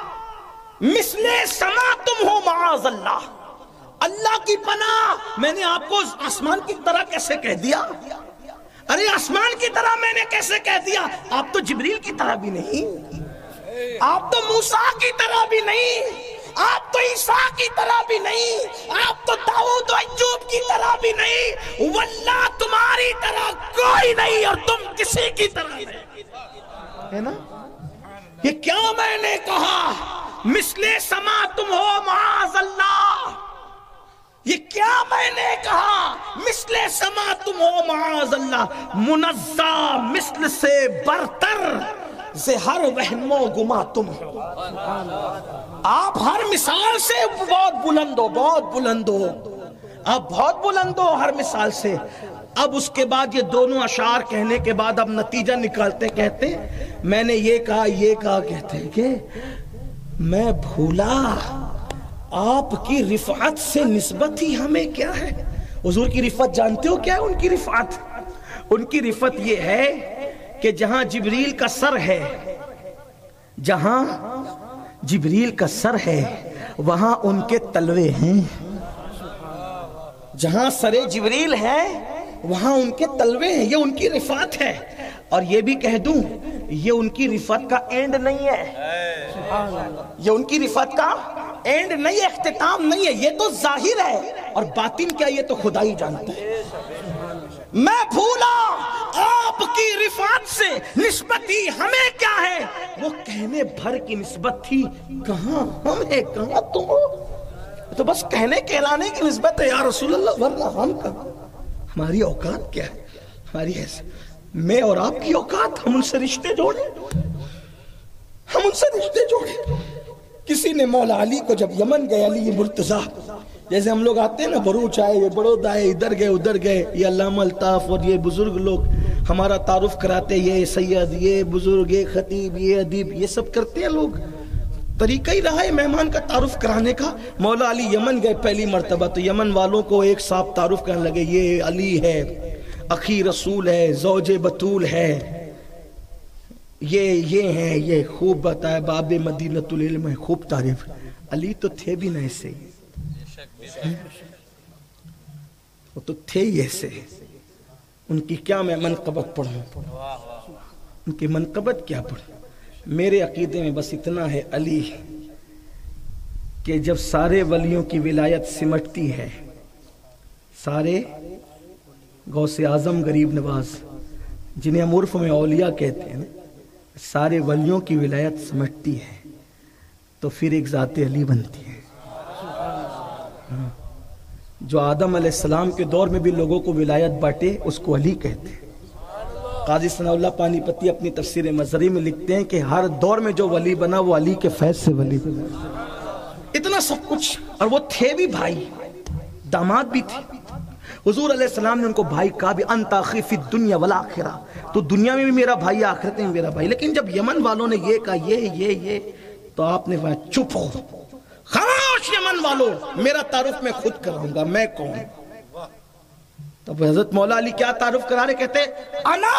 مثل سما تم ہو معاذ اللہ. اللہ کی پناہ، میں نے آپ کو آسمان کی طرح کیسے کہہ دیا؟ ارے آسمان کی طرح میں نے کیسے کہہ دیا؟ آپ تو جبریل کی طرح بھی نہیں، آپ تو موسیٰ کی طرح بھی نہیں، آپ تو عیسیٰ کی طرح بھی نہیں، آپ تو داؤد و ایوب کی طرح بھی نہیں، واللہ تمہاری طرح کوئی نہیں اور تم کسی کی طرح نہیں، ہے نا؟ یہ کیا میں نے کہا مثل سما تم ہو معاذ اللہ. یہ کیا میں نے کہا مثل سما تم ہو معاذ اللہ. منزہ مثل سے برتر سے ہر وہم و گما تم ہو. آپ ہر مثال سے بہت بلند ہو، بہت بلند ہو، آپ بہت بلند ہو ہر مثال سے. اب اس کے بعد یہ دونوں اشعار کہنے کے بعد اب نتیجہ نکالتے، کہتے میں نے یہ کہا کہتے ہیں کہ میں بھولا آپ کی رفعت سے نسبت ہی ہمیں کیا ہے. حضور کی رفعت جانتے ہو کیا ہے؟ ان کی رفعت، ان کی رفعت یہ ہے کہ جہاں جبریل کا سر ہے، جہاں جبریل کا سر ہے وہاں ان کے تلوے ہیں. جہاں سر جبریل ہے وہاں ان کے تلوے ہیں. یہ ان کی رفعت ہے. اور یہ بھی کہہ دوں یہ ان کی رفعت کا اینڈ نہیں ہے، یہ ان کی رفعت کا اینڈ نہیں ہے، اختتام نہیں ہے، یہ تو ظاہر ہے، اور باطن کیا یہ تو خدا ہی جانتا ہے۔ میں بھولا آپ کی رفعت سے نسبت ہی ہمیں کیا ہے، وہ کہنے بھر کی نسبت تھی، کہاں ہم ہیں کہاں تم ہو، تو بس کہنے کہلانے کی نسبت ہے یا رسول اللہ، ورنہ ہم کہاں، ہماری اوقات کیا ہے، ہماری ایسے میں اور آپ کی اوقات، ہم ان سے رشتے جوڑیں، ہم ان سے رشتے جوڑیں۔ کسی نے مولا علی کو جب یمن گئے، علی مرتضیٰ، جیسے ہم لوگ آتے ہیں نا، بروچ آئے، یہ بڑودہ آئے، ادھر گئے ادھر گئے، یہ علامہ الطاف اور یہ بزرگ لوگ ہمارا تعارف کراتے، یہ سید، یہ بزرگ، یہ خطیب، یہ ادیب، یہ سب کرتے ہیں لوگ، طریقہ ہی رہا ہے مہمان کا تعارف کرانے کا۔ مولا علی یمن گئے پہلی مرتبہ، تو یمن والوں کو ایک صاحب تعارف کرنے لگے، یہ علی ہے، اخی رسول ہے، زوج بطول ہے، یہ ہیں، یہ خوب بتایا، باب مدینۃ العلم ہے، خوب تعریف۔ علی تو تھے بھی نہ ایسے، وہ تو تھے ہی ایسے، ان کی کیا میں منقبت پڑھوں، ان کی منقبت کیا پڑھوں؟ میرے عقیدے میں بس اتنا ہے علی کہ جب سارے ولیوں کی ولایت سمٹتی ہے، سارے غوث اعظم غریب نواز جنہیں ہم عرف میں اولیاء کہتے ہیں، سارے ولیوں کی ولایت سمٹتی ہے تو پھر ایک ذات علی بنتی ہے۔ جو آدم علیہ السلام کے دور میں بھی لوگوں کو ولایت بانٹے اس کو علی کہتے ہیں۔ قاضی ثناء اللہ پانی پتی اپنی تفسیر مظہری میں لکھتے ہیں کہ ہر دور میں جو ولی بنا وہ علی کے فیض سے ولی بنا، اتنا سب کچھ، اور وہ تھے بھی بھائی، داماد بھی تھے۔ حضور علیہ السلام نے ان کو بھائی کہا بھی، انت اخی فی الدنیا والآخرہ، تو دنیا میں بھی میرا بھائی، آخرت میں میرا بھائی۔ لیکن جب یمن والوں نے یہ کہا یہ تو آپ نے کہا چپ ہو، خاموش یمن والوں، میرا تعارف میں خود کراؤں گا، میں کون؟ تب حضرت مولا علی کیا تعارف کرا رہے، کہتے انا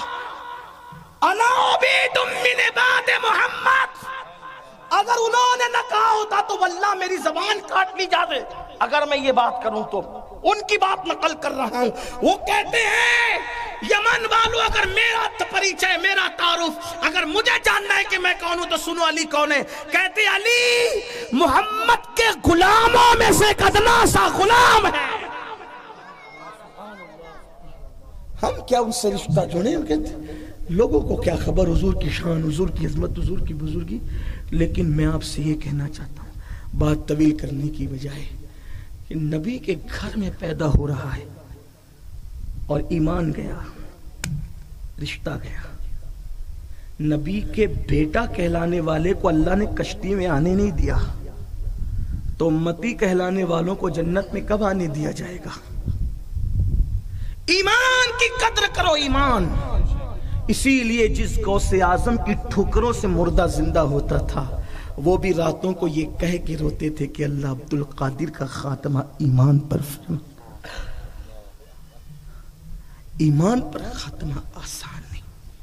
عبید من عباد محمد۔ اگر انہوں نے نہ کہا ہوتا تو واللہ میری زبان کاٹ لی جاوے، اگر میں یہ بات کروں تو ان کی بات نقل کر رہا ہوں۔ وہ کہتے ہیں یمن والوں، اگر میرا پریچے، میرا تعارف، اگر مجھے جاننا ہے کہ میں کون ہوں تو سنو علی کون ہے۔ کہتے علی محمد کے غلاموں میں سے ایک ادنا سا غلام ہے۔ ہم کیا ان سے رشتہ جوڑیں؟ کہتے لوگوں کو کیا خبر حضور کی شان، حضور کی عظمت، حضور کی بزرگی، لیکن میں آپ سے یہ کہنا چاہتا ہوں، بات طویل کرنے کی بجائے، کہ نبی کے گھر میں پیدا ہو رہا ہے اور ایمان گیا، رشتہ گیا۔ نبی کے بیٹا کہلانے والے کو اللہ نے کشتی میں آنے نہیں دیا، تو امتی کہلانے والوں کو جنت میں کب آنے دیا جائے گا؟ ایمان کی قدر کرو، ایمان۔ اسی لیے جس غوث اعظم کی ٹھکروں سے مردہ زندہ ہوتا تھا، وہ بھی راتوں کو یہ کہہ کے روتے تھے کہ اللہ عبد القادر کا خاتمہ ایمان پر فرما۔ ایمان پر خاتمہ آسان نہیں،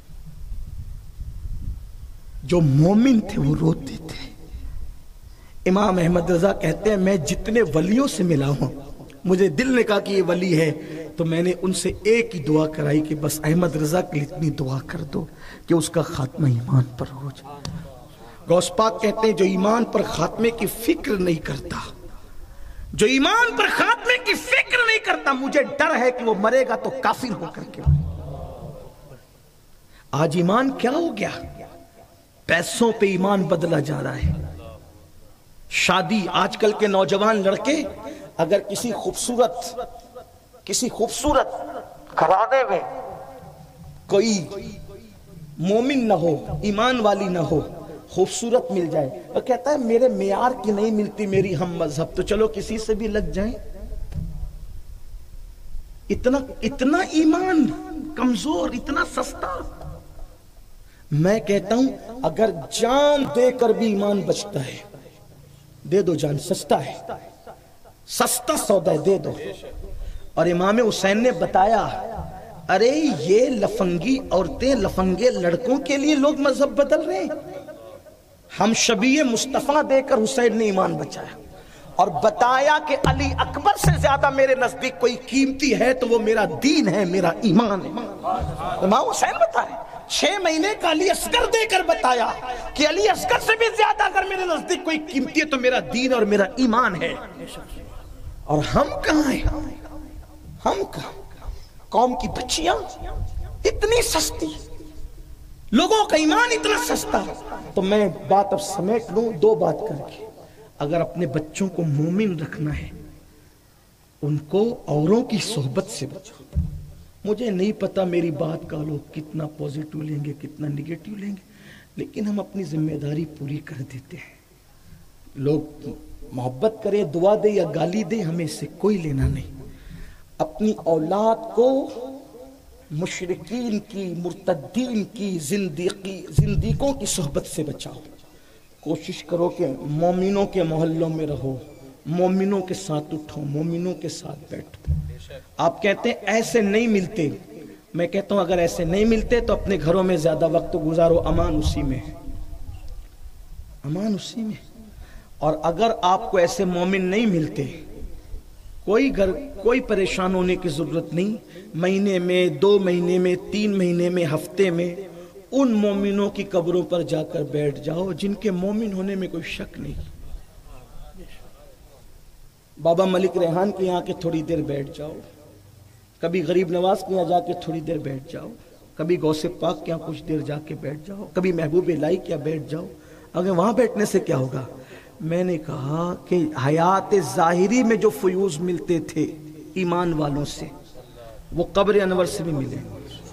جو مومن تھے وہ روتے تھے۔ امام احمد رضا کہتے ہیں میں جتنے ولیوں سے ملا ہوں، مجھے دل نے کہا کہ یہ ولی ہے تو میں نے ان سے ایک ہی دعا کرائی کہ بس احمد رضا کے لیے اتنی دعا کر دو کہ اس کا خاتمہ ایمان پر ہو جائے۔ غوث پاک کہتے ہیں جو ایمان پر خاتمے کی فکر نہیں کرتا، جو ایمان پر خاتمے کی فکر نہیں کرتا، مجھے ڈر ہے کہ وہ مرے گا تو کافر ہو کر کے۔ آج ایمان کیا ہو گیا؟ پیسوں پہ ایمان بدلا جا رہا ہے۔ شادی، آج کل کے نوجوان لڑکے اگر کسی خوبصورت گھرانے میں کوئی مومن نہ ہو، ایمان والی نہ ہو، خوبصورت مل جائے، وہ کہتا ہے میرے معیار کی نہیں ملتی میری ہم مذہب، تو چلو کسی سے بھی لگ جائیں۔ اتنا ایمان کمزور، اتنا سستا۔ میں کہتا ہوں اگر جان دے کر بھی ایمان بچتا ہے، دے دو جان، سستا ہے، سستا سودا ہے، دے دو۔ اور امام حسین نے بتایا ارے یہ لفنگی عورتیں، لفنگے لڑکوں کے لیے لوگ مذہب بدل رہے ہیں، ہم شبیہ مصطفیٰ دے کر حسین نے ایمان بچایا اور بتایا کہ علی اکبر سے زیادہ میرے نزدیک کوئی قیمتی ہے تو وہ میرا دین ہے، میرا ایمان ہے۔ امام حسین بتا رہے 6 مہینے کا علی اصغر دے کر بتایا کہ علی اصغر سے بھی زیادہ اگر میرے نزدیک کوئی قیمتی ہے تو میرا دین اور میرا ایمان ہے. اور ہم کہاں ہیں؟ ہم کہاں؟ قوم کی بچیاں اتنی سستی، لوگوں کا ایمان اتنا سستا. تو میں بات اب سمیٹ لوں 2 بات کر کے. اگر اپنے بچوں کو مومن رکھنا ہے، ان کو اوروں کی صحبت سے بچاؤ. مجھے نہیں پتا میری بات کا لوگ کتنا پوزیٹو لیں گے کتنا نگیٹو لیں گے، لیکن ہم اپنی ذمہ داری پوری کر دیتے ہیں. لوگ محبت کرے، دعا دے یا گالی دے، ہمیں اس سے کوئی لینا نہیں. اپنی اولاد کو مشرکین کی، مرتدین کی، زندیقوں کی صحبت سے بچاؤ. کوشش کرو کہ مومنوں کے محلوں میں رہو، مومنوں کے ساتھ اٹھو، مومنوں کے ساتھ بیٹھو. آپ کہتے ہیں ایسے نہیں ملتے، میں کہتا ہوں اگر ایسے نہیں ملتے تو اپنے گھروں میں زیادہ وقت گزارو، امان اسی میں ہے، امان اسی میں. اور اگر آپ کو ایسے مومن نہیں ملتے، کوئی پریشان ہونے کی ضرورت نہیں. مہینے میں، 2 مہینے میں، 3 مہینے میں، ہفتے میں ان مومنوں کی قبروں پر جا کر بیٹھ جاؤ جن کے مومن ہونے میں کوئی شک نہیں. بابا ملک ریحان کے یہاں کے تھوڑی دیر بیٹھ جاؤ، کبھی غریب نواز کے یہاں جا کے تھوڑی دیر بیٹھ جاؤ، کبھی غوث پاک کے یہاں کچھ دیر جا کے بیٹھ جاؤ، کبھی محبوب الہی کے یہاں بیٹھ جاؤ. اگر وہاں بیٹھنے سے کیا ہوگا؟ میں نے کہا کہ حیات ظاہری میں جو فیوز ملتے تھے ایمان والوں سے، وہ قبر انور سے بھی ملیں گے،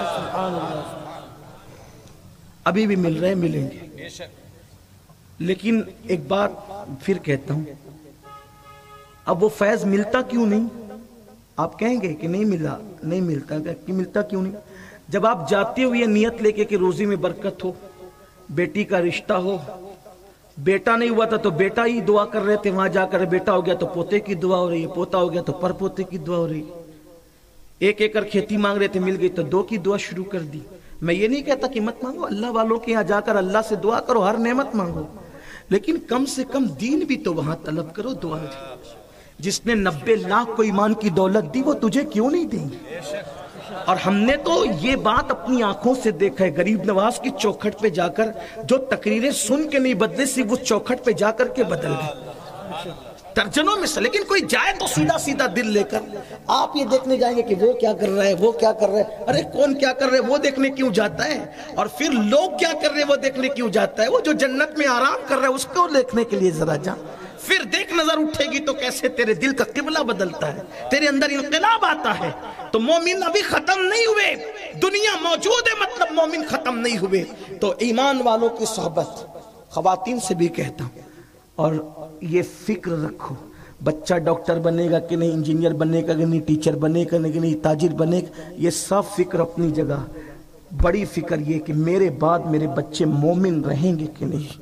ابھی بھی مل رہے، ملیں گے. لیکن ایک بات پھر کہتا ہوں، اب وہ فیض ملتا کیوں نہیں؟ آپ کہیں گے کہ نہیں ملا، نہیں ملتا. کہ ملتا کیوں نہیں؟ جب آپ جاتے ہوئے نیت لے کے کہ روزی میں برکت ہو، بیٹی کا رشتہ ہو، بیٹا نہیں ہوا تھا تو بیٹا ہی دعا کر رہے تھے، وہاں جا کر بیٹا ہو گیا تو پوتے کی دعا ہو رہی ہے، پوتا ہو گیا تو پر پوتے کی دعا ہو رہی ہے. 1 ایکڑ کھیتی مانگ رہے تھے، مل گئی تو 2 کی دعا شروع کر دی. میں یہ نہیں کہتا کہ مت مانگو، اللہ والوں کے یہاں جا کر اللہ سے دعا کرو، ہر نعمت مانگو، لیکن کم سے کم دین بھی تو وہاں طلب کرو، دعا دے. جس نے 90 لاکھ کو ایمان کی دولت دی وہ تجھے کیوں نہیں دیں گے؟ اور ہم نے تو یہ بات اپنی آنکھوں سے دیکھا ہے. غریب نواز کی چوکھٹ پہ جا کر جو تقریریں سن کے نہیں بدلے، صرف اس چوکھٹ پہ جا کر کے بدل گئے درجنوں میں سے. لیکن کوئی جائے تو سیدھا سیدھا دل لے کر آپ یہ دیکھنے جائیں گے کہ وہ کیا کر رہا ہے، وہ کیا کر رہا ہے. ارے کون کیا کر رہے وہ دیکھنے کیوں جاتا ہے؟ اور پھر لوگ کیا کر رہے وہ دیکھنے کیوں جاتا ہے؟ وہ جو جنت میں آرام کر رہا ہے اس کو دیکھنے کے لیے ذرا جا. پھر دیکھ نظر اٹھے گی تو کیسے تیرے دل کا قبلہ بدلتا ہے، تیرے اندر انقلاب آتا ہے. تو مومن ابھی ختم نہیں ہوئے، دنیا موجود ہے مطلب مومن ختم نہیں ہوئے. تو ایمان والوں کی صحبت، خواتین سے بھی کہتا ہوں، اور یہ فکر رکھو بچہ ڈاکٹر بنے گا کہ نہیں، انجینئر بنے گا کہ نہیں، ٹیچر بنے گا کہ نہیں، تاجر بنے گا، یہ سب فکر اپنی جگہ. بڑی فکر یہ کہ میرے بعد میرے بچے مومن رہیں گے کہ نہیں.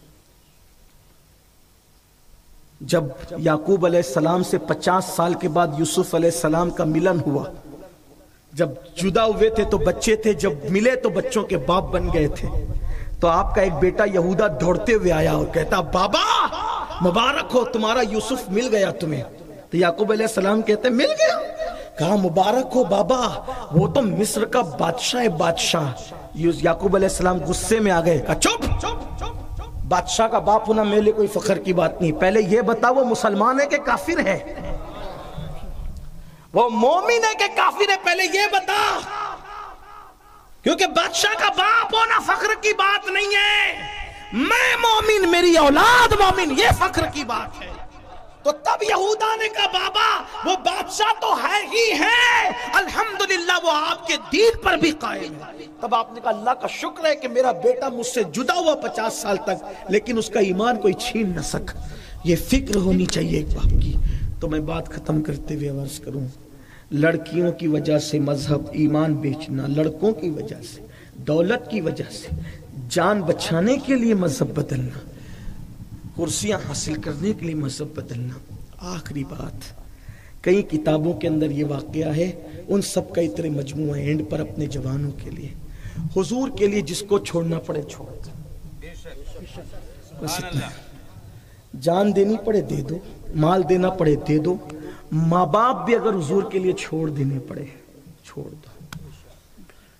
جب یعقوب علیہ السلام سے 50 سال کے بعد یوسف علیہ السلام کا ملن ہوا، جب جدا ہوئے تھے تو بچے تھے، جب ملے تو بچوں کے باپ بن گئے تھے. تو آپ کا ایک بیٹا یہودا دوڑتے ہوئے آیا اور کہتا بابا مبارک ہو، تمہارا یوسف مل گیا تمہیں. تو یعقوب علیہ السلام کہتے مل گیا؟ کہا مبارک ہو بابا، وہ تو مصر کا بادشاہ ہے، بادشاہ. یعقوب علیہ السلام غصے میں آ گئے، کہا چپ، بادشاہ کا باپ ہونا میرے لیے کوئی فخر کی بات نہیں، پہلے یہ بتا وہ مسلمان ہے کہ کافر ہے، وہ مومن ہے کہ کافر ہے، پہلے یہ بتا. کیونکہ بادشاہ کا باپ ہونا فخر کی بات نہیں ہے، میں مومن، میری اولاد مومن، یہ فخر کی بات ہے. تو تب یہودا نے کہا بابا وہ بادشاہ تو ہے ہی ہے، الحمدللہ وہ آپ کے دین پر بھی قائم ہے. تب آپ نے کہا اللہ کا شکر ہے کہ میرا بیٹا مجھ سے جدا ہوا 50 سال تک، لیکن اس کا ایمان کوئی چھین نہ سکا. یہ فکر ہونی چاہیے ایک باپ کی. تو میں بات ختم کرتے ہوئے عرض کروں، لڑکیوں کی وجہ سے مذہب ایمان بیچنا، لڑکوں کی وجہ سے، دولت کی وجہ سے، جان بچانے کے لیے مذہب بدلنا، کرسیاں حاصل کرنے کے لیے مذہب بدلنا. آخری بات، کئی کتابوں کے اندر یہ واقعہ ہے، ان سب کا اتنے مجموعہ اینڈ پر اپنے جوانوں کے لیے، حضور کے لیے جس کو چھوڑنا پڑے چھوڑ دو، بس اتنا. جان دینی پڑے دے دو، مال دینا پڑے دے دو، ماں باپ بھی اگر حضور کے لیے چھوڑ دینے پڑے چھوڑ دو.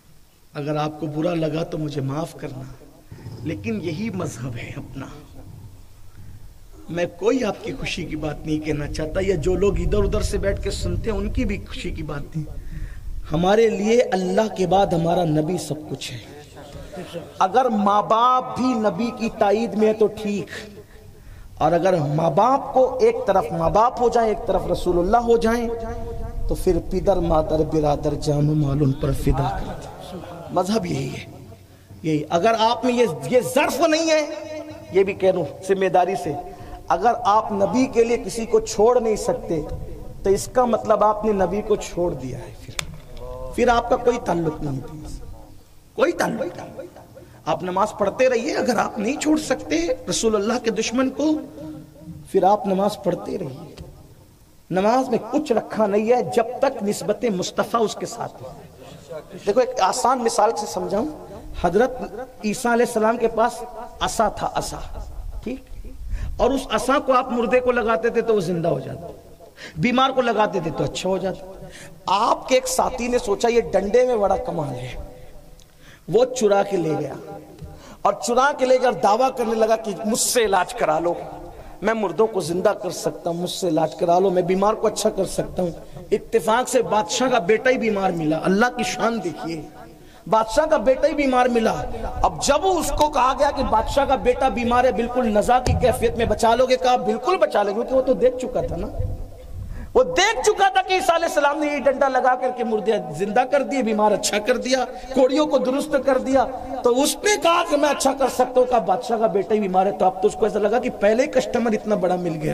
اگر آپ کو برا لگا تو مجھے معاف کرنا، لیکن یہی مذہب ہے اپنا. میں کوئی آپ کی خوشی کی بات نہیں کہنا چاہتا، یا جو لوگ ادھر ادھر سے بیٹھ کے سنتے ہیں ان کی بھی خوشی کی بات نہیں. ہمارے لیے اللہ کے بعد ہمارا نبی سب کچھ ہے. اگر ماں باپ بھی نبی کی تائید میں ہے تو ٹھیک، اور اگر ماں باپ کو ایک طرف ماں باپ ہو جائیں ایک طرف رسول اللہ ہو جائیں تو پھر پدر مادر برادر جان و مال ان پر فدا کر دیں. مذہب یہی ہے. یہی اگر آپ میں یہ ظرف نہیں ہے، یہ بھی کہہ رہا ہوں ذمہ داری سے، اگر آپ نبی کے لیے کسی کو چھوڑ نہیں سکتے تو اس کا مطلب آپ نے نبی کو چھوڑ دیا ہے. پھر آپ کا کوئی تعلق نہیں ہے، کوئی تعلق نہیں. آپ نماز پڑھتے رہیے. اگر آپ نہیں چھوڑ سکتے رسول اللہ کے دشمن کو، پھر آپ نماز پڑھتے رہیے. نماز میں کچھ رکھا نہیں ہے جب تک نسبت مصطفیٰ اس کے ساتھ ہے. دیکھو ایک آسان مثال سے سمجھاؤں. حضرت عیسیٰ علیہ السلام کے پاس عصا تھا، عصا، ٹھیک، اور اس عصا کو آپ مردے کو لگاتے تھے تو وہ زندہ ہو جاتا، بیمار کو لگاتے تھے تو اچھا ہو جاتا. آپ کے ایک ساتھی نے سوچا یہ ڈنڈے میں بڑا کمال ہے، وہ چرا کے لے گیا، اور چرا کے لے گیا اور دعویٰ کرنے لگا کہ مجھ سے علاج کرا لو، میں مردوں کو زندہ کر سکتا ہوں، مجھ سے علاج کرا لو، میں بیمار کو اچھا کر سکتا ہوں. اتفاق سے بادشاہ کا بیٹا ہی بیمار ملا. اللہ کی شان دیکھیے، بادشاہ کا بیٹا ہی بیمار ملا. اب جب اس کو کہا گیا کہ بادشاہ کا بیٹا بیمار ہے، بالکل نزا کی کیفیت میں، بچا لو گے؟ کہا بالکل بچا لیں گے، کیونکہ وہ تو دیکھ چکا تھا نا، وہ دیکھ چکا تھا کہ عیسیٰ علیہ السلام نے یہ ڈنڈا لگا کر کے مردے زندہ کر دیے، بیمار اچھا کر دیا، کوڑیوں کو درست کر دیا. تو اس نے کہا کہ میں اچھا کر سکتا ہوں. کہا بادشاہ کا بیٹا ہی بیمار ہے. تو اب تو اس کو ایسا لگا کہ پہلے ہی کسٹمر اتنا بڑا مل گیا.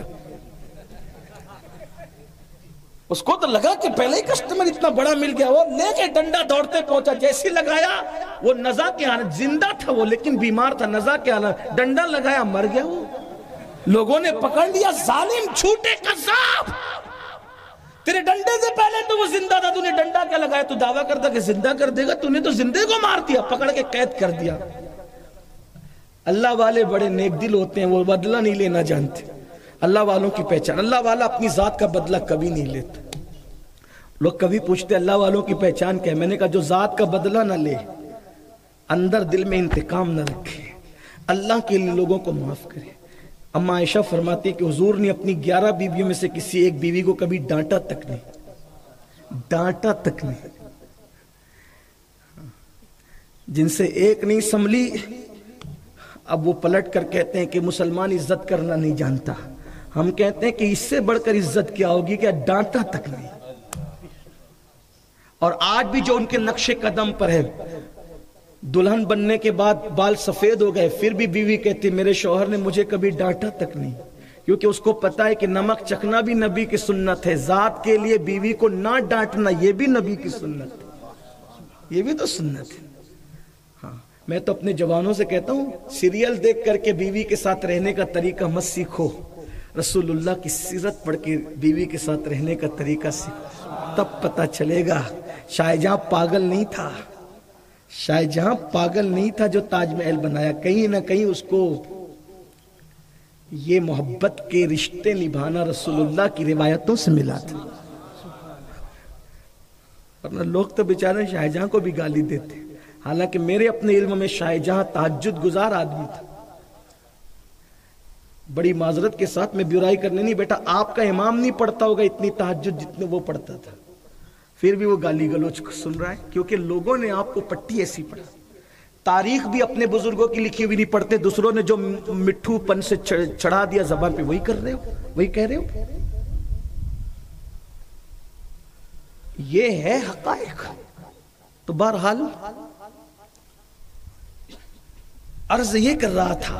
اس کو تو لگا کہ پہلے ہی کسٹمر اتنا بڑا مل گیا. وہ لے کے ڈنڈا دوڑتے پہنچا، جیسے لگایا وہ نزا کے حالت، زندہ تھا وہ لیکن بیمار تھا، نزا کے حالت، ڈنڈا لگایا مر گیا. وہ لوگوں نے پکڑ لیا، ظالم جھوٹے قذاب، تیرے ڈنڈے سے پہلے تو وہ زندہ تھا، تو نے ڈنڈا کیا لگایا؟ تو دعویٰ کرتا کہ زندہ کر دے گا، تو نے تو زندے کو مار دیا، پکڑ کے قید کر دیا. اللہ والے بڑے نیک دل ہوتے ہیں، وہ بدلہ نہیں لینا جانتے. اللہ والوں کی پہچان، اللہ والا اپنی ذات کا بدلہ کبھی نہیں لیتا. لوگ کبھی پوچھتے اللہ والوں کی پہچان کیا ہے؟ میں نے کہا جو ذات کا بدلہ نہ لے، اندر دل میں انتقام نہ رکھے، اللہ کے لیے لوگوں کو معاف کرے. اما عائشہ فرماتی ہے کہ حضور نے اپنی 11 بیویوں میں سے کسی ایک بیوی کو کبھی ڈانٹا تک نہیں، ڈانٹا تک نہیں. جن سے ایک نہیں سنبھلی، اب وہ پلٹ کر کہتے ہیں کہ مسلمان عزت کرنا نہیں جانتا. ہم کہتے ہیں کہ اس سے بڑھ کر عزت کیا ہوگی کہ ڈانٹا تک نہیں. اور آج بھی جو ان کے نقش قدم پر ہے، دلہن بننے کے بعد بال سفید ہو گئے، پھر بھی بیوی کہتی میرے شوہر نے مجھے کبھی ڈانٹا تک نہیں، کیونکہ اس کو پتا ہے کہ نمک چکھنا بھی نبی کی سنت ہے. ذات کے لیے بیوی کو نہ ڈانٹنا یہ بھی نبی کی سنت ہے، یہ بھی تو سنت ہے. ہاں میں تو اپنے جوانوں سے کہتا ہوں سیریل دیکھ کر کے بیوی کے ساتھ رہنے کا طریقہ مت سیکھو، رسول اللہ کی سیرت پڑھ کے بیوی کے ساتھ رہنے کا طریقہ سیکھو، تب پتہ چلے گا. شاہ جہاں پاگل نہیں تھا، شاہ جہاں پاگل نہیں تھا جو تاج محل بنایا، کہیں نہ کہیں اس کو یہ محبت کے رشتے نبھانا رسول اللہ کی روایتوں سے ملا تھا. ورنہ لوگ تو بیچارے شاہ جہاں کو بھی گالی دیتے، حالانکہ میرے اپنے علم میں شاہ جہاں تہجد گزار آدمی تھا. بڑی معذرت کے ساتھ میں برائی کرنے نہیں بیٹا، آپ کا امام نہیں پڑھتا ہوگا اتنی تہجد جتنے وہ پڑھتا تھا، پھر بھی وہ گالی گلوچ سن رہا ہے، کیونکہ لوگوں نے آپ کو پٹی ایسی پڑھا. تاریخ بھی اپنے بزرگوں کی لکھی ہوئی نہیں پڑھتے، دوسروں نے جو مٹھو پن سے چڑھا دیا زبان پہ وہی کر رہے ہو، وہی کہہ رہے ہو. یہ ہے حقائق. تو بہرحال عرض یہ کر رہا تھا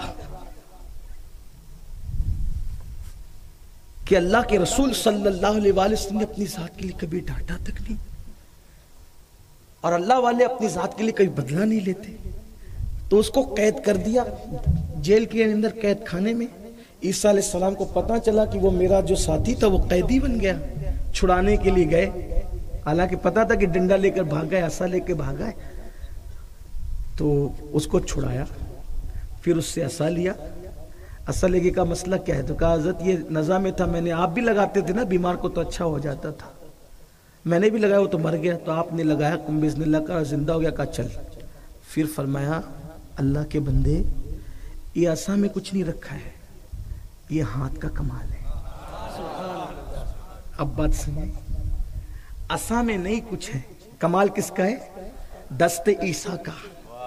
کہ اللہ کے رسول صلی اللہ علیہ وسلم نے اپنی ذات کے لیے کبھی ڈانٹا تک نہیں، اور اللہ والے اپنی ذات کے لیے کبھی بدلہ نہیں لیتے. تو اس کو قید کر دیا جیل کے اندر، قید خانے میں. عیسیٰ علیہ السلام کو پتہ چلا کہ وہ میرا جو ساتھی تھا وہ قیدی بن گیا. چھڑانے کے لیے گئے، حالانکہ پتا تھا کہ ڈنڈا لے کر بھاگا ہے، عصا لے کے بھاگا ہے. تو اس کو چھڑایا، پھر اس سے عصا لیا. عصا لے کے کہا مسئلہ کیا ہے؟ تو کہا حضرت یہ نزا میں تھا، میں نے، آپ بھی لگاتے تھے نا بیمار کو تو اچھا ہو جاتا تھا، میں نے بھی لگایا وہ تو مر گیا، تو آپ نے لگایا بسم اللہ کا زندہ ہو گیا. کہا چل پھر فرمایا اللہ کے بندے یہ عصا میں کچھ نہیں رکھا ہے، یہ ہاتھ کا کمال ہے۔ اب بات سنیں، عصا میں نہیں کچھ ہے، کمال کس کا ہے؟ دست عیسیٰ کا۔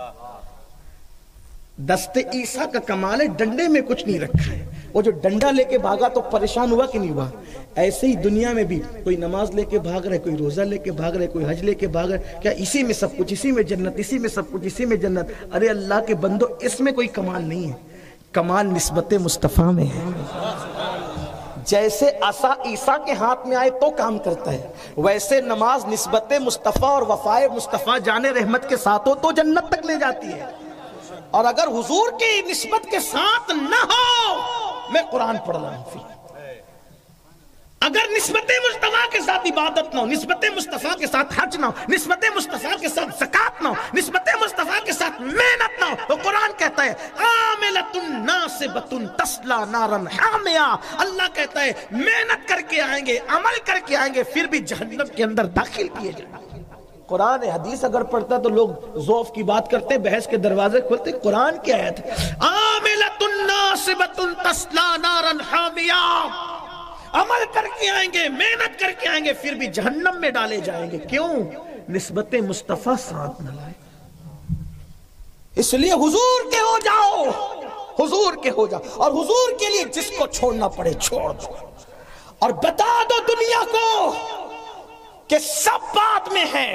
دست عیسیٰ کا کمال ہے، ڈنڈے میں کچھ نہیں رکھا ہے۔ وہ جو ڈنڈا لے کے بھاگا تو پریشان ہوا کہ نہیں ہوا؟ ایسے ہی دنیا میں بھی کوئی نماز لے کے بھاگ رہا ہے، کوئی روزہ لے کے بھاگ رہا ہے، کوئی حج لے کے بھاگ رہا ہے، کیا اسی میں سب کچھ، اسی میں جنت، اسی میں سب کچھ، اسی میں جنت؟ ارے اللہ کے بندو، اس میں کوئی کمال نہیں ہے، کمال نسبت مصطفیٰ میں ہے۔ جیسے عصا عیسیٰ کے ہاتھ میں آئے تو کام کرتا ہے، ویسے نماز نسبت مصطفیٰ اور وفائے مصطفیٰ جان رحمت کے ساتھ ہو تو جنت تک لے جاتی ہے۔ اور اگر حضور کی نسبت کے ساتھ نہ ہو، میں قرآن پڑھ رہا ہوں، اگر نسبت مصطفیٰ کے ساتھ عبادت نہ ہو، نسبت مصطفیٰ کے ساتھ حج نہ ہو، نسبت مصطفیٰ کے ساتھ زکوٰۃ نہ ہو، نسبت مصطفیٰ کے ساتھ محنت نہ ہو، تو قرآن کہتا ہے عاملۃ ناصبۃ تصلیٰ نارا حامیہ۔ اللہ کہتا ہے محنت کر کے آئیں گے، عمل کر کے آئیں گے، پھر بھی جہنم کے اندر داخل کیے جائیں گے۔ قرآن حدیث اگر پڑھتا تو لوگ ذوف کی بات کرتے، بحث کے دروازے کھولتے، قرآن کی آیت ہے عاملۃ ناصبۃ تصلیٰ نارا حامیہ۔ عمل کر کے آئیں گے، محنت کر کے آئیں گے، پھر بھی جہنم میں ڈالے جائیں گے۔ کیوں؟ نسبت مصطفیٰ ساتھ نہ لائے۔ اس لیے حضور کے ہو جاؤ، حضور کے ہو جاؤ، اور حضور کے لیے جس کو چھوڑنا پڑے چھوڑ دو، اور بتا دو دنیا کو کہ سب بات میں ہے،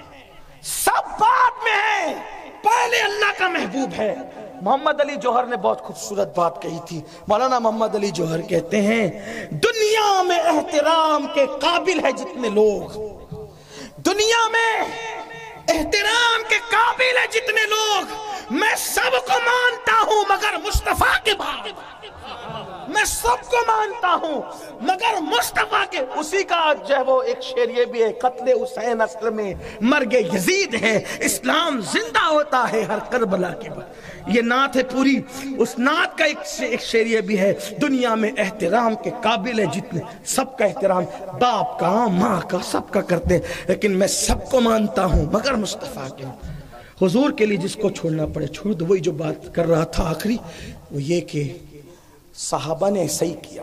سب بات میں ہے، پہلے اللہ کا محبوب ہے۔ محمد علی جوہر نے بہت خوبصورت بات کہی تھی۔ مولانا محمد علی جوہر کہتے ہیں دنیا میں احترام کے قابل ہے جتنے لوگ، دنیا میں احترام کے قابل ہے جتنے لوگ، میں سب کو مانتا ہوں مگر مصطفیٰ کے بعد، میں سب کو مانتا ہوں مگر مصطفیٰ کے۔ اسی کا جو ہے وہ ایک شعر یہ بھی ہے، قتل حسین اصل میں مرگ یزید ہے، اسلام زندہ ہوتا ہے ہر کربلا کے بعد۔ یہ نعت ہے پوری، اس نعت کا ایک شعر یہ بھی ہے، دنیا میں احترام کے قابل ہے جتنے، سب کا احترام باپ کا ماں کا سب کا کرتے ہیں، لیکن میں سب کو مانتا ہوں مگر مصطفیٰ کے۔ حضور کے لیے جس کو چھوڑنا پڑے چھوڑ دو۔ وہی جو بات کر رہا تھا آخری، وہ یہ کہ صحابہ نے ایسا ہی کیا،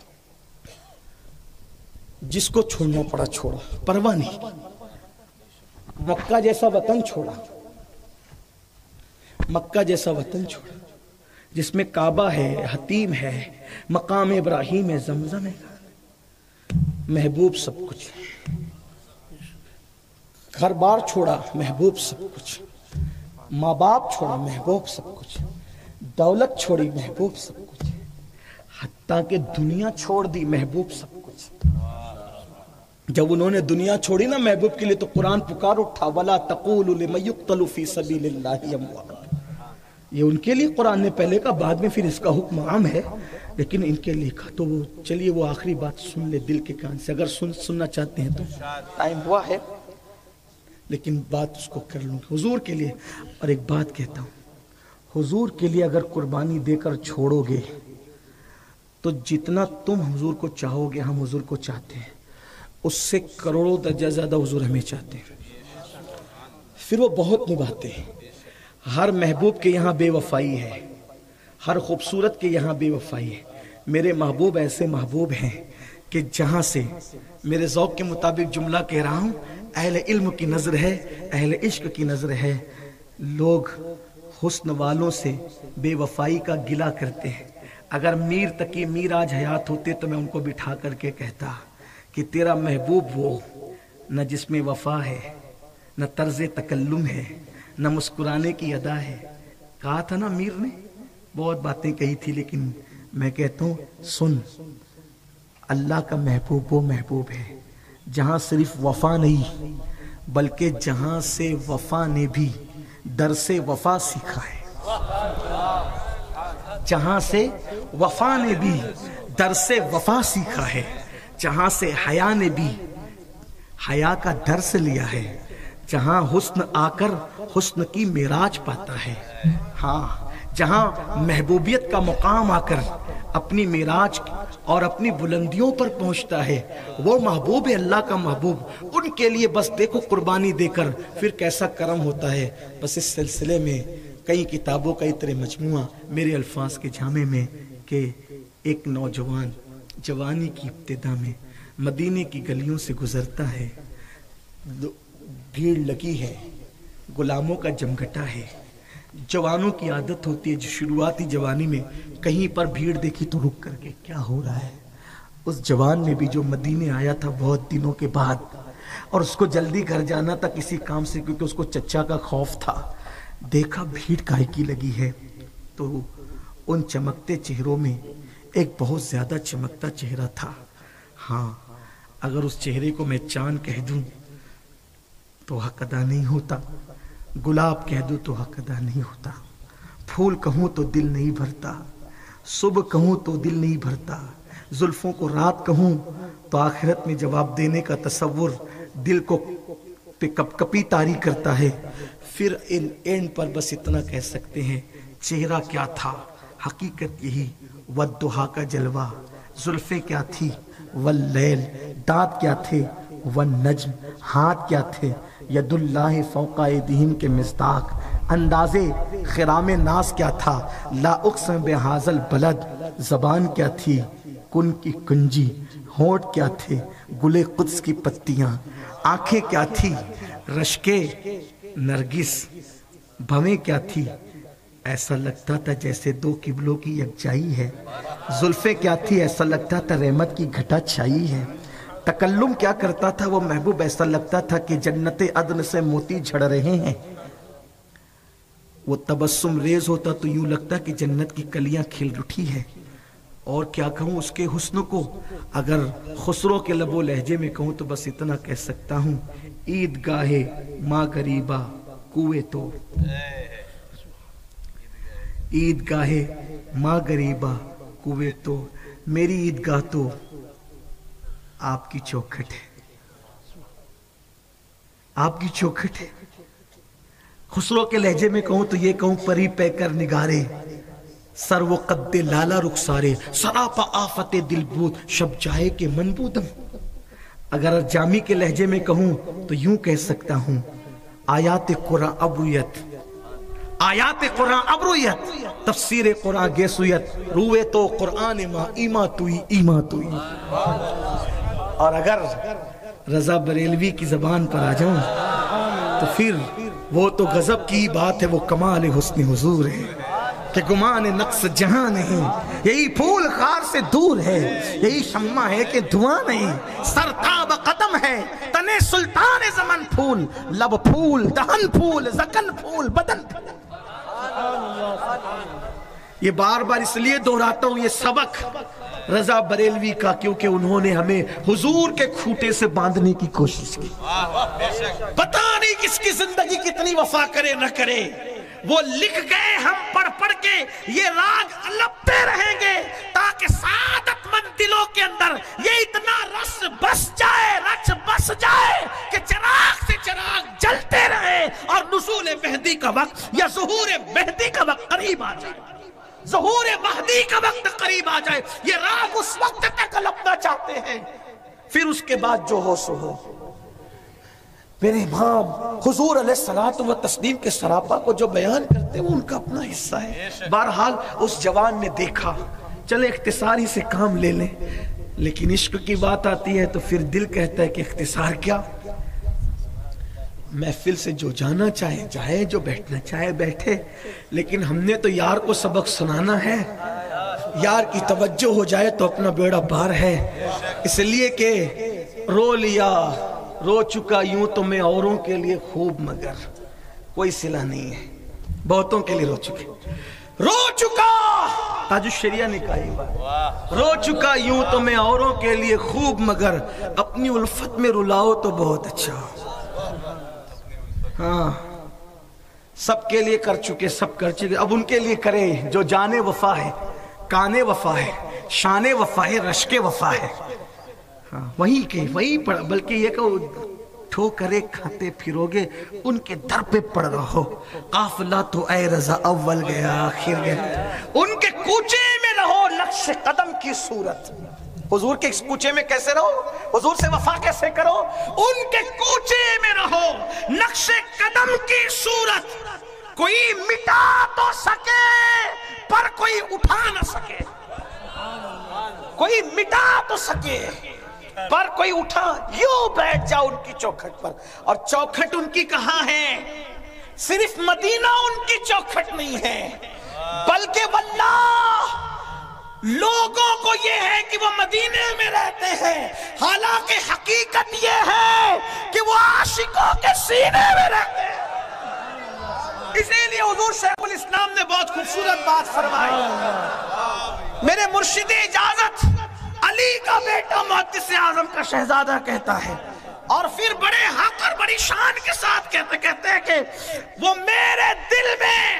جس کو چھوڑنا پڑا چھوڑا، پرواہ نہیں۔ مکہ جیسا وطن چھوڑا، مکہ جیسا وطن چھوڑا جس میں کعبہ ہے، حتیم ہے، مقام ابراہیم ہے، زمزم ہے، محبوب سب کچھ، گھر بار چھوڑا محبوب سب کچھ، ماں باپ چھوڑا محبوب سب کچھ، دولت چھوڑی محبوب سب کچھ، حتیٰ کہ دنیا چھوڑ دی محبوب سب کچھ۔ جب انہوں نے دنیا چھوڑی نا محبوب کے لیے تو قرآن پکار اٹھا وَلَا تَقُولُ لِمَن يُقْتَلُ فِي سَبِيلِ اللَّهِ أَمْوَاتٌ۔ یہ ان کے لیے قرآن نے پہلے کا، بعد میں پھر اس کا حکم عام ہے، لیکن ان کے لیے کہا۔ تو وہ چلیے وہ آخری بات سن لے دل کے کان سے، اگر سننا چاہتے ہیں تو ٹائم ہوا ہے، لیکن بات اس کو کر لوں حضور کے لیے۔ اور ایک بات کہتا ہوں، حضور کے لیے اگر قربانی دے کر چھوڑو گے تو جتنا تم حضور کو چاہو گے ہم حضور کو چاہتے ہیں، اس سے کروڑوں درجہ زیادہ حضور ہمیں چاہتے ہیں۔ پھر وہ بہت نبھاتے ہیں۔ ہر محبوب کے یہاں بے وفائی ہے، ہر خوبصورت کے یہاں بے وفائی ہے۔ میرے محبوب ایسے محبوب ہیں کہ جہاں سے میرے ذوق کے مطابق جملہ کہہ رہا ہوں، اہل علم کی نظر ہے، اہل عشق کی نظر ہے، لوگ حسن والوں سے بے وفائی کا گلہ کرتے ہیں۔ اگر میر تقی میر آج حیات ہوتے تو میں ان کو بٹھا کر کے کہتا کہ تیرا محبوب وہ نہ جس میں وفا ہے، نہ طرز تکلم ہے، نہ مسکرانے کی ادا ہے۔ کہا تھا نا میر نے، بہت باتیں کہی تھی، لیکن میں کہتا ہوں سن، اللہ کا محبوب وہ محبوب ہے جہاں صرف وفا نہیں بلکہ جہاں سے وفا نے بھی درس وفا سیکھا ہے، جہاں سے وفا نے بھی درس وفا سیکھا ہے، جہاں سے حیا نے بھی حیا کا درس لیا ہے، جہاں حسن آ کر حسن کی معراج پاتا ہے، ہاں جہاں محبوبیت کا مقام آ کر اپنی معراج اور اپنی بلندیوں پر پہنچتا ہے، وہ محبوب ہے اللہ کا محبوب، ان کے لیے بس دیکھو قربانی دے کر پھر کیسا کرم ہوتا ہے۔ بس اس سلسلے میں کئی کتابوں کا اتنے مجموعہ میرے الفاظ کے جامع میں کہ ایک نوجوان جوانی کی ابتدا میں مدینے کی گلیوں سے گزرتا ہے، بھیڑ لگی ہے، غلاموں کا جمگٹا ہے۔ جوانوں کی عادت ہوتی ہے جو شروعاتی جوانی میں کہیں پر بھیڑ دیکھی تو رک کر کے کیا ہو رہا ہے۔ اس جوان میں بھی جو مدینے آیا تھا بہت دنوں کے بعد، اور اس کو جلدی گھر جانا تھا کسی کام سے، کیونکہ اس کو چچا کا خوف تھا، دیکھا بھیڑ کاہے کی لگی ہے، تو ان چمکتے چہروں میں ایک بہت زیادہ چمکتا چہرہ تھا۔ ہاں، اگر اس چہرے کو میں چاند کہہ دوں تو حق ادا نہیں ہوتا، گلاب کہہ دوں تو حق ادا نہیں ہوتا، پھول کہوں تو دل نہیں بھرتا، صبح کہوں تو دل نہیں بھرتا، زلفوں کو رات کہوں تو آخرت میں جواب دینے کا تصور دل کو کپ کپی طاری کرتا ہے۔ پھر اینڈ پر بس اتنا کہہ سکتے ہیں، چہرہ کیا تھا، حقیقت یہی، والضحیٰ کا جلوہ، زلفیں کیا تھی، واللیل، دانت کیا تھے، والنجم، ہاتھ کیا تھے، ید اللہ فوق ایدیہم کے مصداق، انداز خرام ناز کیا تھا، لا اقسم بہذا البلد، زبان کیا تھی، کن کی کنجی، ہونٹ کیا تھے، گلے قدس کی پتیاں، آنکھیں کیا تھی، رشکے نرگس، بھویں کیا تھی، ایسا لگتا تھا جیسے دو قبلوں کی یکجائی ہے، زلفیں کیا تھی، ایسا لگتا تھا رحمت کی گھٹا چھائی ہے، تکلم کیا کرتا تھا وہ محبوب، ایسا لگتا تھا کہ جنت عدن سے موتی جھڑ رہے ہیں، وہ تبسم ریز ہوتا تو یوں لگتا کہ جنت کی کلیاں کھل اٹھی ہے۔ اور کیا کہوں اس کے حسن کو، اگر خسرو کے لب و لہجے میں کہوں تو بس اتنا کہہ سکتا ہوں، عید گاہ ماں غریبہ کوئے تو، عید گاہ ماں غریبہ کوئے تو، میری عید گاہ تو آپ کی چوکھٹ ہے، آپ کی چوکھٹ ہے۔ خسرو کے لہجے میں کہوں تو یہ کہوں، پری پہ کر نگارے، سر و قد لالا رخسارے، سراپا آفت دل بود، شب جائے کے منبودم۔ اگر جامی کے لہجے میں کہوں تو یوں کہہ سکتا ہوں، آیات قرآن ابرویت، آیات قرآن ابرویت، تفسیر قرآن گیسویت، روئے تو قرآن ماں ایما توئی ایما توئی۔ اور اگر رضا بریلوی کی زبان پر آ جاؤں تو پھر وہ تو غضب کی بات ہے، وہ کمال حسن حضور ہے کہ گمان نقص جہاں نہیں، یہی پھول خار سے دور ہے، یہی شمع ہے کہ دھواں نہیں، سرتاب قدم ہے تنے سلطان زمن، پھول لب پھول، دہن پھول، زکن پھول، بدن پھول۔ یہ بار بار اس لیے دہراتا ہوں یہ سبق رضا بریلوی کا، کیونکہ انہوں نے ہمیں حضور کے کھوٹے سے باندھنے کی کوشش کی۔ پتہ نہیں کس کی زندگی کتنی وفا کرے نہ کرے، وہ لکھ گئے، ہم پڑھ پڑھ کے یہ راگ لپتے رہیں گے تاکہ سعادت مند دلوں کے اندر یہ اتنا رس بس جائے، رچ بس جائے کہ چراغ سے چراغ جلتے رہے، اور نزول مہدی کا وقت یا ظہور مہدی کا وقت قریب آ جائے، ظہور مہدی کا وقت قریب آ جائے، یہ راگ اس وقت تک لپنا چاہتے ہیں، پھر اس کے بعد جو ہو سو ہو۔ میرے امام حضور علیہ الصلوۃ والتسلیم کے سراپا کو جو بیان کرتے ہیں وہ ان کا اپنا حصہ ہے۔ بہرحال اس جوان نے دیکھا، چلے اختصاری سے کام لے لیں، لیکن عشق کی بات آتی ہے تو پھر دل کہتا ہے کہ اختصار کیا، محفل سے جو جانا چاہے جائے، جو بیٹھنا چاہے بیٹھے، لیکن ہم نے تو یار کو سبق سنانا ہے، یار کی توجہ ہو جائے تو اپنا بیڑا پار ہے، اس لیے کہ رو لیا رو چکا یوں تو میں اوروں کے لیے خوب، مگر کوئی صلہ نہیں ہے، بہتوں کے لیے رو چکے، رو چکا، تاج الشریعہ نے کہا یہ بات، رو چکا یوں تو میں اوروں کے لیے خوب، مگر اپنی الفت میں رلاؤ تو بہت اچھا۔ ہاں، سب کے لیے کر چکے، سب کر چکے، اب ان کے لیے کرے جو جانے وفا ہے، کانے وفا ہے، شانے وفا ہے، رشک وفا ہے، وہی پڑھ، بلکہ یہ کہ ٹھوکرے کھاتے پھرو گے ان کے در پہ پڑ رہو، قافلہ تو اے رضا اول گیا آخر گیا، ان کے کوچے میں رہو، نقش نقش قدم کی صورت. حضور کے کوچے میں کیسے رہو, حضور سے وفا کیسے کرو, ان کے کوچے میں رہو, نقش قدم کی صورت. کوئی مٹا تو سکے پر کوئی اٹھا نہ سکے, کوئی مٹا تو سکے پر کوئی اٹھا. یوں بیٹھ جاؤ ان کی چوکھٹ پر. اور چوکھٹ ان کی کہاں ہے؟ صرف مدینہ ان کی چوکھٹ نہیں ہے, بلکہ واللہ لوگوں کو یہ ہے کہ وہ مدینے میں رہتے ہیں, حالانکہ حقیقت یہ ہے کہ وہ عاشقوں کے سینے میں رہتے ہیں. اسی لیے حضور شیخ الاسلام نے بہت خوبصورت بات فرمائی. میرے مرشد اجازت علی کا بیٹا محدث اعظم کا شہزادہ کہتا ہے, اور پھر بڑے حق اور بڑی شان کے ساتھ کہتے ہیں کہ وہ میرے دل میں,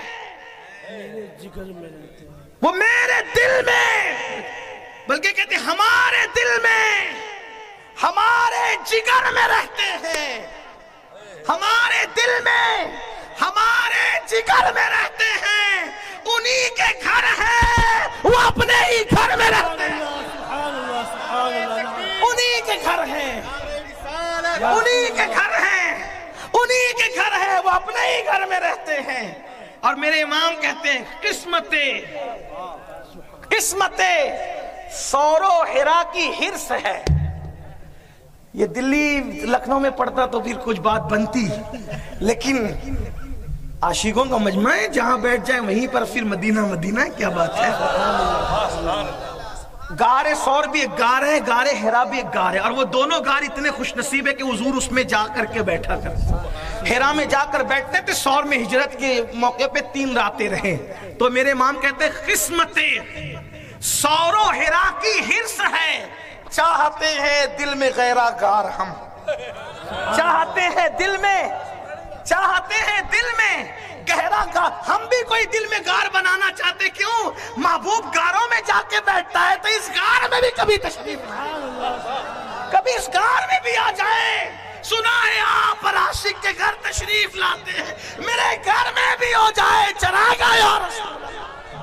وہ میرے دل میں, بلکہ کہتے ہیں ہمارے دل میں, ہمارے جگر میں رہتے ہیں, ہمارے دل میں, ہمارے جگر میں رہتے ہیں. انہی کے گھر ہیں, وہ اپنے ہی گھر میں رہتے ہیں. انہی کے گھر ہیں, انہی کے گھر ہیں, انہی کے گھر ہیں, وہ اپنے ہی گھر میں رہتے ہیں. اور میرے امام کہتے ہیں قسمت سور و حرا کی حرص ہے. یہ دلی لکھنؤ میں پڑھتا تو پھر کچھ بات بنتی, لیکن عاشقوں کا مجمع ہے, جہاں بیٹھ جائیں وہیں پر پھر مدینہ مدینہ ہے. کیا بات ہے. غار سور بھی ایک غار ہے, غار حرا بھی ایک غار ہے, اور وہ دونوں غار اتنے خوش نصیب ہے کہ حضور اس میں جا کر کے بیٹھا کرتے. حرا میں جا کر بیٹھتے تھے, سور میں ہجرت کے موقع پہ 3 راتیں رہے. تو میرے امام کہتے ہیں قسمت سور و حرا کی حرص ہے, چاہتے ہیں دل میں غیرہ غار ہم, چاہتے ہیں دل میں, چاہتے ہیں دل میں گہرا غار. ہم بھی کوئی دل میں غار بنانا چاہتے. کیوں؟ محبوب غاروں میں جا کے بیٹھتا ہے, تو اس غار میں بھی کبھی تشریف لائے, کبھی اس غار میں بھی آ جائے. سنا ہے آپ عاشق کے گھر تشریف لاتے ہیں, میرے گھر میں بھی ہو جائے چراغا یا رسول اللہ,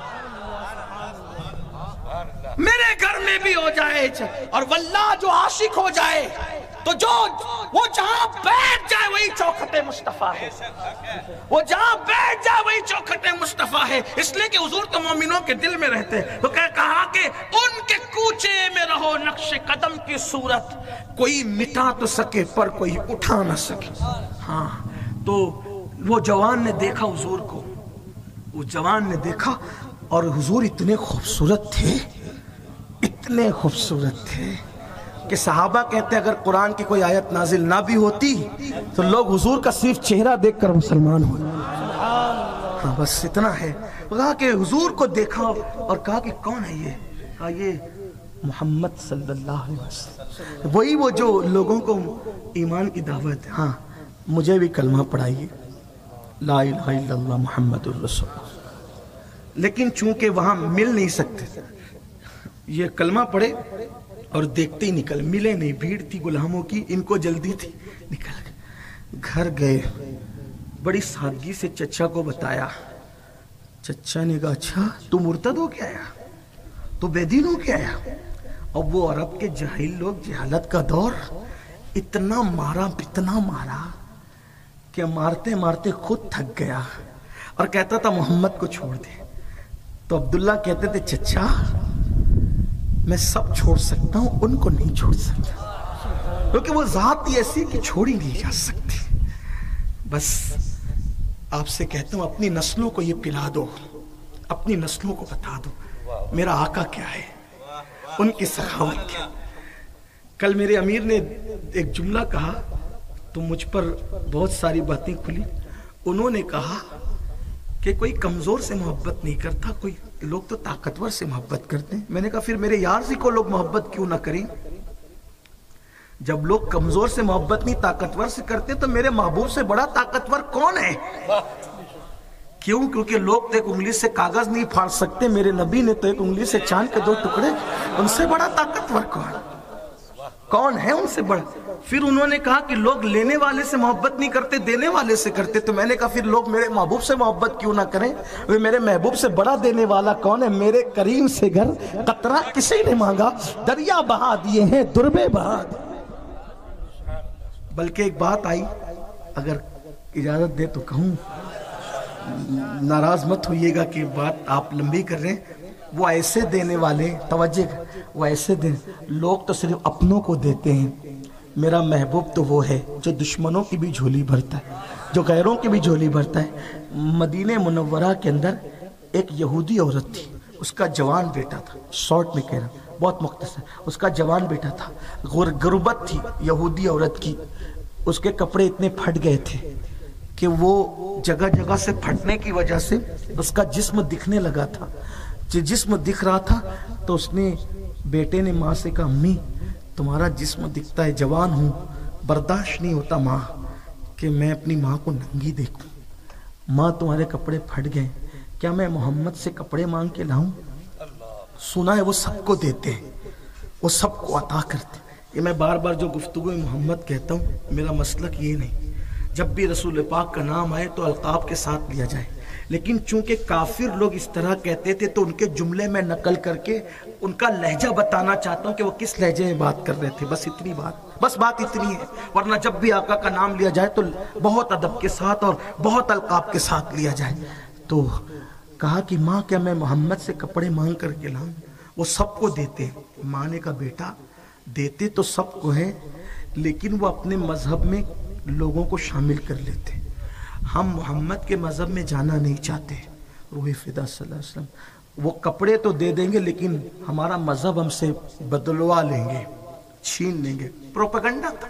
میرے گھر میں بھی ہو جائے. اور واللہ جو عاشق ہو جائے تو جو وہ جہاں بیٹھ جائے وہی چوکھٹ مصطفیٰ ہے, وہ جہاں بیٹھ جائے وہی چوکھٹ مصطفیٰ ہے. اس لیے کہ حضور تو مومنوں کے دل میں رہتے ہیں. تو کہا کہ ان کے کوچے میں رہو, نقش قدم کی صورت. کوئی مٹا تو سکے پر کوئی اٹھا نہ سکے. ہاں, تو وہ جوان نے دیکھا حضور کو, وہ جوان نے دیکھا, اور حضور اتنے خوبصورت تھے, اتنے خوبصورت تھے کہ صحابہ کہتے ہیں اگر قرآن کی کوئی آیت نازل نہ بھی ہوتی تو لوگ حضور کا صرف چہرہ دیکھ کر مسلمان ہوئے. ہاں بس اتنا ہے. کہا کہ حضور کو دیکھا اور کہا کہ کون ہے یہ؟ کہا یہ محمد صلی اللہ علیہ وسلم, وہی وہ جو لوگوں کو ایمان کی دعوت. ہاں مجھے بھی کلمہ پڑھائیے, لا الہ الا اللہ محمد الرسول. لیکن چونکہ وہاں مل نہیں سکتے, یہ کلمہ پڑھے اور دیکھتے ہی نکل, ملے نہیں, بھیڑ تھی غلاموں کی, ان کو جلدی تھی, نکل گئے. گھر گئے, بڑی سادگی سے چچا کو بتایا. چچا نے کہا اچھا تو مرتد ہو کے آیا, تو بے دین ہو کے آیا. اب وہ عرب کے جاہل لوگ, جہالت کا دور, اتنا مارا کہ مارتے مارتے خود تھک گیا اور کہتا تھا محمد کو چھوڑ دے. تو عبداللہ کہتے تھے چچا میں سب چھوڑ سکتا ہوں, ان کو نہیں چھوڑ سکتا, کیونکہ وہ ذات ہی ایسی کہ چھوڑی نہیں جا سکتی. بس آپ سے کہتا ہوں اپنی نسلوں کو یہ پلا دو, اپنی نسلوں کو بتا دو میرا آقا کیا ہے, ان کی سخاوت کیا. کل میرے امیر نے ایک جملہ کہا تو مجھ پر بہت ساری باتیں کھلی. انہوں نے کہا کہ کوئی کمزور سے محبت نہیں کرتا, کوئی لوگ تو طاقتور سے محبت کرتے ہیں. میں نے کہا پھر میرے یار سے کو لوگ محبت کیوں نہ کریں؟ جب لوگ کمزور سے محبت نہیں طاقتور سے کرتے تو میرے محبوب سے بڑا طاقتور کون ہے؟ کیوں؟ کیونکہ لوگ تو ایک انگلی سے کاغذ نہیں پھاڑ سکتے, میرے نبی نے تو ایک انگلی سے چاند کے 2 ٹکڑے, ان سے بڑا طاقتور کون؟ کون ہے ان سے بڑا؟ پھر انہوں نے کہا کہ لوگ لینے والے سے محبت نہیں کرتے، دینے والے سے کرتے. تو میں نے کہا پھر لوگ میرے محبوب سے محبت کیوں نہ کریں؟ وہ میرے محبوب سے بڑا دینے والا کون ہے؟ میرے کریم سے گھر قطرہ کسی نے مانگا، دریا بہا دیے ہیں، دربے بہا دیے. بلکہ ایک بات آئی، اگر اجازت دے تو کہوں، ناراض مت ہوئیے گا کہ بات آپ لمبی کر رہے ہیں. وہ ایسے دینے والے، توجہ، وہ ایسے لوگ تو صرف اپنوں کو دیتے ہیں. میرا محبوب تو وہ ہے جو دشمنوں کی بھی جھولی بھرتا ہے، جو غیروں کی بھی جھولی بھرتا ہے. مدینہ منورہ کے اندر ایک یہودی عورت تھی، اس کا جوان بیٹا تھا، شارٹ میں کہہ رہا ہوں، بہت مختصر، اس کا جوان بیٹا تھا. غربت تھی یہودی عورت کی، اس کے کپڑے اتنے پھٹ گئے تھے کہ وہ جگہ جگہ سے پھٹنے کی وجہ سے اس کا جسم دکھنے لگا تھا. جسم دکھ رہا تھا تو اس نے، بیٹے نے ماں سے کہا امی تمہارا جسم دکھتا ہے، جوان ہوں، برداشت نہیں ہوتا ماں کہ میں اپنی ماں کو ننگی دیکھوں. ماں تمہارے کپڑے پھٹ گئے، کیا میں محمد سے کپڑے مانگ کے لاؤں؟ سنا ہے وہ سب کو دیتے ہیں، وہ سب کو عطا کرتے ہیں. یہ میں بار بار جو گفتگو محمد کہتا ہوں، میرا مسلک یہ نہیں، جب بھی رسول پاک کا نام آئے تو القاب کے ساتھ لیا جائے. لیکن چونکہ کافر لوگ اس طرح کہتے تھے تو ان کے جملے میں نقل کر کے ان کا لہجہ بتانا چاہتا ہوں کہ وہ کس لہجے میں بات کر رہے تھے. بس اتنی بات، بس بات اتنی ہے. ورنہ جب بھی آقا کا نام لیا جائے تو بہت ادب کے ساتھ اور بہت القاب کے ساتھ لیا جائے. تو کہا کہ ماں کیا میں محمد سے کپڑے مانگ کر کے لاؤں؟ وہ سب کو دیتے. ماں نے کہا بیٹا دیتے تو سب کو ہے، لیکن وہ اپنے مذہب میں لوگوں کو شامل کر لیتے. ہم محمد کے مذہب میں جانا نہیں چاہتے. روح فدا صلی اللہ علیہ وسلم وہ کپڑے تو دے دیں گے لیکن ہمارا مذہب ہم سے بدلوا لیں گے، چھین لیں گے. پروپیگنڈا تھا.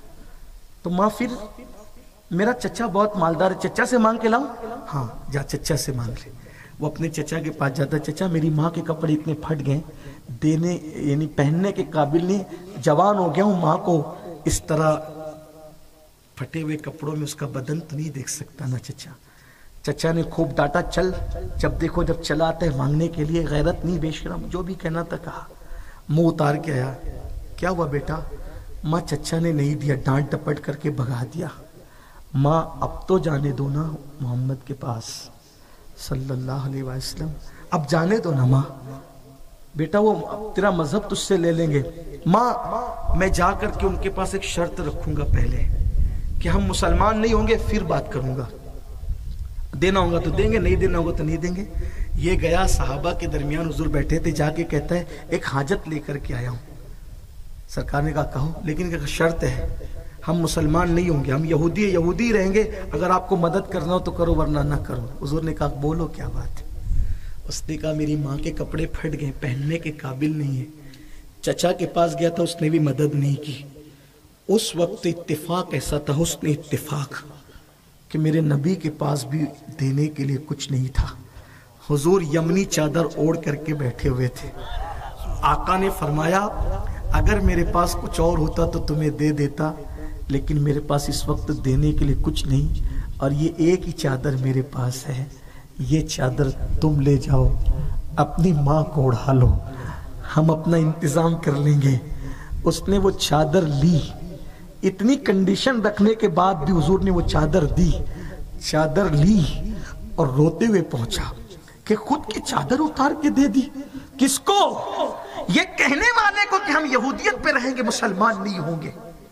تو ماں پھر میرا چچا بہت مالدار ہے، چچا سے مانگ کے لاؤں؟ ہاں جا چچا سے مانگ لے. وہ اپنے چچا کے پاس جاتا، چچا میری ماں کے کپڑے اتنے پھٹ گئے، دینے یعنی پہننے کے قابل نہیں، جوان ہو گیا ہوں، ماں کو اس طرح پھٹے ہوئے کپڑوں میں اس کا بدن تو نہیں دیکھ سکتا نا چچا. چچا نے خوب ڈانٹا، چل جب دیکھو جب چلا آتا ہے مانگنے کے لیے، غیرت نہیں، بے شرم، جو بھی کہنا تھا کہا. منہ اتار کے آیا، کیا ہوا بیٹا؟ ماں چچا نے نہیں دیا، ڈانٹ ڈپٹ کر کے بھگا دیا. ماں اب تو جانے دو نا محمد کے پاس صلی اللہ علیہ وسلم، اب جانے دو نا ماں. بیٹا وہ تیرا مذہب تجھ سے لے لیں گے. ماں میں جا کر کے ان کے پاس ایک شرط رکھوں گا پہلے کہ ہم مسلمان نہیں ہوں گے، پھر بات کروں گا. دینا ہوگا تو دیں گے، نہیں دینا ہوگا تو نہیں دیں گے. یہ گیا صحابہ کے درمیان، حضور بیٹھے تھے، جا کے کہتا ہے ایک حاجت لے کر کے آیا ہوں. سرکار نے کہا کہو، لیکن ایک شرط ہے، ہم مسلمان نہیں ہوں گے، ہم یہودی رہیں گے، اگر آپ کو مدد کرنا ہو تو کرو ورنہ نہ کرو. حضور نے کہا بولو کیا بات ہے. اس نے کہا میری ماں کے کپڑے پھٹ گئے، پہننے کے قابل نہیں ہے. چچا کے پاس گیا تھا، اس نے بھی مدد نہیں کی. اس وقت اتفاق ایسا تھا، حسن اتفاق، کہ میرے نبی کے پاس بھی دینے کے لیے کچھ نہیں تھا. حضور یمنی چادر اوڑھ کر کے بیٹھے ہوئے تھے. آقا نے فرمایا اگر میرے پاس کچھ اور ہوتا تو تمہیں دے دیتا، لیکن میرے پاس اس وقت دینے کے لیے کچھ نہیں، اور یہ ایک ہی چادر میرے پاس ہے، یہ چادر تم لے جاؤ، اپنی ماں کو اڑا لو، ہم اپنا انتظام کر لیں گے. اس نے وہ چادر لی. اتنی کنڈیشن رکھنے کے بعد بھی حضور نے وہ چادر دی. چادر لی اور روتے ہوئے پہنچا کہ خود کی چادر اتار کے دے دی. کس کو؟ یہ کہنے والے کو کہ ہم یہودیت پہ رہیں گے، مسلمان نہیں ہوں گے.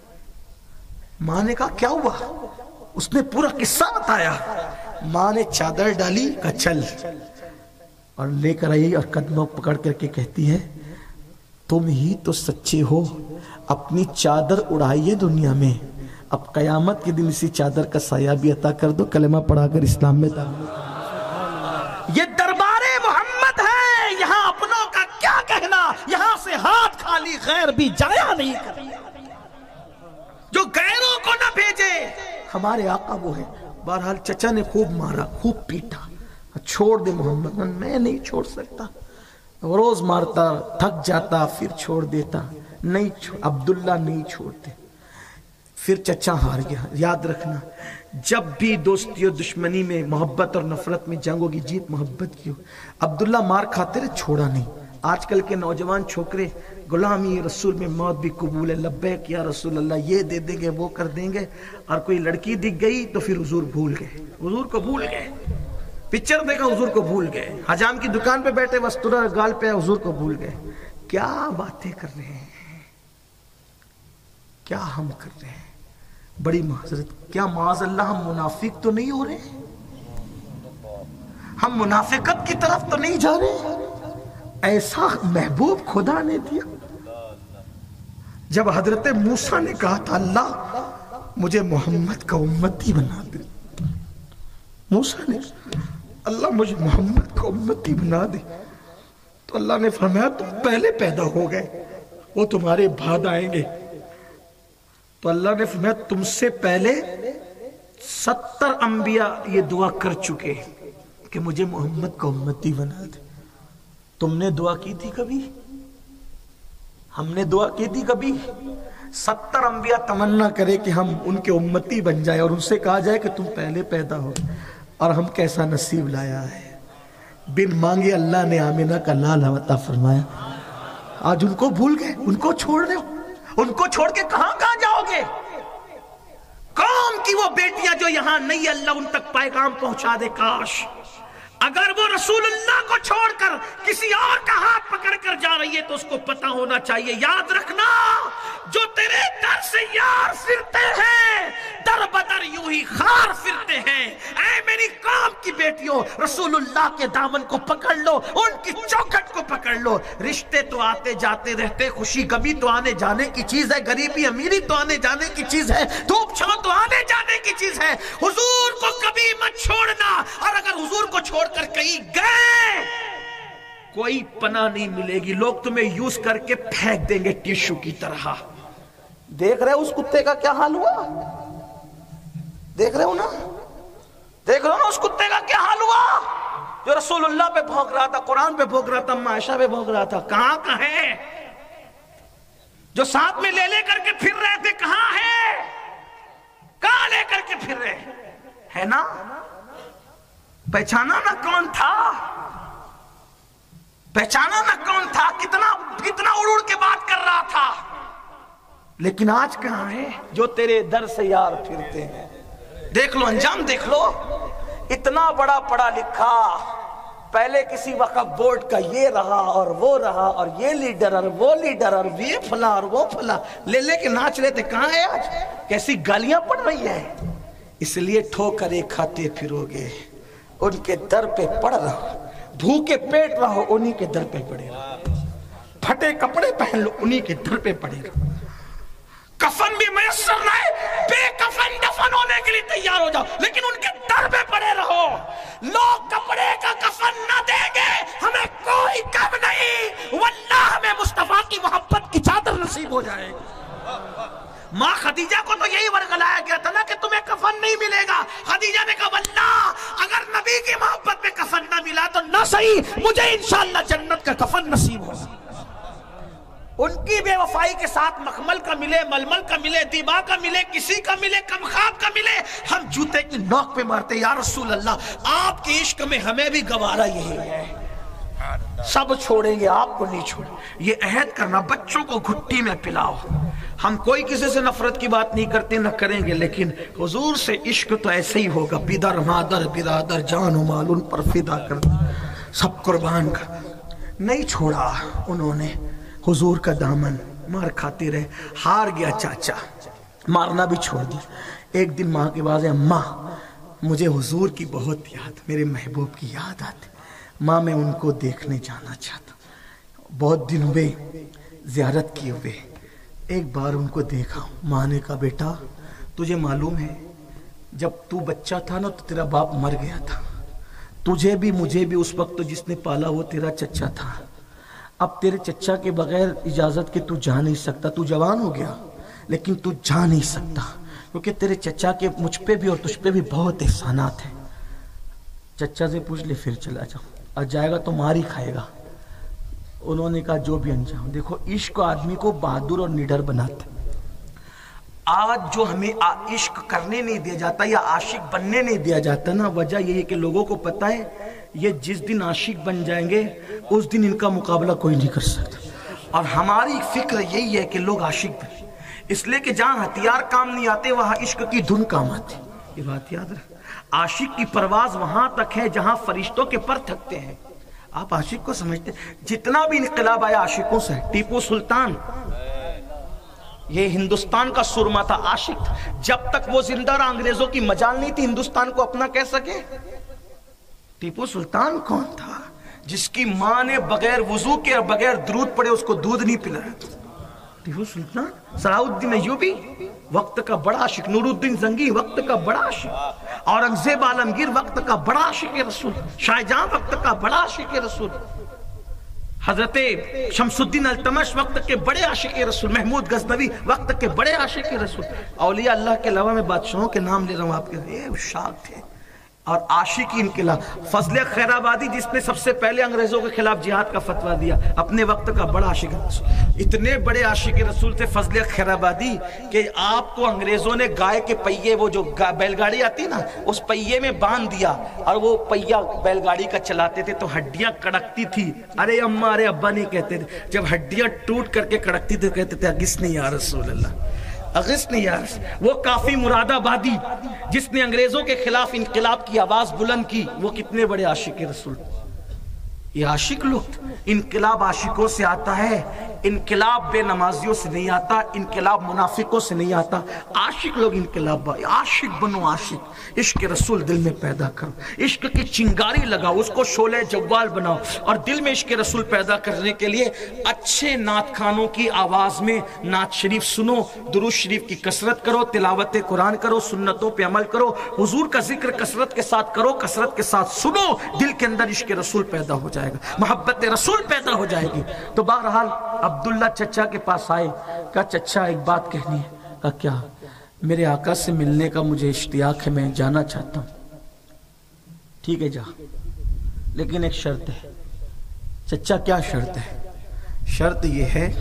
ماں نے کہا کیا ہوا؟ اس نے پورا قصہ بتایا. ماں نے چادر ڈالی، کہا چل، اور لے کر آئی اور قدموں پکڑ کر کے کہتی ہے تم ہی تو سچے ہو، اپنی چادر اڑائیے دنیا میں، اب قیامت کے دن اسی چادر کا سایہ بھی عطا کر دو، کلمہ پڑھا کر اسلام میں داخل. یہ دربار محمد ہے، یہاں اپنوں کا کیا کہنا، یہاں سے ہاتھ خالی غیر بھی جایا نہیں کرتا. جو غیروں کو نہ بھیجے، ہمارے آقا وہ ہے. بہرحال چچا نے خوب مارا، خوب پیٹا، چھوڑ دے محمد. میں نہیں چھوڑ سکتا. روز مارتا، تھک جاتا، پھر چھوڑ دیتا. نہیں عبداللہ نہیں چھوڑتے. پھر چچا ہار گیا. یاد رکھنا جب بھی دوستی اور دشمنی میں، محبت اور نفرت میں جنگ ہوگی، جیت محبت کی ہو. عبداللہ مار کھاتے رہے، چھوڑا نہیں. آج کل کے نوجوان چھوکرے غلامی رسول میں موت بھی قبول ہے، لبیک یا رسول اللہ، یہ دے دیں گے وہ کر دیں گے، اور کوئی لڑکی دکھ گئی تو پھر حضور بھول گئے، حضور کو بھول گئے، پکچر دیکھا حضور کو بھول گئے، حجام کی دکان پہ بیٹھے وستورا گال پہ حضور کو بھول گئے. کیا باتیں کر رہے ہیں، کیا ہم کر رہے ہیں. بڑی معذرت، کیا معاذ اللہ ہم منافق تو نہیں ہو رہے، ہم منافقت کی طرف تو نہیں جا رہے. ایسا محبوب خدا نے دیا. جب حضرت موسیٰ نے کہا تھا اللہ مجھے محمد کا امتی بنا دے، موسیٰ نے اللہ مجھے محمد کا امتی بنا دے، تو اللہ نے فرمایا تم پہلے پیدا ہو گئے، وہ تمہارے بعد آئیں گے. تو اللہ نے فرمایا تم سے پہلے 70 انبیاء یہ دعا کر چکے کہ مجھے محمد کا امتی بنا دے. تم نے دعا کی تھی کبھی؟ ہم نے دعا کی تھی کبھی؟ 70 انبیاء تمنا کرے کہ ہم ان کے امتی بن جائے اور ان سے کہا جائے کہ تم پہلے پیدا ہو، اور ہم کیسا نصیب لایا ہے. بن مانگے اللہ نے آمینہ کا لال عطا فرمایا. آج ان کو بھول گئے، ان کو چھوڑ دے. ان کو چھوڑ کے کہاں جاؤ گے؟ قوم کی وہ بیٹیاں جو یہاں نہیں، اللہ ان تک پیغام پہنچا دے. کاش اگر وہ رسول اللہ کو چھوڑ کر کسی اور کا ہاتھ پکڑ کر جا رہی ہے تو اس کو پتا ہونا چاہیے. یاد رکھنا جو تیرے در سے یار پھرتے ہیں در بدر یوں ہی خار پھرتے ہیں. اے میری قوم کی بیٹیوں، رسول اللہ کے دامن کو پکڑ لو، ان کی چوکھٹ کو پکڑ لو. رشتے تو آتے جاتے رہتے، خوشی غمی تو آنے جانے کی چیز ہے، غریبی امیری تو آنے جانے کی چیز ہے، دھوپ چھاؤں تو آنے جانے کی چیز ہے. حضور کو کبھی مت چھوڑنا، اور اگر حضور کو چھوڑ کر کہیں گئے کوئی پناہ نہیں ملے گی. لوگ تمہیں یوز کر کے پھینک دیں گے ٹیشو کی طرح. دیکھ رہے ہو اس کتے کا کیا حال ہوا؟ دیکھ رہے ہو نا، دیکھ رہے ہو نا اس کتے کا کیا حال ہوا جو رسول اللہ پہ بھونک رہا تھا، قرآن پہ بھونک رہا تھا، عائشہ پہ بھونک رہا تھا. کہاں کا ہے؟ جو ساتھ میں لے کر کے پھر رہے تھے کہاں ہے؟ کہاں لے کر کے پھر رہے ہے نا؟ پہچانا نہ کون تھا، پہچانا نہ کون تھا، کتنا اڑ اڑ کے بات کر رہا تھا. لیکن آج کہاں ہے جو تیرے در سے یار پھرتے ہیں؟ دیکھ لو انجام، دیکھ لو. اتنا بڑا پڑھا لکھا، پہلے کسی وقت بورڈ کا یہ رہا اور وہ رہا، اور یہ لیڈر اور وہ لیڈر اور یہ فلاں اور وہ فلاں لے کے ناچ رہے تھے. کہاں ہے آج؟ کیسی گالیاں پڑ رہی ہیں. اس لیے ٹھوکریں کھاتے پھرو گے، ان کے در پہ پڑ رہو، بھوکے پیٹ رہو انہی کے در پہ پڑے رہو، پھٹے کپڑے پہن لو انہی کے در پہ پڑے رہو. کفن بھی میسر نہ ہے، بے کفن دفن ہونے کے لیے تیار ہو جاؤ، لیکن ان کے در پہ پڑے رہو. لوگ کپڑے کا کفن نہ دیں گے، ہمیں کوئی کم نہیں، واللہ ہمیں مصطفیٰ کی محبت کی چادر نصیب ہو جائے گی. ماں خدیجہ کو تو یہی ورگلایا گیا تھا نا کہ تمہیں کفن نہیں ملے گا. خدیجہ نے کہا واللہ اگر نبی کی محبت میں کفن نہ ملا تو نہ صحیح، مجھے انشاءاللہ جنت کا کفن نصیب ہوگا. ان کی بے وفائی کے ساتھ مخمل کا ملے، ململ کا ملے، دیبا کا ملے، کسی کا ملے، کمخاب کا ملے، ہم جوتے کی نوک پہ مارتے یا رسول اللہ آپ کے عشق میں ہمیں بھی گوارا یہی ہے. سب چھوڑیں گے، آپ کو نہیں چھوڑیں. یہ عہد کرنا، بچوں کو گھٹی میں پلاؤ. ہم کوئی کسی سے نفرت کی بات نہیں کرتے، نہ کریں گے، لیکن حضور سے عشق تو ایسے ہی ہوگا. پدر مادر برادر جان و مال ان پر فدا کر سب قربان کر. نہیں چھوڑا انہوں نے حضور کا دامن، مار کھاتے رہے. ہار گیا چاچا، مارنا بھی چھوڑ دیا. ایک دن ماں کے پاس ہے، ماں مجھے حضور کی بہت یاد، میرے محبوب کی یاد آتی. ماں میں ان کو دیکھنے جانا چاہتا، بہت دن ہوئے زیارت کیے ہوئے. ایک بار ان کو دیکھا. ماں نے کہا بیٹا تجھے معلوم ہے جب تو بچہ تھا نا تو تیرا باپ مر گیا تھا. تجھے بھی مجھے بھی اس وقت تو جس نے پالا وہ تیرا چچا تھا. اب تیرے چچا کے بغیر اجازت کے تو جا نہیں سکتا. تو جوان ہو گیا لیکن تو جا نہیں سکتا کیونکہ تیرے چچا کے مجھ پہ بھی اور تجھ پہ بھی بہت احسانات ہیں. چچا سے پوچھ لے پھر چلا جاؤ، اور جائے گا تو مار ہی کھائے گا. انہوں نے کہا جو بھی انجام. دیکھو عشق آدمی کو بہادر اور نڈر بناتا. آج جو ہمیں عشق کرنے نہیں دیا جاتا یا عاشق بننے نہیں دیا جاتا نا، وجہ یہ ہے کہ لوگوں کو پتہ ہے یہ جس دن عاشق بن جائیں گے اس دن ان کا مقابلہ کوئی نہیں کر سکتا. اور ہماری فکر یہی ہے کہ لوگ عاشق بنیں، اس لیے کہ جہاں ہتھیار کام نہیں آتے وہاں عشق کی دھن کام آتی. یہ بات یاد رکھ. عاشق کی پرواز وہاں تک ہے جہاں فرشتوں کے پر تھکتے ہیں. آپ عاشق کو سمجھتے ہیں؟ جتنا بھی انقلاب آیا عاشقوں سے. ٹیپو سلطان یہ ہندوستان کا سرما تھا، عاشق تھا. جب تک وہ زندہ رہا انگریزوں کی مجال نہیں تھی ہندوستان کو اپنا کہہ سکے. ٹیپو سلطان کون تھا؟ جس کی ماں نے بغیر وضو کے اور بغیر درود پڑے اس کو دودھ نہیں پلایا. ٹیپو سلطان. صلاح الدین ایوبی وقت کا بڑا عاشق. نور الدین زنگی وقت کا بڑا عاشق. اورنگزیب عالمگیر وقت کا بڑا عاشق رسول. شاہ جہاں وقت کا بڑا عاشق رسول. حضرت شمس الدین التمش وقت کے بڑے عاشق رسول. محمود غزنوی وقت کے بڑے عاشق رسول. اولیاء اللہ کے علاوہ میں بادشاہوں کے نام لے رہا ہوں آپ کے. یہ شاک تھے اور عاشقی انقلاب. فضل خیر آبادی جس نے سب سے پہلے انگریزوں کے خلاف جہاد کا فتویٰ دیا، اپنے وقت کا بڑا عاشق رسول. اتنے بڑے عاشق رسول تھے فضل خیر آبادی کہ آپ کو انگریزوں نے گائے کے پہیے، وہ جو بیل گاڑی آتی نا، اس پہیے میں باندھ دیا اور وہ پہیا بیل گاڑی کا چلاتے تھے تو ہڈیاں کڑکتی تھی. ارے اماں ارے ابا نہیں کہتے تھے. جب ہڈیاں ٹوٹ کر کے کڑکتی تھے کہتے تھے اگس نہیں یا رسول اللہ، اگس نہیں یا رسول. وہ کافی مراد آبادی جس نے انگریزوں کے خلاف انقلاب کی آواز بلند کی، وہ کتنے بڑے عاشق رسول. یہ عاشق لوگ. انقلاب عاشقوں سے آتا ہے، انقلاب بے نمازیوں سے نہیں آتا، انقلاب منافقوں سے نہیں آتا. عاشق لوگ انقلاب. عاشق بنو، عاشق. عشق رسول دل میں پیدا کرو، عشق کی چنگاری لگاؤ، اس کو شعلہ جوال بناؤ. اور دل میں عشق رسول پیدا کرنے کے لیے اچھے نعت خانوں کی آواز میں نعت شریف سنو، درود شریف کی کثرت کرو، تلاوت قرآن کرو، سنتوں پہ عمل کرو، حضور کا ذکر کثرت کے ساتھ کرو، کثرت کے ساتھ سنو. دل کے اندر عشق رسول پیدا ہو جائے گا، محبت رسول پیدا ہو جائے گی. تو بہرحال عبداللہ چچا کے پاس آئے. کہا چچا ایک بات کہنی ہے. کہا کیا؟ میرے آقا سے ملنے کا مجھے اشتیاق ہے، میں جانا چاہتا ہوں. ٹھیک ہے جا، لیکن ایک شرط ہے. چچا کیا شرط ہے؟ شرط یہ ہے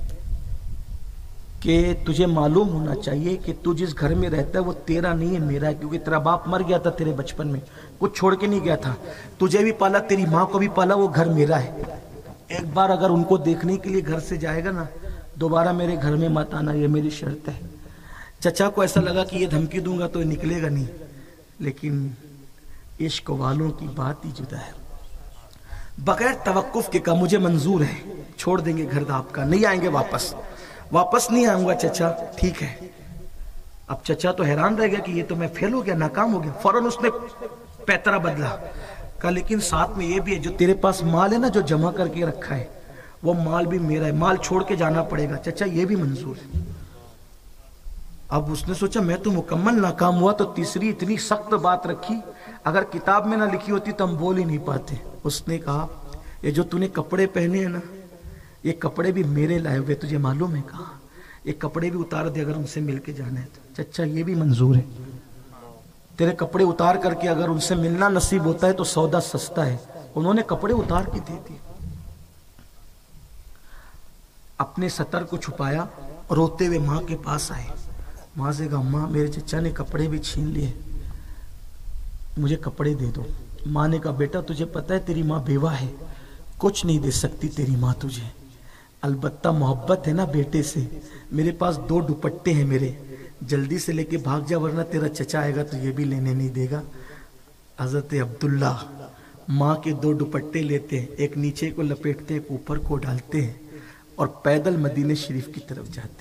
کہ تجھے معلوم ہونا چاہیے کہ تو جس گھر میں رہتا ہے وہ تیرا نہیں ہے، میرا ہے. کیونکہ تیرا باپ مر گیا تھا تیرے بچپن میں، کچھ چھوڑ کے نہیں گیا تھا. تجھے بھی پالا، تیری ماں کو بھی پالا، وہ گھر میرا ہے. ایک بار اگر ان کو دیکھنے کے لیے گھر سے جائے گا نا، دوبارہ میرے گھر میں مت آنا، یہ میری شرط ہے. چچا کو ایسا لگا کہ یہ دھمکی دوں گا تو یہ نکلے گا نہیں، لیکن عشق والوں کی بات ہی جدا ہے. بغیر توقف کے کہا مجھے منظور ہے، چھوڑ دیں گے گھر آپ کا، نہیں آئیں گے واپس نہیں آؤں گا. چچا ٹھیک ہے. اب چچا تو حیران رہ گیا کہ یہ تو میں فیل ہو گیا، ناکام ہو گیا. فوراً اس نے پیترا بدلا. کہا لیکن ساتھ میں یہ بھی ہے، جو تیرے پاس مال ہے نا جو جمع کر کے رکھا ہے، وہ مال بھی میرا ہے، مال چھوڑ کے جانا پڑے گا. چچا یہ بھی منظور ہے. اب اس نے سوچا میں تو مکمل ناکام ہوا، تو تیسری اتنی سخت بات رکھی، اگر کتاب میں نہ لکھی ہوتی تو ہم بول ہی نہیں پاتے. اس نے کہا یہ جو تو نے کپڑے پہنے ہیں نا، یہ کپڑے بھی میرے لائے ہوئے، تجھے معلوم ہے؟ کہا یہ کپڑے بھی اتار دے اگر ان سے مل کے جانا ہے تو. چچا یہ بھی منظور ہے. تیرے کپڑے اتار کر کے اگر ان سے ملنا نصیب ہوتا ہے تو سودا سستا ہے. انہوں نے کپڑے اتار کے دے دیے. اپنے ستر کو چھپایا، روتے ہوئے ماں کے پاس آئے. ماں سے کہا ماں میرے چچا نے کپڑے بھی چھین لیے، مجھے کپڑے دے دو. ماں نے کہا بیٹا تجھے پتہ ہے تیری ماں بیوہ ہے، کچھ نہیں دے سکتی تیری ماں تجھے، البتہ محبت ہے نا بیٹے سے. میرے پاس 2 دوپٹے ہیں میرے، جلدی سے لے کے بھاگ جا ورنہ تیرا چچا آئے گا تو یہ بھی لینے نہیں دے گا. حضرت عبداللہ ماں کے 2 دوپٹے لیتے ہیں، ایک نیچے کو لپیٹتے ایک اوپر کو ڈالتے ہیں اور پیدل مدینہ شریف کی طرف جاتے ہیں.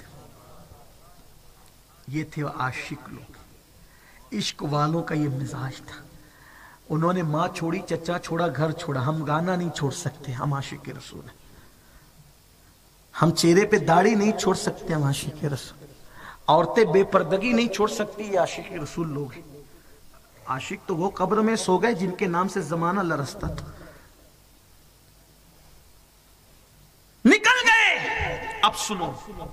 یہ تھے عاشق لوگ. عشق والوں کا یہ مزاج تھا. انہوں نے ماں چھوڑی، چچا چھوڑا، گھر چھوڑا. ہم گانا نہیں چھوڑ سکتے، ہم عاشق رسول ہیں. ہم چہرے پہ داڑھی نہیں چھوڑ سکتے، ہم عاشق رسول. عورتیں بے پردگی نہیں چھوڑ سکتی، یہ عاشق رسول لوگ ہیں. عاشق تو وہ قبر میں سو گئے جن کے نام سے زمانہ لرزتا تھا. نکل گئے. اب سنو،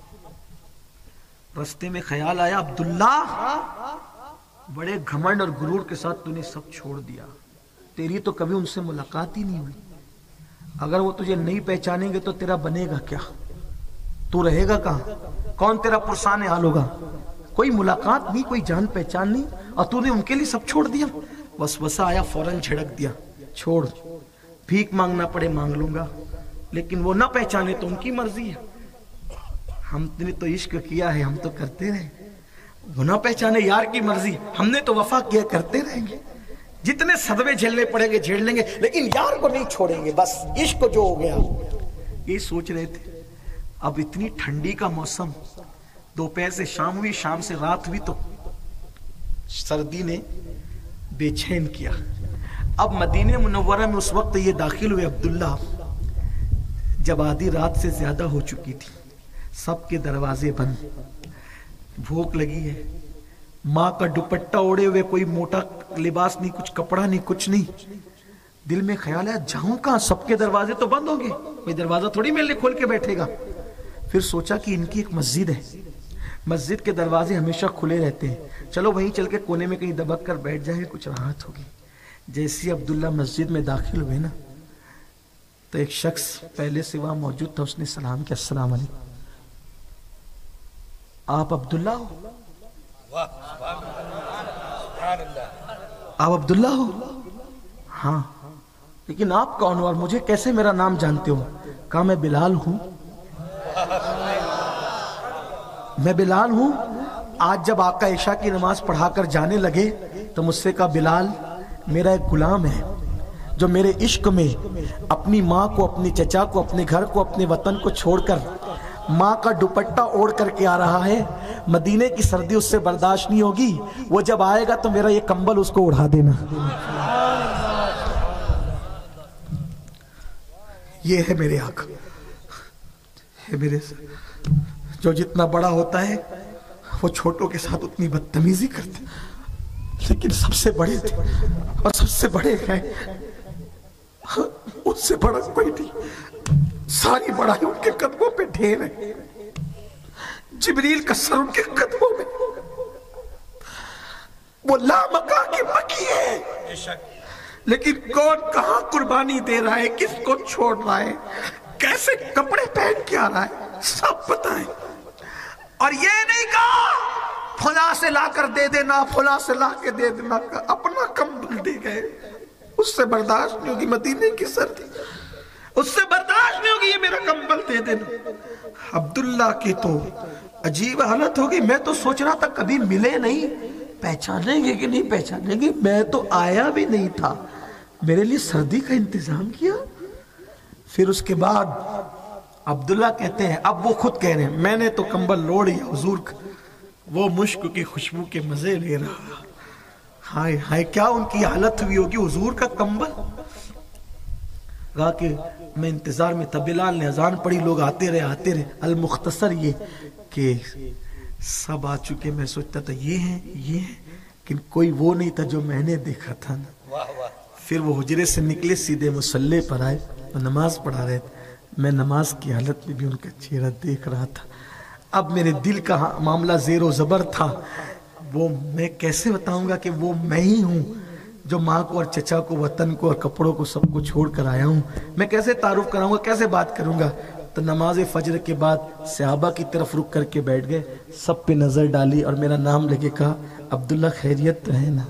رستے میں خیال آیا عبداللہ بڑے گھمنڈ اور غرور کے ساتھ تو نے سب چھوڑ دیا، تیری تو کبھی ان سے ملاقات ہی نہیں ہوئی. اگر وہ تجھے نہیں پہچانیں گے تو تیرا بنے گا کیا؟ تو رہے گا کہاں؟ کون تیرا پرسان حال ہوگا؟ کوئی ملاقات نہیں، کوئی جان پہچان نہیں، اور تو نے ان کے لیے سب چھوڑ دیا. وسوسہ آیا، فوراً جھڑک دیا. چھوڑ, بھیک مانگنا پڑے مانگ لوں گا، لیکن وہ نہ پہچانے تو ان کی مرضی ہے، ہم نے تو عشق کیا ہے، ہم تو کرتے رہیں، وہ نہ پہچانے یار کی مرضی، ہم نے تو وفا کیا، کرتے رہیں گے، جتنے صدمے جھیلنے پڑیں گے جھیل لیں گے، لیکن یار کو نہیں چھوڑیں گے، بس عشق جو ہو گیا۔ یہ سوچ رہے تھے، اب اتنی ٹھنڈی کا موسم، دوپہر سے شام ہوئی، شام سے رات ہوئی، تو سردی نے بے چین کیا۔ اب مدینہ منورہ میں اس وقت یہ داخل ہوئے عبداللہ جب آدھی رات سے زیادہ ہو چکی تھی، سب کے دروازے بند، بھوک لگی ہے، ماں کا دوپٹہ اوڑے ہوئے، کوئی موٹا لباس نہیں، کچھ کپڑا نہیں، کچھ نہیں۔ دل میں خیال ہے جاؤں کہاں، سب کے دروازے تو بند ہوں گے، کوئی دروازہ تھوڑی میرے لیے کھول کے بیٹھے گا۔ پھر سوچا کہ ان کی ایک مسجد ہے، مسجد کے دروازے ہمیشہ کھلے رہتے ہیں، چلو وہیں چل کے کونے میں کہیں دبک کر بیٹھ جائیں، کچھ راحت ہوگی۔ جیسی عبداللہ مسجد میں داخل ہوئے نا، تو ایک شخص پہلے سے وہاں موجود تھا، اس نے سلام کیا، السلام علیکم، آپ عبداللہ ہو؟ آپ عبداللہ ہو؟ ہاں، لیکن آپ کون ہو اور مجھے کیسے میرا نام جانتے ہو؟ کہا میں بلال ہوں، میں بلال ہوں۔ آج جب آقا عشاء کی نماز پڑھا کر جانے لگے تو مجھ سے کہا بلال میرا ایک غلام ہے جو میرے عشق میں اپنی ماں کو، اپنی چچا کو، اپنے گھر کو، اپنے وطن کو چھوڑ کر ماں کا دوپٹہ اوڑھ کر کے آ رہا ہے، مدینے کی سردی اس سے برداشت نہیں ہوگی، وہ جب آئے گا تو میرا یہ کمبل اس کو اڑا دینا۔ یہ ہے میرے آقا، یہ میرے جو جتنا بڑا ہوتا ہے وہ چھوٹوں کے ساتھ اتنی بدتمیزی کرتے، لیکن سب سے بڑے تھے اور سب سے بڑے ہیں، ان سے بڑا کوئی نہیں، ساری بڑائی ان کے قدموں پہ ڈھیر ہے، جبریل کا سر ان کے قدموں میں، وہ لامکا کی مکی ہے، لیکن کون کہاں قربانی دے رہا ہے، کس کو چھوڑ رہا ہے، کیسے کپڑے پہن کے آ رہا ہے، سب پتہ ہے۔ اور یہ نہیں کہا فلاں سے لا کر دے دینا، فلاں سے لا کے دے دینا، اپنا کمبل دے گئے، اس سے برداشت نہیں ہوگی مدینے کی سردی، اس سے برداشت نہیں ہوگی، یہ میرا کمبل دے دینا۔ عبداللہ کی تو عجیب حالت ہوگی، میں تو سوچ رہا تھا کبھی ملے نہیں، پہچانیں گے کہ نہیں پہچانیں گے، میں تو آیا بھی نہیں تھا، میرے لیے سردی کا انتظام کیا۔ پھر اس کے بعد عبداللہ کہتے ہیں، اب وہ خود کہہ رہے ہیں میں نے تو کمبل لوڑ لیا حضور کا، وہ مشک کی خوشبو کے مزے لے رہا، ہائے ہائے کیا ان کی حالت ہوئی ہوگی، حضور کا کمبل۔ کہا کہ میں انتظار میں تھا، بلال نے اذان پڑھی، لوگ آتے رہے، المختصر یہ کہ سب آ چکے، میں سوچتا تھا یہ ہیں، لیکن کوئی وہ نہیں تھا جو میں نے دیکھا تھا نا۔ پھر وہ حجرے سے نکلے، سیدھے مصلی پر آئے، وہ نماز پڑھا رہے تھے، میں نماز کی حالت میں بھی ان کا چہرہ دیکھ رہا تھا۔ اب میرے دل کا معاملہ زیر و زبر تھا، وہ میں کیسے بتاؤں گا کہ وہ میں ہی ہوں جو ماں کو اور چچا کو، وطن کو اور کپڑوں کو، سب کو چھوڑ کر آیا ہوں، میں کیسے تعارف کراؤں گا، کیسے بات کروں گا۔ تو نماز فجر کے بعد صحابہ کی طرف رک کر کے بیٹھ گئے، سب پہ نظر ڈالی اور میرا نام لے کے کہا عبداللہ خیریت تو ہے نا،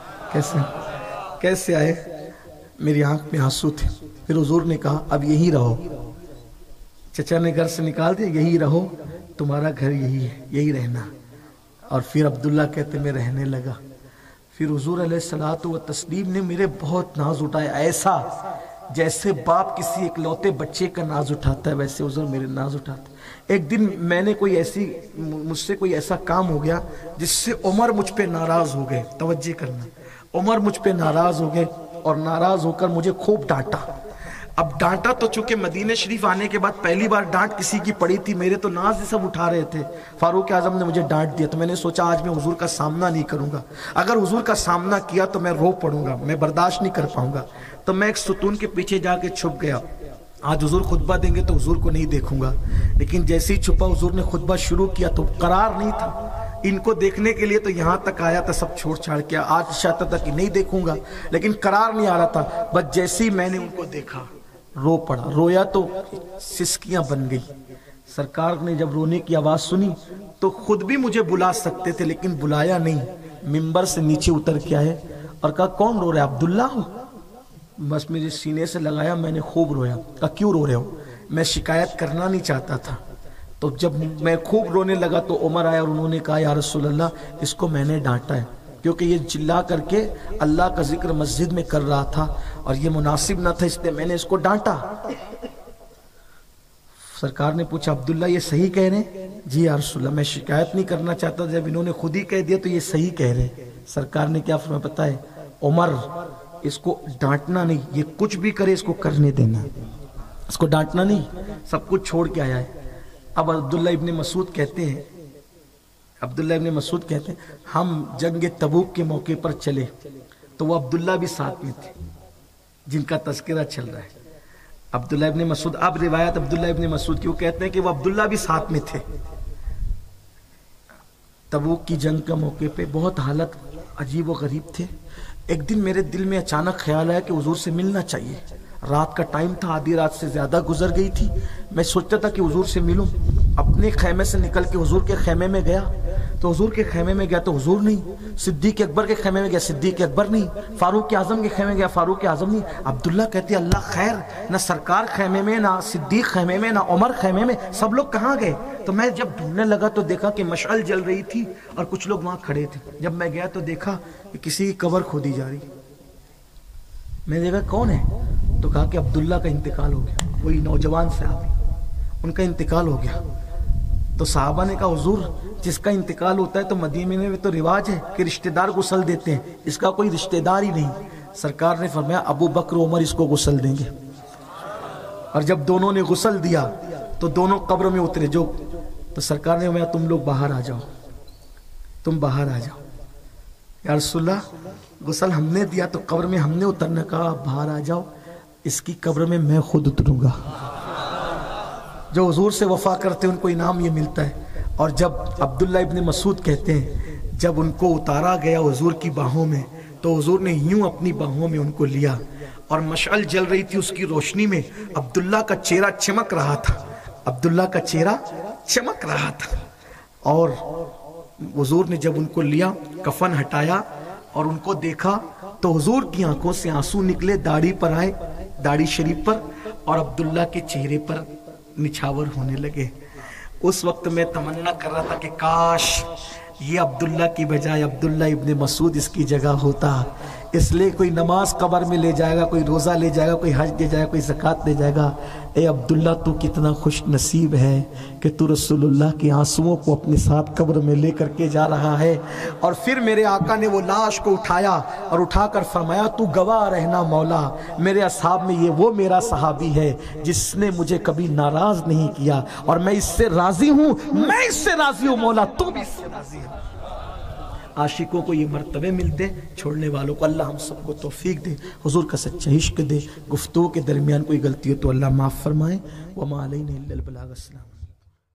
کیسے آئے؟ میری آنکھ میں آنسو تھے۔ پھر حضور نے کہا اب یہی رہو، چچا نے گھر سے نکال دیا، یہی رہو، تمہارا گھر یہی ہے، یہی رہنا۔ اور پھر عبداللہ کہتے میں رہنے لگا۔ پھر حضور علیہ الصلوۃ والتسلیم نے میرے بہت ناز اٹھایا، ایسا جیسے باپ کسی اکلوتے بچے کا ناز اٹھاتا ہے، ویسے حضور میرے ناز اٹھاتے۔ ایک دن میں نے مجھ سے کوئی ایسا کام ہو گیا جس سے عمر مجھ پہ ناراض ہو گئے، توجہ کرنا، عمر مجھ پہ ناراض ہو گئے اور ناراض ہو کر مجھے خوب ڈانٹا۔ اب ڈانٹا تو چونکہ مدینہ شریف آنے کے بعد پہلی بار ڈانٹ کسی کی پڑی تھی، میرے تو ناز سب اٹھا رہے تھے، فاروق اعظم نے مجھے ڈانٹ دیا، تو میں نے سوچا آج میں حضور کا سامنا نہیں کروں گا، اگر حضور کا سامنا کیا تو میں رو پڑوں گا، میں برداشت نہیں کر پاؤں گا، تو میں ایک ستون کے پیچھے جا کے چھپ گیا۔ آج حضور خطبہ دیں گے تو حضور کو نہیں دیکھوں گا، لیکن جیسے ہی چھپا حضور نے خطبہ شروع کیا تو قرار نہیں تھا، ان کو دیکھنے کے لیے تو یہاں تک آیا تھا، سب چھوڑ چھاڑ کیا، آج چاہتا تھا کہ نہیں دیکھوں گا، لیکن قرار نہیں آ رہا تھا، بس جیسے ہی میں نے ان کو دیکھا رو پڑا، رویا تو سسکیاں بن گئی۔ سرکار نے جب رونے کی آواز سنی تو خود بھی مجھے بلا سکتے تھے لیکن بلایا نہیں، منبر سے نیچے اتر کے آئے اور کہا کون رو رہا ہے؟ عبداللہ ہوں۔ بس میرے سینے سے لگایا، میں نے خوب رویا. کہا کیوں رو رہے ہو؟ میں شکایت کرنا نہیں چاہتا تھا. تو جب میں خوب رونے لگا تو عمر آیا اور انہوں نے کہا یا رسول اللہ اس کو میں نے ڈانٹا ہے کیونکہ یہ چلا کر کے اللہ کا ذکر مسجد میں کر رہا تھا اور یہ مناسب نہ تھا، اس لیے میں نے اس کو ڈانٹا. سرکار نے پوچھا عبداللہ یہ صحیح کہہ رہے ہیں؟ جی یا رسول اللہ میں شکایت نہیں کرنا چاہتا، جب انہوں نے خود ہی کہہ دیا تو یہ صحیح کہہ رہے ہیں. سرکار نے کیا فرمایا پتہ ہے؟ عمر اس کو ڈانٹنا نہیں، یہ کچھ بھی کرے اس کو کرنے دینا، اس کو ڈانٹنا نہیں، سب کچھ چھوڑ کے آیا ہے. اب عبداللہ ابن مسعود کہتے ہیں ہم جنگ تبوک کے موقع پر چلے تو وہ عبداللہ بھی ساتھ میں تھے جن کا تذکرہ چل رہا ہے. عبداللہ ابن مسعود، اب روایت عبداللہ ابن مسعود کی، وہ کہتے ہیں کہ وہ عبداللہ بھی ساتھ میں تھے. تبوک کی جنگ کا موقع پہ بہت حالت عجیب و غریب تھے. ایک دن میرے دل میں اچانک خیال آیا کہ حضور سے ملنا چاہیے. رات کا ٹائم تھا، آدھی رات سے زیادہ گزر گئی تھی. میں سوچتا تھا کہ حضور سے ملوں. اپنے خیمے سے نکل کے حضور کے خیمے میں گیا تو حضور کے خیمے میں گیا تو حضور نہیں. صدیق اکبر کے خیمے میں گیا، صدیق اکبر نہیں. فاروق اعظم کے خیمے میں گیا، فاروق اعظم نہیں. عبداللہ کہتے اللہ خیر، نہ سرکار خیمے میں، نہ صدیق خیمے میں، نہ عمر خیمے میں، سب لوگ کہاں گئے؟ تو میں جب ڈھونڈنے لگا تو دیکھا کہ مشعل جل رہی تھی اور کچھ لوگ وہاں کھڑے تھے. جب میں گیا تو دیکھا کہ کسی کی قبر کھودی جا رہی. میں نے دیکھا کون ہے؟ تو کہا کہ عبداللہ کا انتقال ہو گیا. وہی نوجوان صحابی، ان کا انتقال ہو گیا. تو صحابہ نے کہا حضور جس کا انتقال ہوتا ہے تو مدینے میں تو رواج ہے کہ رشتہ دار غسل دیتے ہیں، اس کا کوئی رشتہ دار ہی نہیں. سرکار نے فرمایا ابو بکر عمر اس کو غسل دیں گے. اور جب دونوں نے غسل دیا تو دونوں قبر میں اترے. تو سرکار نے فرمایا تم لوگ باہر آ جاؤ، تم باہر آ جاؤ. یا رسول اللہ غسل ہم نے دیا تو قبر میں ہم نے اترنا. کہا باہر آ جاؤ، اس کی قبر میں میں خود اتروں گا. جو حضور سے وفا کرتے ہیں ان کو انعام یہ ملتا ہے. اور جب عبداللہ ابن مسعود کہتے ہیں جب ان کو اتارا گیا حضور کی باہوں میں تو حضور نے یوں اپنی باہوں میں ان کو لیا اور مشعل جل رہی تھی، اس کی روشنی میں عبداللہ کا چہرہ چمک رہا تھا. عبداللہ کا چہرہ چمک رہا تھا. اور حضور نے جب ان کو لیا، کفن ہٹایا اور ان کو دیکھا تو حضور کی آنکھوں سے آنسو نکلے، داڑھی پر آئے، داڑھی شریف پر، اور عبداللہ کے چہرے پر نچھاور ہونے لگے. اس وقت میں تمنا کر رہا تھا کہ کاش یہ عبداللہ کی بجائے عبداللہ ابن مسعود اس کی جگہ ہوتا. اس لیے کوئی نماز قبر میں لے جائے گا، کوئی روزہ لے جائے گا، کوئی حج دے جائے گا، کوئی زکوٰۃ لے جائے گا. اے عبداللہ تو کتنا خوش نصیب ہے کہ تو رسول اللہ کے آنسوؤں کو اپنے ساتھ قبر میں لے کر کے جا رہا ہے. اور پھر میرے آقا نے وہ لاش کو اٹھایا اور اٹھا کر فرمایا تو گواہ رہنا مولا، میرے اصحاب میں یہ وہ میرا صحابی ہے جس نے مجھے کبھی ناراض نہیں کیا اور میں اس سے راضی ہوں، میں اس سے راضی ہوں مولا، تو بھی اس سے راضی ہے. عاشقوں کو یہ مرتبے ملتے، چھوڑنے والوں کو اللہ ہم سب کو توفیق دے، حضور کا سچا عشق دے. گفتگو کے درمیان کوئی غلطی ہو تو اللہ معاف فرمائے. وما علینا الا البلاغ. السلام.